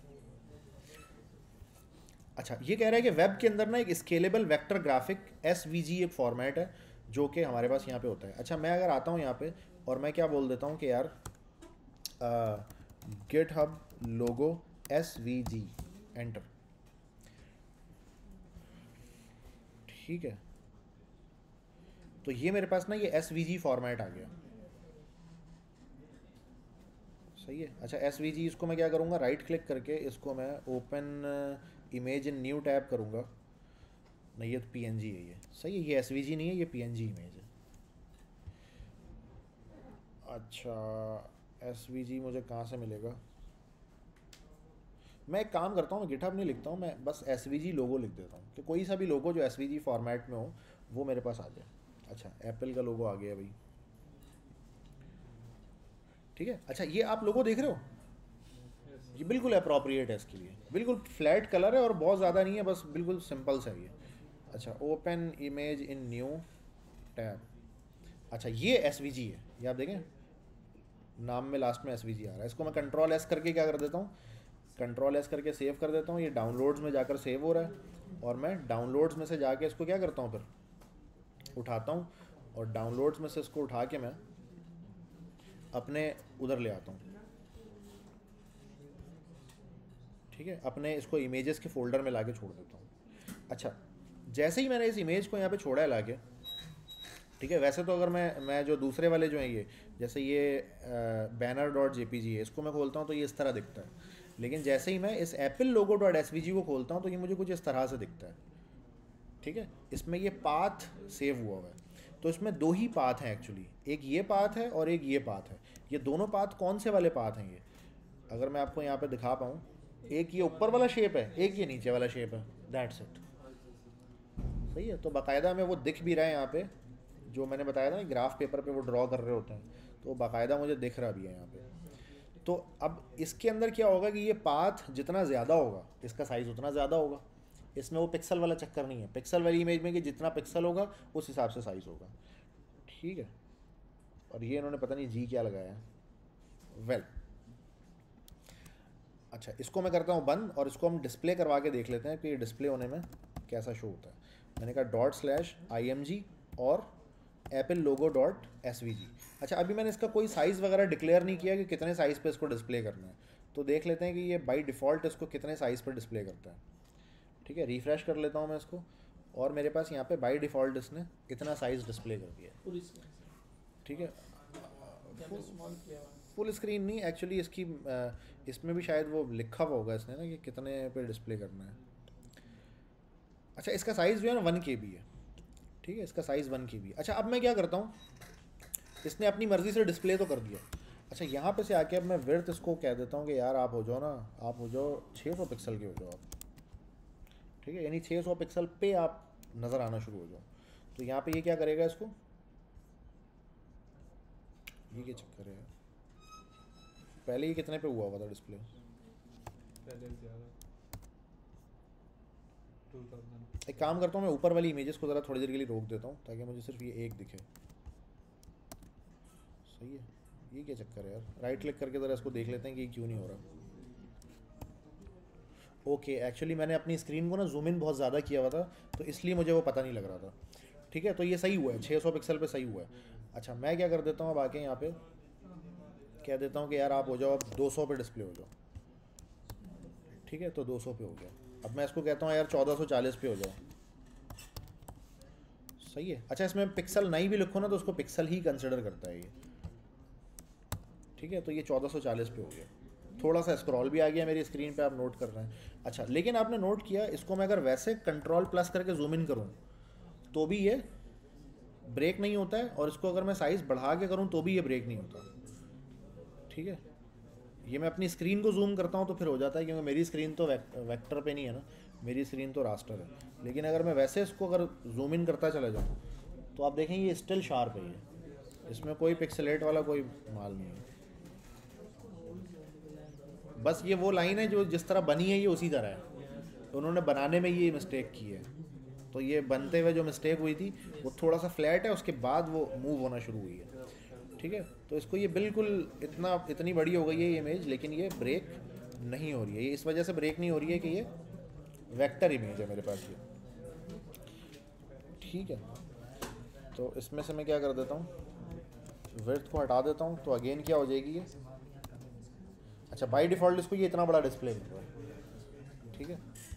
अच्छा, ये कह रहा है कि वेब के अंदर ना एक स्केलेबल वेक्टर ग्राफिक SVG एक फॉर्मेट है जो कि हमारे पास यहाँ पे होता है। अच्छा, मैं अगर आता हूँ यहाँ पे और मैं क्या बोल देता हूँ कि यार गिटहब लोगो SVG, एंटर। ठीक है, तो ये मेरे पास ना ये SVG फॉर्मेट आ गया। सही है। अच्छा, SVG इसको मैं क्या करूँगा, राइट क्लिक करके इसको मैं open image in new tab करूँगा। नहीं, ये तो PNG है ये। सही है, ये SVG नहीं है, ये PNG इमेज है। अच्छा, SVG मुझे कहाँ से मिलेगा? मैं एक काम करता हूँ, मैं गिटहब नहीं लिखता हूँ, मैं बस SVG लोगो लिख देता हूँ कि कोई सा भी लोगो जो SVG फॉर्मेट में हो वो मेरे पास आ जाए। अच्छा, एप्पल का लोगो आ गया भाई। ठीक है। अच्छा, ये आप लोगो देख रहे हो, ये बिल्कुल अप्रोप्रिएट है इसके लिए, बिल्कुल फ्लैट कलर है और बहुत ज़्यादा नहीं है, बस बिल्कुल सिंपल सा ही है। अच्छा, open image in new tab. अच्छा, ये SVG है, ये आप देखें नाम में लास्ट में SVG आ रहा है। इसको मैं कंट्रोल S करके क्या कर देता हूँ, कंट्रोल S करके सेव कर देता हूँ। ये डाउनलोड्स में जाकर सेव हो रहा है और मैं डाउनलोड्स में से जाके इसको क्या करता हूँ, फिर उठाता हूँ और डाउनलोड्स में से इसको उठा के मैं अपने उधर ले आता हूँ। ठीक है, अपने इसको इमेजेस के फोल्डर में लाके छोड़ देता हूँ। अच्छा, जैसे ही मैंने इस इमेज को यहाँ पे छोड़ा है लाके, ठीक है, वैसे तो अगर मैं जो दूसरे वाले जो हैं ये, जैसे ये banner.jpg है, इसको मैं खोलता हूँ तो ये इस तरह दिखता है। लेकिन जैसे ही मैं इस apple logo.svg को खोलता हूँ तो ये मुझे कुछ इस तरह से दिखता है। ठीक है, इसमें ये पाथ सेव हुआ हुआ है। तो इसमें दो ही पाथ हैं एक्चुअली, एक ये पाथ है और एक ये पाथ है। ये दोनों पाथ कौन से वाले पाथ हैं ये, अगर मैं आपको यहाँ पे दिखा पाऊँ, एक ये ऊपर वाला शेप है, एक ये नीचे वाला शेप है, दैट्स इट। सही है, तो बाकायदा में वो दिख भी रहा है यहाँ पे, जो मैंने बताया था ग्राफ पेपर पे वो ड्रॉ कर रहे होते हैं, तो बाकायदा मुझे दिख रहा भी है यहाँ पे। तो अब इसके अंदर क्या होगा कि ये पाथ जितना ज़्यादा होगा इसका साइज़ उतना ज़्यादा होगा। इसमें वो पिक्सल वाला चक्कर नहीं है, पिक्सल वाली इमेज में कि जितना पिक्सल होगा उस हिसाब से साइज़ होगा। ठीक है, और ये इन्होंने पता नहीं जी क्या लगाया है। वेल, अच्छा, इसको मैं करता हूँ बंद और इसको हम डिस्प्ले करवा के देख लेते हैं कि ये डिस्प्ले होने में कैसा शो होता है। मैंने कहा ./img और apple logo.svg। अच्छा, अभी मैंने इसका कोई साइज़ वगैरह डिक्लेयर नहीं किया कि कितने साइज़ पे इसको डिस्प्ले करना है, तो देख लेते हैं कि ये बाय डिफ़ॉल्ट इसको कितने साइज़ पर डिस्प्ले करता है। ठीक है, रिफ़्रेश कर लेता हूँ मैं इसको और मेरे पास यहाँ पे बाय डिफ़ॉल्ट इसने इतना साइज़ डिस्प्ले कर दिया है। पूरी स्क्रीन ठीक है, से स्मॉल किया हुआ फुल स्क्रीन नहीं एक्चुअली, इसकी इसमें भी शायद वो लिखा हुआ होगा इसने ना कि कितने पे डिस्प्ले करना है। अच्छा, इसका साइज़ जो है ना 1 KB है। ठीक है, इसका साइज़ 1 KB। अच्छा, अब मैं क्या करता हूँ, इसने अपनी मर्ज़ी से डिस्प्ले तो कर दिया। अच्छा, यहाँ पे से आके अब मैं विड्थ इसको कह देता हूँ कि यार आप हो जाओ ना, आप हो जाओ 600 पिक्सल के हो जाओ आप। ठीक है, यानी 600 पिक्सल पे आप नज़र आना शुरू हो जाओ। तो यहाँ पे ये क्या करेगा, इसको ये क्या चक्कर है, पहले ये कितने पे हुआ था डिस्प्ले? पहले ज़्यादा 2000। एक काम करता हूँ, मैं ऊपर वाली इमेजेस को ज़रा थोड़ी देर के लिए रोक देता हूँ ताकि मुझे सिर्फ ये एक दिखे। सही है, ये क्या चक्कर है यार, राइट क्लिक करके ज़रा इसको देख लेते हैं कि ये क्यों नहीं हो रहा। ओके, एक्चुअली मैंने अपनी स्क्रीन को ना जूम इन बहुत ज़्यादा किया हुआ था तो इसलिए मुझे वो पता नहीं लग रहा था। ठीक है, तो ये सही हुआ है, 600 पिक्सल पे सही हुआ है। अच्छा, मैं क्या कर देता हूँ, अब आके यहाँ पे कह देता हूँ कि यार आप हो जाओ, अब 200 पे डिस्प्ले हो जाओ। ठीक है, तो 200 पे हो गया। अब मैं इसको कहता हूँ यार 1440 पे हो जाओ। सही है। अच्छा, इसमें पिक्सल नहीं भी लिखो ना तो उसको पिक्सल ही कंसिडर करता है ये। ठीक है, तो ये 1440 पे हो गया। थोड़ा सा स्क्रॉल भी आ गया मेरी स्क्रीन पे, आप नोट कर रहे हैं। अच्छा, लेकिन आपने नोट किया, इसको मैं अगर वैसे कंट्रोल+ करके जूम इन करूँ तो भी ये ब्रेक नहीं होता है, और इसको अगर मैं साइज़ बढ़ा के करूँ तो भी ये ब्रेक नहीं होता। ठीक है, ये मैं अपनी स्क्रीन को जूम करता हूँ तो फिर हो जाता है, क्योंकि मेरी स्क्रीन तो वेक्टर पे नहीं है ना, मेरी स्क्रीन तो रास्टर है। लेकिन अगर मैं वैसे इसको अगर जूम इन करता चला जाऊँ तो आप देखेंगे ये स्टिल शार्प है, ये इसमें कोई पिक्सलेट वाला कोई माल नहीं है। बस ये वो लाइन है जो जिस तरह बनी है ये उसी तरह है, तो उन्होंने बनाने में ये मिस्टेक की है। तो ये बनते हुए जो मिस्टेक हुई थी वो थोड़ा सा फ्लैट है, उसके बाद वो मूव होना शुरू हुई है। ठीक है, तो इसको ये बिल्कुल इतनी बड़ी हो गई है ये इमेज, लेकिन ये ब्रेक नहीं हो रही है। ये इस वजह से ब्रेक नहीं हो रही है कि ये वेक्टर इमेज है मेरे पास ये। ठीक है, तो इसमें से मैं क्या कर देता हूँ, विड्थ को हटा देता हूँ, तो अगेन क्या हो जाएगी ये। अच्छा, बाय डिफ़ॉल्ट इसको ये इतना बड़ा डिस्प्ले मिल रहा है। ठीक है,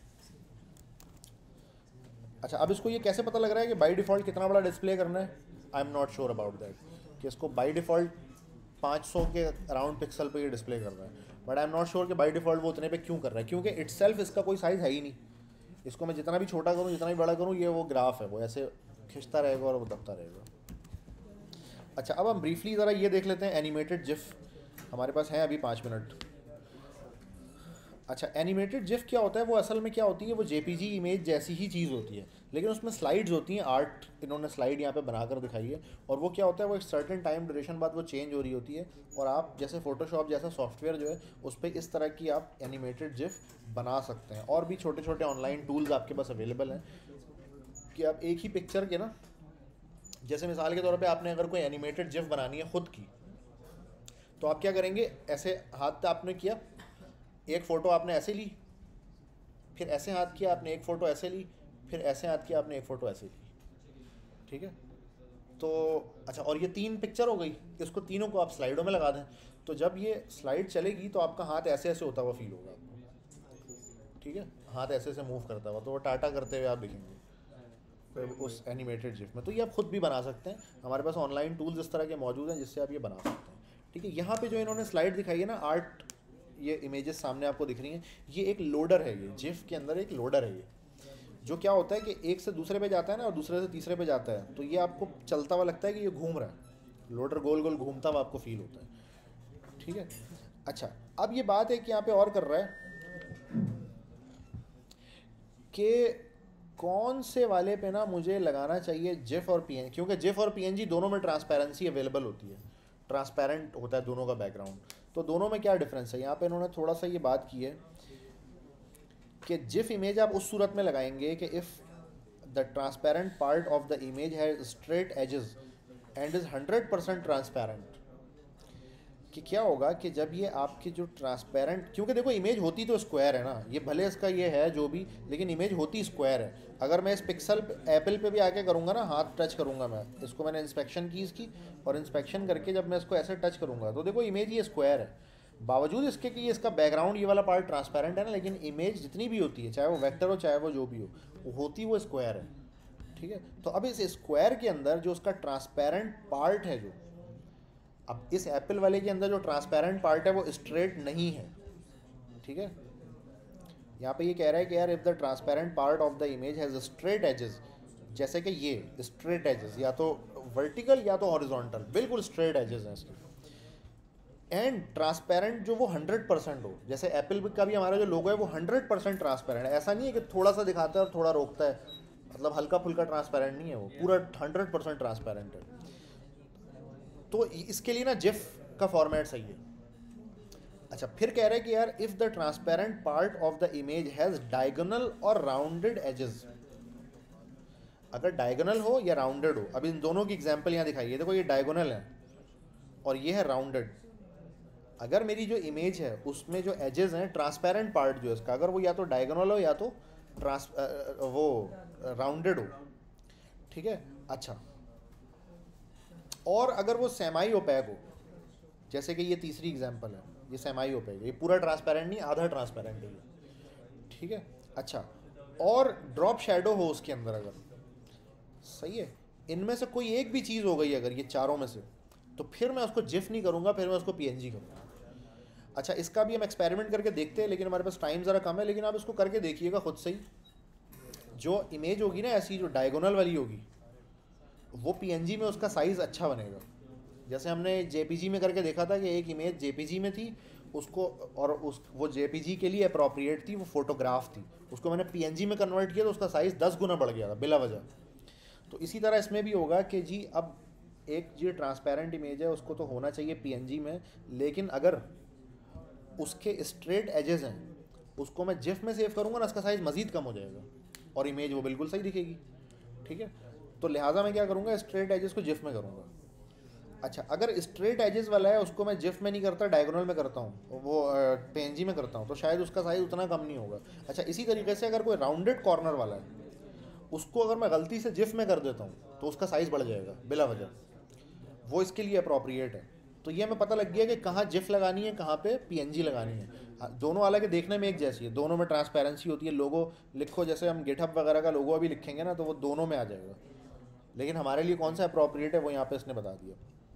अच्छा अब इसको ये कैसे पता लग रहा है कि बाय डिफ़ॉल्ट कितना बड़ा डिस्प्ले करना है? I am not sure about that, कि इसको बाय डिफ़ॉल्ट 500 के अराउंड पिक्सल पे ये डिस्प्ले कर रहा है, but I am not sure कि बाय डिफ़ॉल्ट वो उतने पे क्यों कर रहा है, क्योंकि इटसेल्फ इसका कोई साइज़ है ही नहीं। इसको मैं जितना भी छोटा करूँ, जितना भी बड़ा करूँ, ये वो ग्राफ है, वो ऐसे खिंचता रहेगा और वो दबता रहेगा। अच्छा, अब हम ब्रीफली ज़रा ये देख लेते हैं एनिमेटेड जिफ, हमारे पास है अभी 5 मिनट। अच्छा, एनिमेटेड जिफ क्या होता है? वो असल में क्या होती है, वो जेपीजी इमेज जैसी ही चीज़ होती है, लेकिन उसमें स्लाइड्स होती हैं, आर्ट इन्होंने स्लाइड यहाँ पे बनाकर दिखाई है। और वो क्या होता है, वो एक सर्टेन टाइम ड्यूरेशन बाद वो चेंज हो रही होती है, और आप जैसे फोटोशॉप जैसा सॉफ्टवेयर जो है उस पर इस तरह की आप एनिमेटेड जिफ बना सकते हैं। और भी छोटे छोटे ऑनलाइन टूल्स आपके पास अवेलेबल हैं कि आप एक ही पिक्चर के ना, जैसे मिसाल के तौर पे आपने अगर कोई एनिमेटेड जिफ बनानी है खुद की, तो आप क्या करेंगे, ऐसे हाथ पे आपने किया, एक फ़ोटो आपने ऐसे ली, फिर ऐसे हाथ किया आपने, एक फ़ोटो ऐसे ली, फिर ऐसे हाथ किया आपने, एक फ़ोटो ऐसे ली। ठीक है, तो अच्छा, और ये 3 पिक्चर हो गई, इसको तीनों को आप स्लाइडों में लगा दें, तो जब ये स्लाइड चलेगी तो आपका हाथ ऐसे ऐसे होता हुआ फील होगा आपको। ठीक है, हाथ ऐसे ऐसे मूव करता हुआ, तो वो टाटा करते हुए आप दिखेंगे फिर उस एनिमेटेड जिफ में। तो ये आप खुद भी बना सकते हैं, हमारे पास ऑनलाइन टूल्स इस तरह के मौजूद हैं जिससे आप ये बना सकते हैं। ठीक है, यहाँ पे जो इन्होंने स्लाइड दिखाई है ना, आर्ट, ये इमेजेस सामने आपको दिख रही हैं, ये एक लोडर है, ये जिफ के अंदर एक लोडर है ये, जो क्या होता है कि एक से दूसरे पे जाता है ना, और दूसरे से तीसरे पे जाता है, तो ये आपको चलता हुआ लगता है कि ये घूम रहा है, लोडर गोल गोल घूमता हुआ आपको फील होता है। ठीक है, अच्छा अब ये बात है कि यहाँ पे और कर रहा है कि कौन से वाले पे ना मुझे लगाना चाहिए जिफ और पीएनजी, क्योंकि जिफ और पीएनजी दोनों में ट्रांसपेरेंसी अवेलेबल होती है, ट्रांसपेरेंट होता है दोनों का बैकग्राउंड। तो दोनों में क्या डिफरेंस है, यहाँ पे इन्होंने थोड़ा सा ये बात की है कि जिफ इमेज आप उस सूरत में लगाएंगे कि if the transparent part of the image has straight edges and is 100% transparent, कि क्या होगा कि जब ये आपकी जो ट्रांसपेरेंट, क्योंकि देखो इमेज होती तो स्क्वायर है ना, ये भले इसका ये है जो भी, लेकिन इमेज होती स्क्वायर है। अगर मैं इस पिक्सल एप्पल पे भी आके करूँगा ना, हाथ टच करूँगा मैं इसको, मैंने इंस्पेक्शन की इसकी, और इंस्पेक्शन करके जब मैं इसको ऐसे टच करूँगा तो देखो इमेज ये स्क्वायर है, बावजूद इसके कि ये इसका बैकग्राउंड ये वाला पार्ट ट्रांसपेरेंट है ना, लेकिन इमेज जितनी भी होती है, चाहे वो वेक्टर हो चाहे वो जो भी हो, वो होती वो स्क्वायर है। ठीक है, तो अब इस स्क्वायर के अंदर जो उसका ट्रांसपेरेंट पार्ट है, जो अब इस एप्पल वाले के अंदर जो ट्रांसपेरेंट पार्ट है वो स्ट्रेट नहीं है। ठीक है, यहाँ पे ये कह रहा है कि यार if the transparent part of the image has straight edges, जैसे कि ये स्ट्रेट एजेस या तो वर्टिकल या तो हॉरिजॉन्टल, बिल्कुल स्ट्रेट एजेस हैं इसके, एंड ट्रांसपेरेंट जो वो 100% हो, जैसे एप्पल का भी हमारा जो लोगो है वो 100% ट्रांसपेरेंट है, ऐसा नहीं है कि थोड़ा सा दिखाता है और थोड़ा रोकता है, मतलब हल्का फुल्का ट्रांसपेरेंट नहीं है, वो पूरा 100% ट्रांसपेरेंट है। तो इसके लिए ना जिफ का फॉर्मेट सही है। अच्छा, फिर कह रहे हैं कि यार if the transparent part of the image has diagonal और राउंडेड एजेस, अगर डायगोनल हो या राउंडेड हो, अब इन दोनों की एग्जांपल यहाँ दिखाई है, देखो ये डायगोनल है और ये है राउंडेड। अगर मेरी जो इमेज है उसमें जो एजेस हैं, ट्रांसपेरेंट पार्ट जो है इसका, अगर वो या तो डायगोनल हो या तो वो राउंडेड हो। ठीक है, अच्छा, और अगर वो सेमाई ओपैक हो, जैसे कि ये तीसरी एग्जांपल है, ये सेमाई ओपैक है, ये पूरा ट्रांसपेरेंट नहीं, आधा ट्रांसपेरेंट है ये। ठीक है, अच्छा, और ड्रॉप शेडो हो उसके अंदर, अगर सही है, इनमें से कोई एक भी चीज़ हो गई अगर ये चारों में से, तो फिर मैं उसको जिफ नहीं करूँगा, फिर मैं उसको पीएनजी करूँगा। अच्छा, इसका भी हम एक्सपेरिमेंट करके देखते हैं, लेकिन हमारे पास टाइम ज़रा कम है, लेकिन आप इसको करके देखिएगा खुद से ही। जो इमेज होगी ना ऐसी, जो डायगोनल वाली होगी, वो पीएनजी में उसका साइज़ अच्छा बनेगा। जैसे हमने जेपीजी में करके देखा था कि एक इमेज जेपीजी में थी, उसको और वो जेपीजी के लिए अप्रोप्रिएट थी, वो फोटोग्राफ थी, उसको मैंने पीएनजी में कन्वर्ट किया तो उसका साइज़ 10 गुना बढ़ गया था बिला वजह। तो इसी तरह इसमें भी होगा कि जी अब एक जो ट्रांसपेरेंट इमेज है उसको तो होना चाहिए पीएनजी में, लेकिन अगर उसके स्ट्रेट एजेस हैं उसको मैं जिफ में सेव करूँगा ना, इसका साइज़ मज़ीद कम हो जाएगा और इमेज वो बिल्कुल सही दिखेगी। ठीक है, तो लिहाजा मैं क्या करूँगा, स्ट्रेट एजेस को जिफ में करूँगा। अच्छा, अगर स्ट्रेट एजेस वाला है उसको मैं जिफ में नहीं करता, डायगोनल में करता हूँ, वो पीएनजी में करता हूँ, तो शायद उसका साइज़ उतना कम नहीं होगा। अच्छा, इसी तरीके से अगर कोई राउंडेड कॉर्नर वाला है उसको अगर मैं गलती से जिफ में कर देता हूँ तो उसका साइज़ बढ़ जाएगा बिला वजह, वो इसके लिए अप्रोप्रिएट है। तो ये हमें पता लग गया कि कहाँ जिफ लगानी है, कहाँ पे पीएनजी लगानी है। हाँ, दोनों हालांकि देखने में एक जैसी है, दोनों में ट्रांसपेरेंसी होती है। लोगो लिखो, जैसे हम गिटहब वगैरह का लोगो अभी लिखेंगे ना तो वो दोनों में आ जाएगा, लेकिन हमारे लिए कौन सा अप्रोप्रिएट है वो यहाँ पे इसने बता दिया।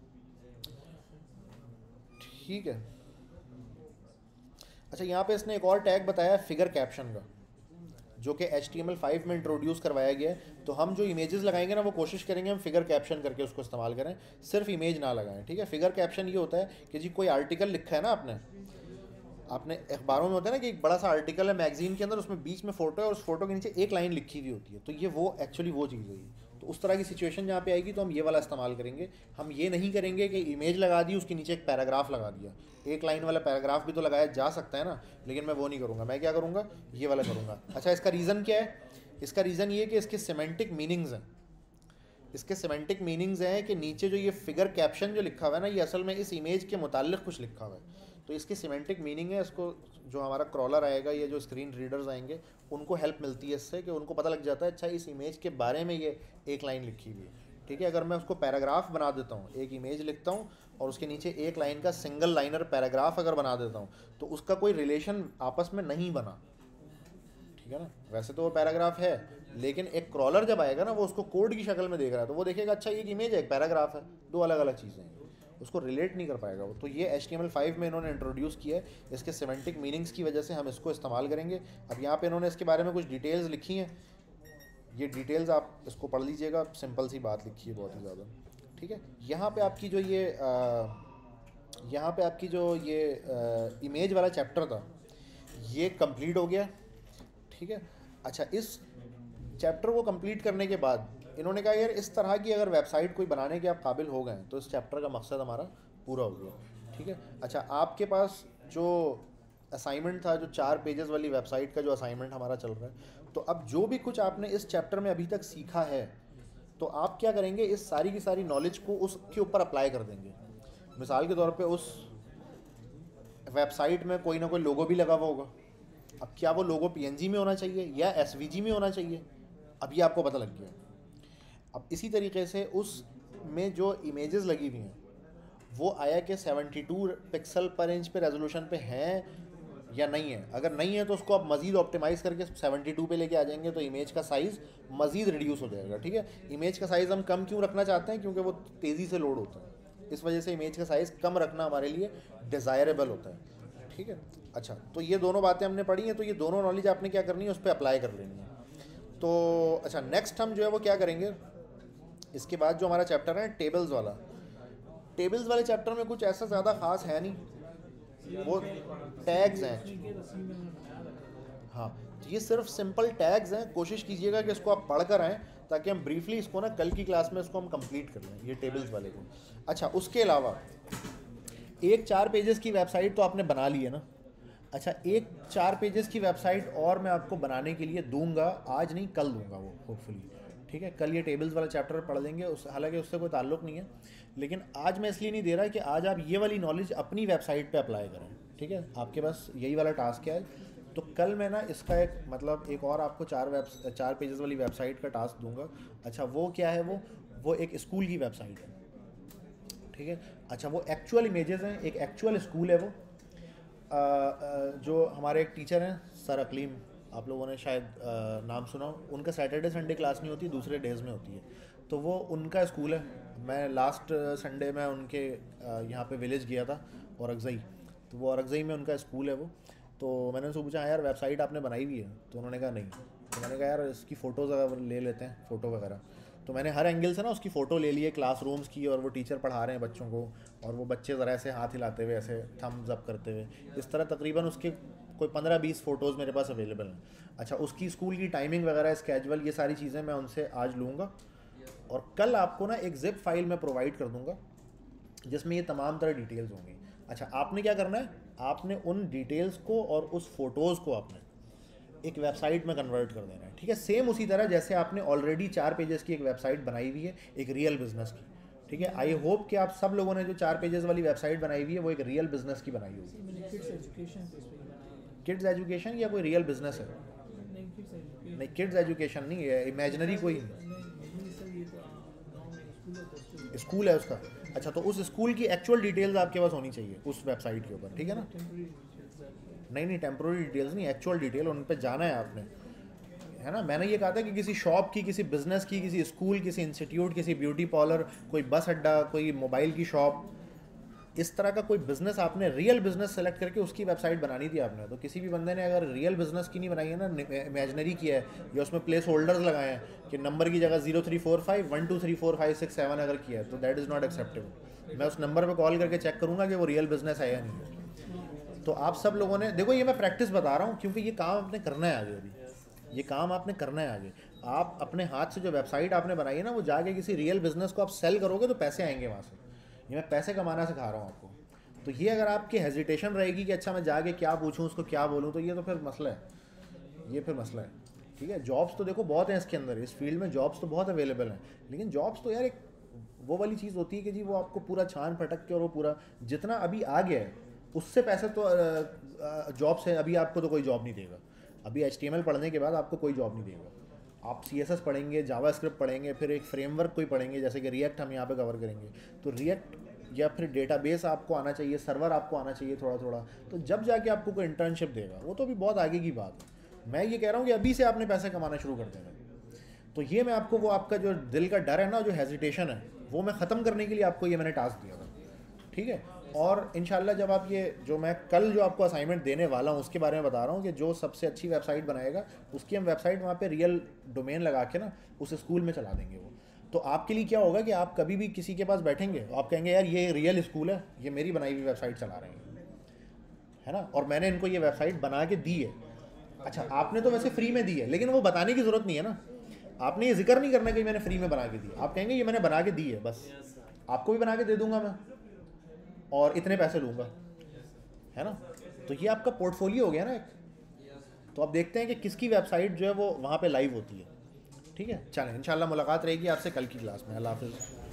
ठीक है। अच्छा, यहाँ पे इसने एक और टैग बताया फिगर कैप्शन का, जो कि HTML5 में इंट्रोड्यूस करवाया गया है। तो हम जो इमेजेस लगाएंगे ना वो कोशिश करेंगे हम फिगर कैप्शन करके उसको इस्तेमाल करें, सिर्फ इमेज ना लगाएं। ठीक है, फिगर कैप्शन ये होता है कि जी कोई आर्टिकल लिखा है ना आपने अखबारों में होता है ना कि एक बड़ा सा आर्टिकल है मैगजीन के अंदर, उसमें बीच में फोटो है और उस फोटो के नीचे एक लाइन लिखी हुई होती है, तो ये वो एक्चुअली वो चीज़ है। तो उस तरह की सिचुएशन जहाँ पे आएगी तो हम ये वाला इस्तेमाल करेंगे। हम ये नहीं करेंगे कि इमेज लगा दी उसके नीचे एक पैराग्राफ लगा दिया, एक लाइन वाला पैराग्राफ भी तो लगाया जा सकता है ना, लेकिन मैं वो नहीं करूँगा। मैं क्या करूँगा, ये वाला करूँगा। अच्छा, इसका रीज़न क्या है? इसका रीज़न ये है कि इसके सिमेंटिक मीनिंग्स हैं। इसके सिमेंटिक मीनिंग्स हैं कि नीचे जो ये फिगर कैप्शन जो लिखा हुआ है ना, ये असल में इस इमेज के मुताल्लिक कुछ लिखा हुआ है, तो इसकी सिमेंटिक मीनिंग है। इसको जो हमारा क्रॉलर आएगा, ये जो स्क्रीन रीडर्स आएंगे, उनको हेल्प मिलती है इससे कि उनको पता लग जाता है अच्छा इस इमेज के बारे में ये एक लाइन लिखी हुई है। ठीक है, अगर मैं उसको पैराग्राफ बना देता हूँ, एक इमेज लिखता हूँ और उसके नीचे एक लाइन का सिंगल लाइनर पैराग्राफ अगर बना देता हूँ, तो उसका कोई रिलेशन आपस में नहीं बना। ठीक है ना, वैसे तो वो पैराग्राफ है, लेकिन एक क्रॉलर जब आएगा ना वो उसको कोड की शक्ल में देख रहा है, तो वो देखेगा अच्छा एक इमेज है, एक पैराग्राफ है, दो अलग अलग चीज़ें हैं, उसको रिलेट नहीं कर पाएगा वो। तो ये HTML5 में इन्होंने इंट्रोड्यूस किया है, इसके सिमेंटिक मीनिंग्स की वजह से हम इसको इस्तेमाल करेंगे। अब यहाँ पे इन्होंने इसके बारे में कुछ डिटेल्स लिखी हैं, ये डिटेल्स आप इसको पढ़ लीजिएगा, सिंपल सी बात लिखी है बहुत ही ज़्यादा। ठीक है, यहाँ पे आपकी जो ये इमेज वाला चैप्टर था ये कंप्लीट हो गया। ठीक है, अच्छा, इस चैप्टर को कंप्लीट करने के बाद इन्होंने कहा यार इस तरह की अगर वेबसाइट कोई बनाने के आप काबिल हो गए तो इस चैप्टर का मकसद हमारा पूरा हो गया। ठीक है, अच्छा, आपके पास जो असाइनमेंट था, जो 4 पेजेस वाली वेबसाइट का जो असाइनमेंट हमारा चल रहा है, तो अब जो भी कुछ आपने इस चैप्टर में अभी तक सीखा है तो आप क्या करेंगे, इस सारी की सारी नॉलेज को उसके ऊपर अप्लाई कर देंगे। मिसाल के तौर पे उस वेबसाइट में कोई ना कोई लोगो भी लगा हुआ होगा। अब क्या वो लोगो PNG में होना चाहिए या SVG में होना चाहिए, अब ये आपको पता लग गया। अब इसी तरीके से उस में जो इमेजेस लगी हुई हैं वो आया कि 72 पिक्सल पर इंच पे रेजोल्यूशन पे हैं या नहीं है। अगर नहीं है तो उसको आप मज़ीद ऑप्टिमाइज़ करके 72 पे लेके आ जाएंगे तो इमेज का साइज़ मज़ीद रिड्यूस हो जाएगा। ठीक है, इमेज का साइज़ हम कम क्यों रखना चाहते हैं, क्योंकि वो तेज़ी से लोड होता है, इस वजह से इमेज का साइज़ कम रखना हमारे लिए डिज़ायरेबल होता है। ठीक है, अच्छा, तो ये दोनों बातें हमने पढ़ी हैं, तो ये दोनों नॉलेज आपने क्या करनी है, उस पर अप्लाई कर लेनी है। तो अच्छा, नेक्स्ट हम जो है वो क्या करेंगे, इसके बाद जो हमारा चैप्टर है टेबल्स वाला, टेबल्स वाले चैप्टर में कुछ ऐसा ज़्यादा ख़ास है नहीं, वो टैग्स हैं। हाँ, ये सिर्फ सिंपल टैग्स हैं, कोशिश कीजिएगा कि इसको आप पढ़ कर आएँ ताकि हम ब्रीफली इसको ना कल की क्लास में इसको हम कंप्लीट कर लें, ये टेबल्स वाले को। अच्छा, उसके अलावा एक 4 पेजेस की वेबसाइट तो आपने बना ली है ना। अच्छा, एक 4 पेजेस की वेबसाइट और मैं आपको बनाने के लिए दूंगा, आज नहीं कल दूंगा वो होपफुली। ठीक है, कल ये टेबल्स वाला चैप्टर पढ़ लेंगे, उस हालांकि उससे कोई ताल्लुक़ नहीं है, लेकिन आज मैं इसलिए नहीं दे रहा कि आज आप ये वाली नॉलेज अपनी वेबसाइट पे अप्लाई करें। ठीक है, आपके पास यही वाला टास्क है, तो कल मैं ना इसका एक और आपको 4 पेजेस वाली वेबसाइट का टास्क दूंगा। अच्छा, वो क्या है, वो एक स्कूल की वेबसाइट है। ठीक है, अच्छा, वो एक्चुअल इमेजेस हैं, एक एक्चुअल स्कूल है वो। जो हमारे एक टीचर हैं सर अकलीम, आप लोगों ने शायद नाम सुना हो, उनका सैटरडे संडे क्लास नहीं होती, दूसरे डेज़ में होती है, तो वो उनका स्कूल है। मैं लास्ट संडे में उनके यहाँ पे विलेज गया था औरकज़ई, तो वो औरकज़ई में उनका स्कूल है वो। तो मैंने उनसे पूछा यार वेबसाइट आपने बनाई हुई है, तो उन्होंने कहा नहीं। तो मैंने कहा यार इसकी फ़ोटोज़ अगर ले लेते हैं, फ़ोटो वगैरह, तो मैंने हर एंगल से ना उसकी फ़ोटो ले ली है, क्लासरूम्स की, और वो टीचर पढ़ा रहे हैं बच्चों को, और वो बच्चे ज़रा ऐसे हाथ हिलाते हुए, ऐसे थम्स अप करते हुए, इस तरह तकरीबन उसके कोई 15-20 फ़ोटोज़ मेरे पास अवेलेबल हैं। अच्छा, उसकी स्कूल की टाइमिंग वगैरह, स्केजुअल, ये सारी चीज़ें मैं उनसे आज लूँगा, और कल आपको ना एक ज़िप फाइल मैं प्रोवाइड कर दूँगा, जिसमें ये तमाम तरह डिटेल्स होंगी। अच्छा, आपने क्या करना है, आपने उन डिटेल्स को और उस फोटोज़ को आपने एक वेबसाइट में कन्वर्ट कर देना है, ठीक है। सेम उसी तरह जैसे आपने ऑलरेडी 4 पेजेस की एक वेबसाइट बनाई हुई है एक रियल बिजनेस की, ठीक है। आई होप कि आप सब लोगों ने जो 4 पेजेस वाली वेबसाइट बनाई हुई है वो एक रियल बिजनेस की बनाई हुई है। मैंने किड्स एजुकेशन पे इस पे बनाया है। किड्स एजुकेशन या कोई रियल बिजनेस है? नहीं किड्स एजुकेशन नहीं, किड्स एजुकेशन नहीं है, इमेजिनरी कोई नहीं, नहीं सर, ये तो गांव में स्कूल होता है, स्कूल है उसका। अच्छा, तो उस स्कूल की एक्चुअल डिटेल्स आपके पास होनी चाहिए उस वेबसाइट के ऊपर, ठीक है ना। टेम्पररी डिटेल्स है। नहीं नहीं, टेम्प्रोरी डिटेल्स नहीं, एक्चुअल डिटेल, उन पे जाना है आपने, है ना। मैंने ये कहा था कि किसी शॉप की, किसी बिजनेस की, किसी स्कूल, किसी इंस्टीट्यूट, किसी ब्यूटी पार्लर, कोई बस अड्डा, कोई मोबाइल की शॉप, इस तरह का कोई बिजनेस आपने रियल बिजनेस सेलेक्ट करके उसकी वेबसाइट बनानी थी आपने। तो किसी भी बंदे ने अगर रियल बिजनेस की नहीं बनाई है ना, इमेजनरी की है या उसमें प्लेस होल्डर्स लगाए हैं कि नंबर की जगह 0345 123456 अगर किया है तो दैट इज़ नॉट एक्सेप्टेबल। मैं उस नंबर पर कॉल करके चेक करूँगा कि वो रियल बिजनेस है या नहीं है। तो आप सब लोगों ने देखो, ये मैं प्रैक्टिस बता रहा हूँ क्योंकि ये काम आपने करना है आगे, अभी ये काम आपने करना है आगे। आप अपने हाथ से जो वेबसाइट आपने बनाई है ना, वो जाके किसी रियल बिजनेस को आप सेल करोगे तो पैसे आएंगे वहाँ से। ये मैं पैसे कमाना सिखा रहा हूँ आपको। तो ये अगर आपकी हेजिटेशन रहेगी कि अच्छा मैं जाके क्या पूछूं, उसको क्या बोलूं, तो ये तो फिर मसला है, ये फिर मसला है, ठीक है। जॉब्स तो देखो बहुत हैं इसके अंदर, इस फील्ड में जॉब्स तो बहुत अवेलेबल हैं, लेकिन जॉब्स तो यार एक वो वाली चीज़ होती है कि जी वो आपको पूरा छान फटक के और वो पूरा जितना अभी आ गया है उससे पैसे तो जॉब से अभी आपको तो कोई जॉब नहीं देगा। अभी HTML पढ़ने के बाद आपको कोई जॉब नहीं देगा। आप CSS पढ़ेंगे, जावास्क्रिप्ट पढ़ेंगे, फिर एक फ्रेमवर्क कोई पढ़ेंगे, जैसे कि रिएक्ट हम यहाँ पे कवर करेंगे, तो रिएक्ट या फिर डेटाबेस आपको आना चाहिए, सर्वर आपको आना चाहिए थोड़ा थोड़ा, तो जब जाके आपको कोई इंटर्नशिप देगा वो तो अभी बहुत आगे की बात है। मैं ये कह रहा हूँ कि अभी से आपने पैसे कमाना शुरू कर देना। तो ये मैं आपको वो आपका जो दिल का डर है ना, जो हेजिटेशन है, वो मैं ख़त्म करने के लिए आपको ये मैंने टास्क दिया था, ठीक है। और इंशाल्लाह जब आप ये जो मैं कल जो आपको असाइनमेंट देने वाला हूँ उसके बारे में बता रहा हूँ कि जो सबसे अच्छी वेबसाइट बनाएगा उसकी हम वेबसाइट वहाँ पे रियल डोमेन लगा के ना उस स्कूल में चला देंगे वो। तो आपके लिए क्या होगा कि आप कभी भी किसी के पास बैठेंगे तो आप कहेंगे यार ये रियल स्कूल है, ये मेरी बनाई हुई वेबसाइट चला रहे हैं, है ना, और मैंने इनको ये वेबसाइट बना के दी है। अच्छा, आपने तो वैसे फ्री में दी है, लेकिन वो बताने की ज़रूरत नहीं है ना, आपने ये जिक्र नहीं करना कि मैंने फ्री में बना के दी, आप कहेंगे ये मैंने बना के दी है, बस आपको भी बना के दे दूंगा मैं और इतने पैसे लूँगा, है ना। तो ये आपका पोर्टफोलियो हो गया ना एक। तो आप देखते हैं कि किसकी वेबसाइट जो है वो वहाँ पे लाइव होती है, ठीक है। चलें, इंशाल्लाह मुलाकात रहेगी आपसे कल की क्लास में। अल्लाह हाफ़िज़।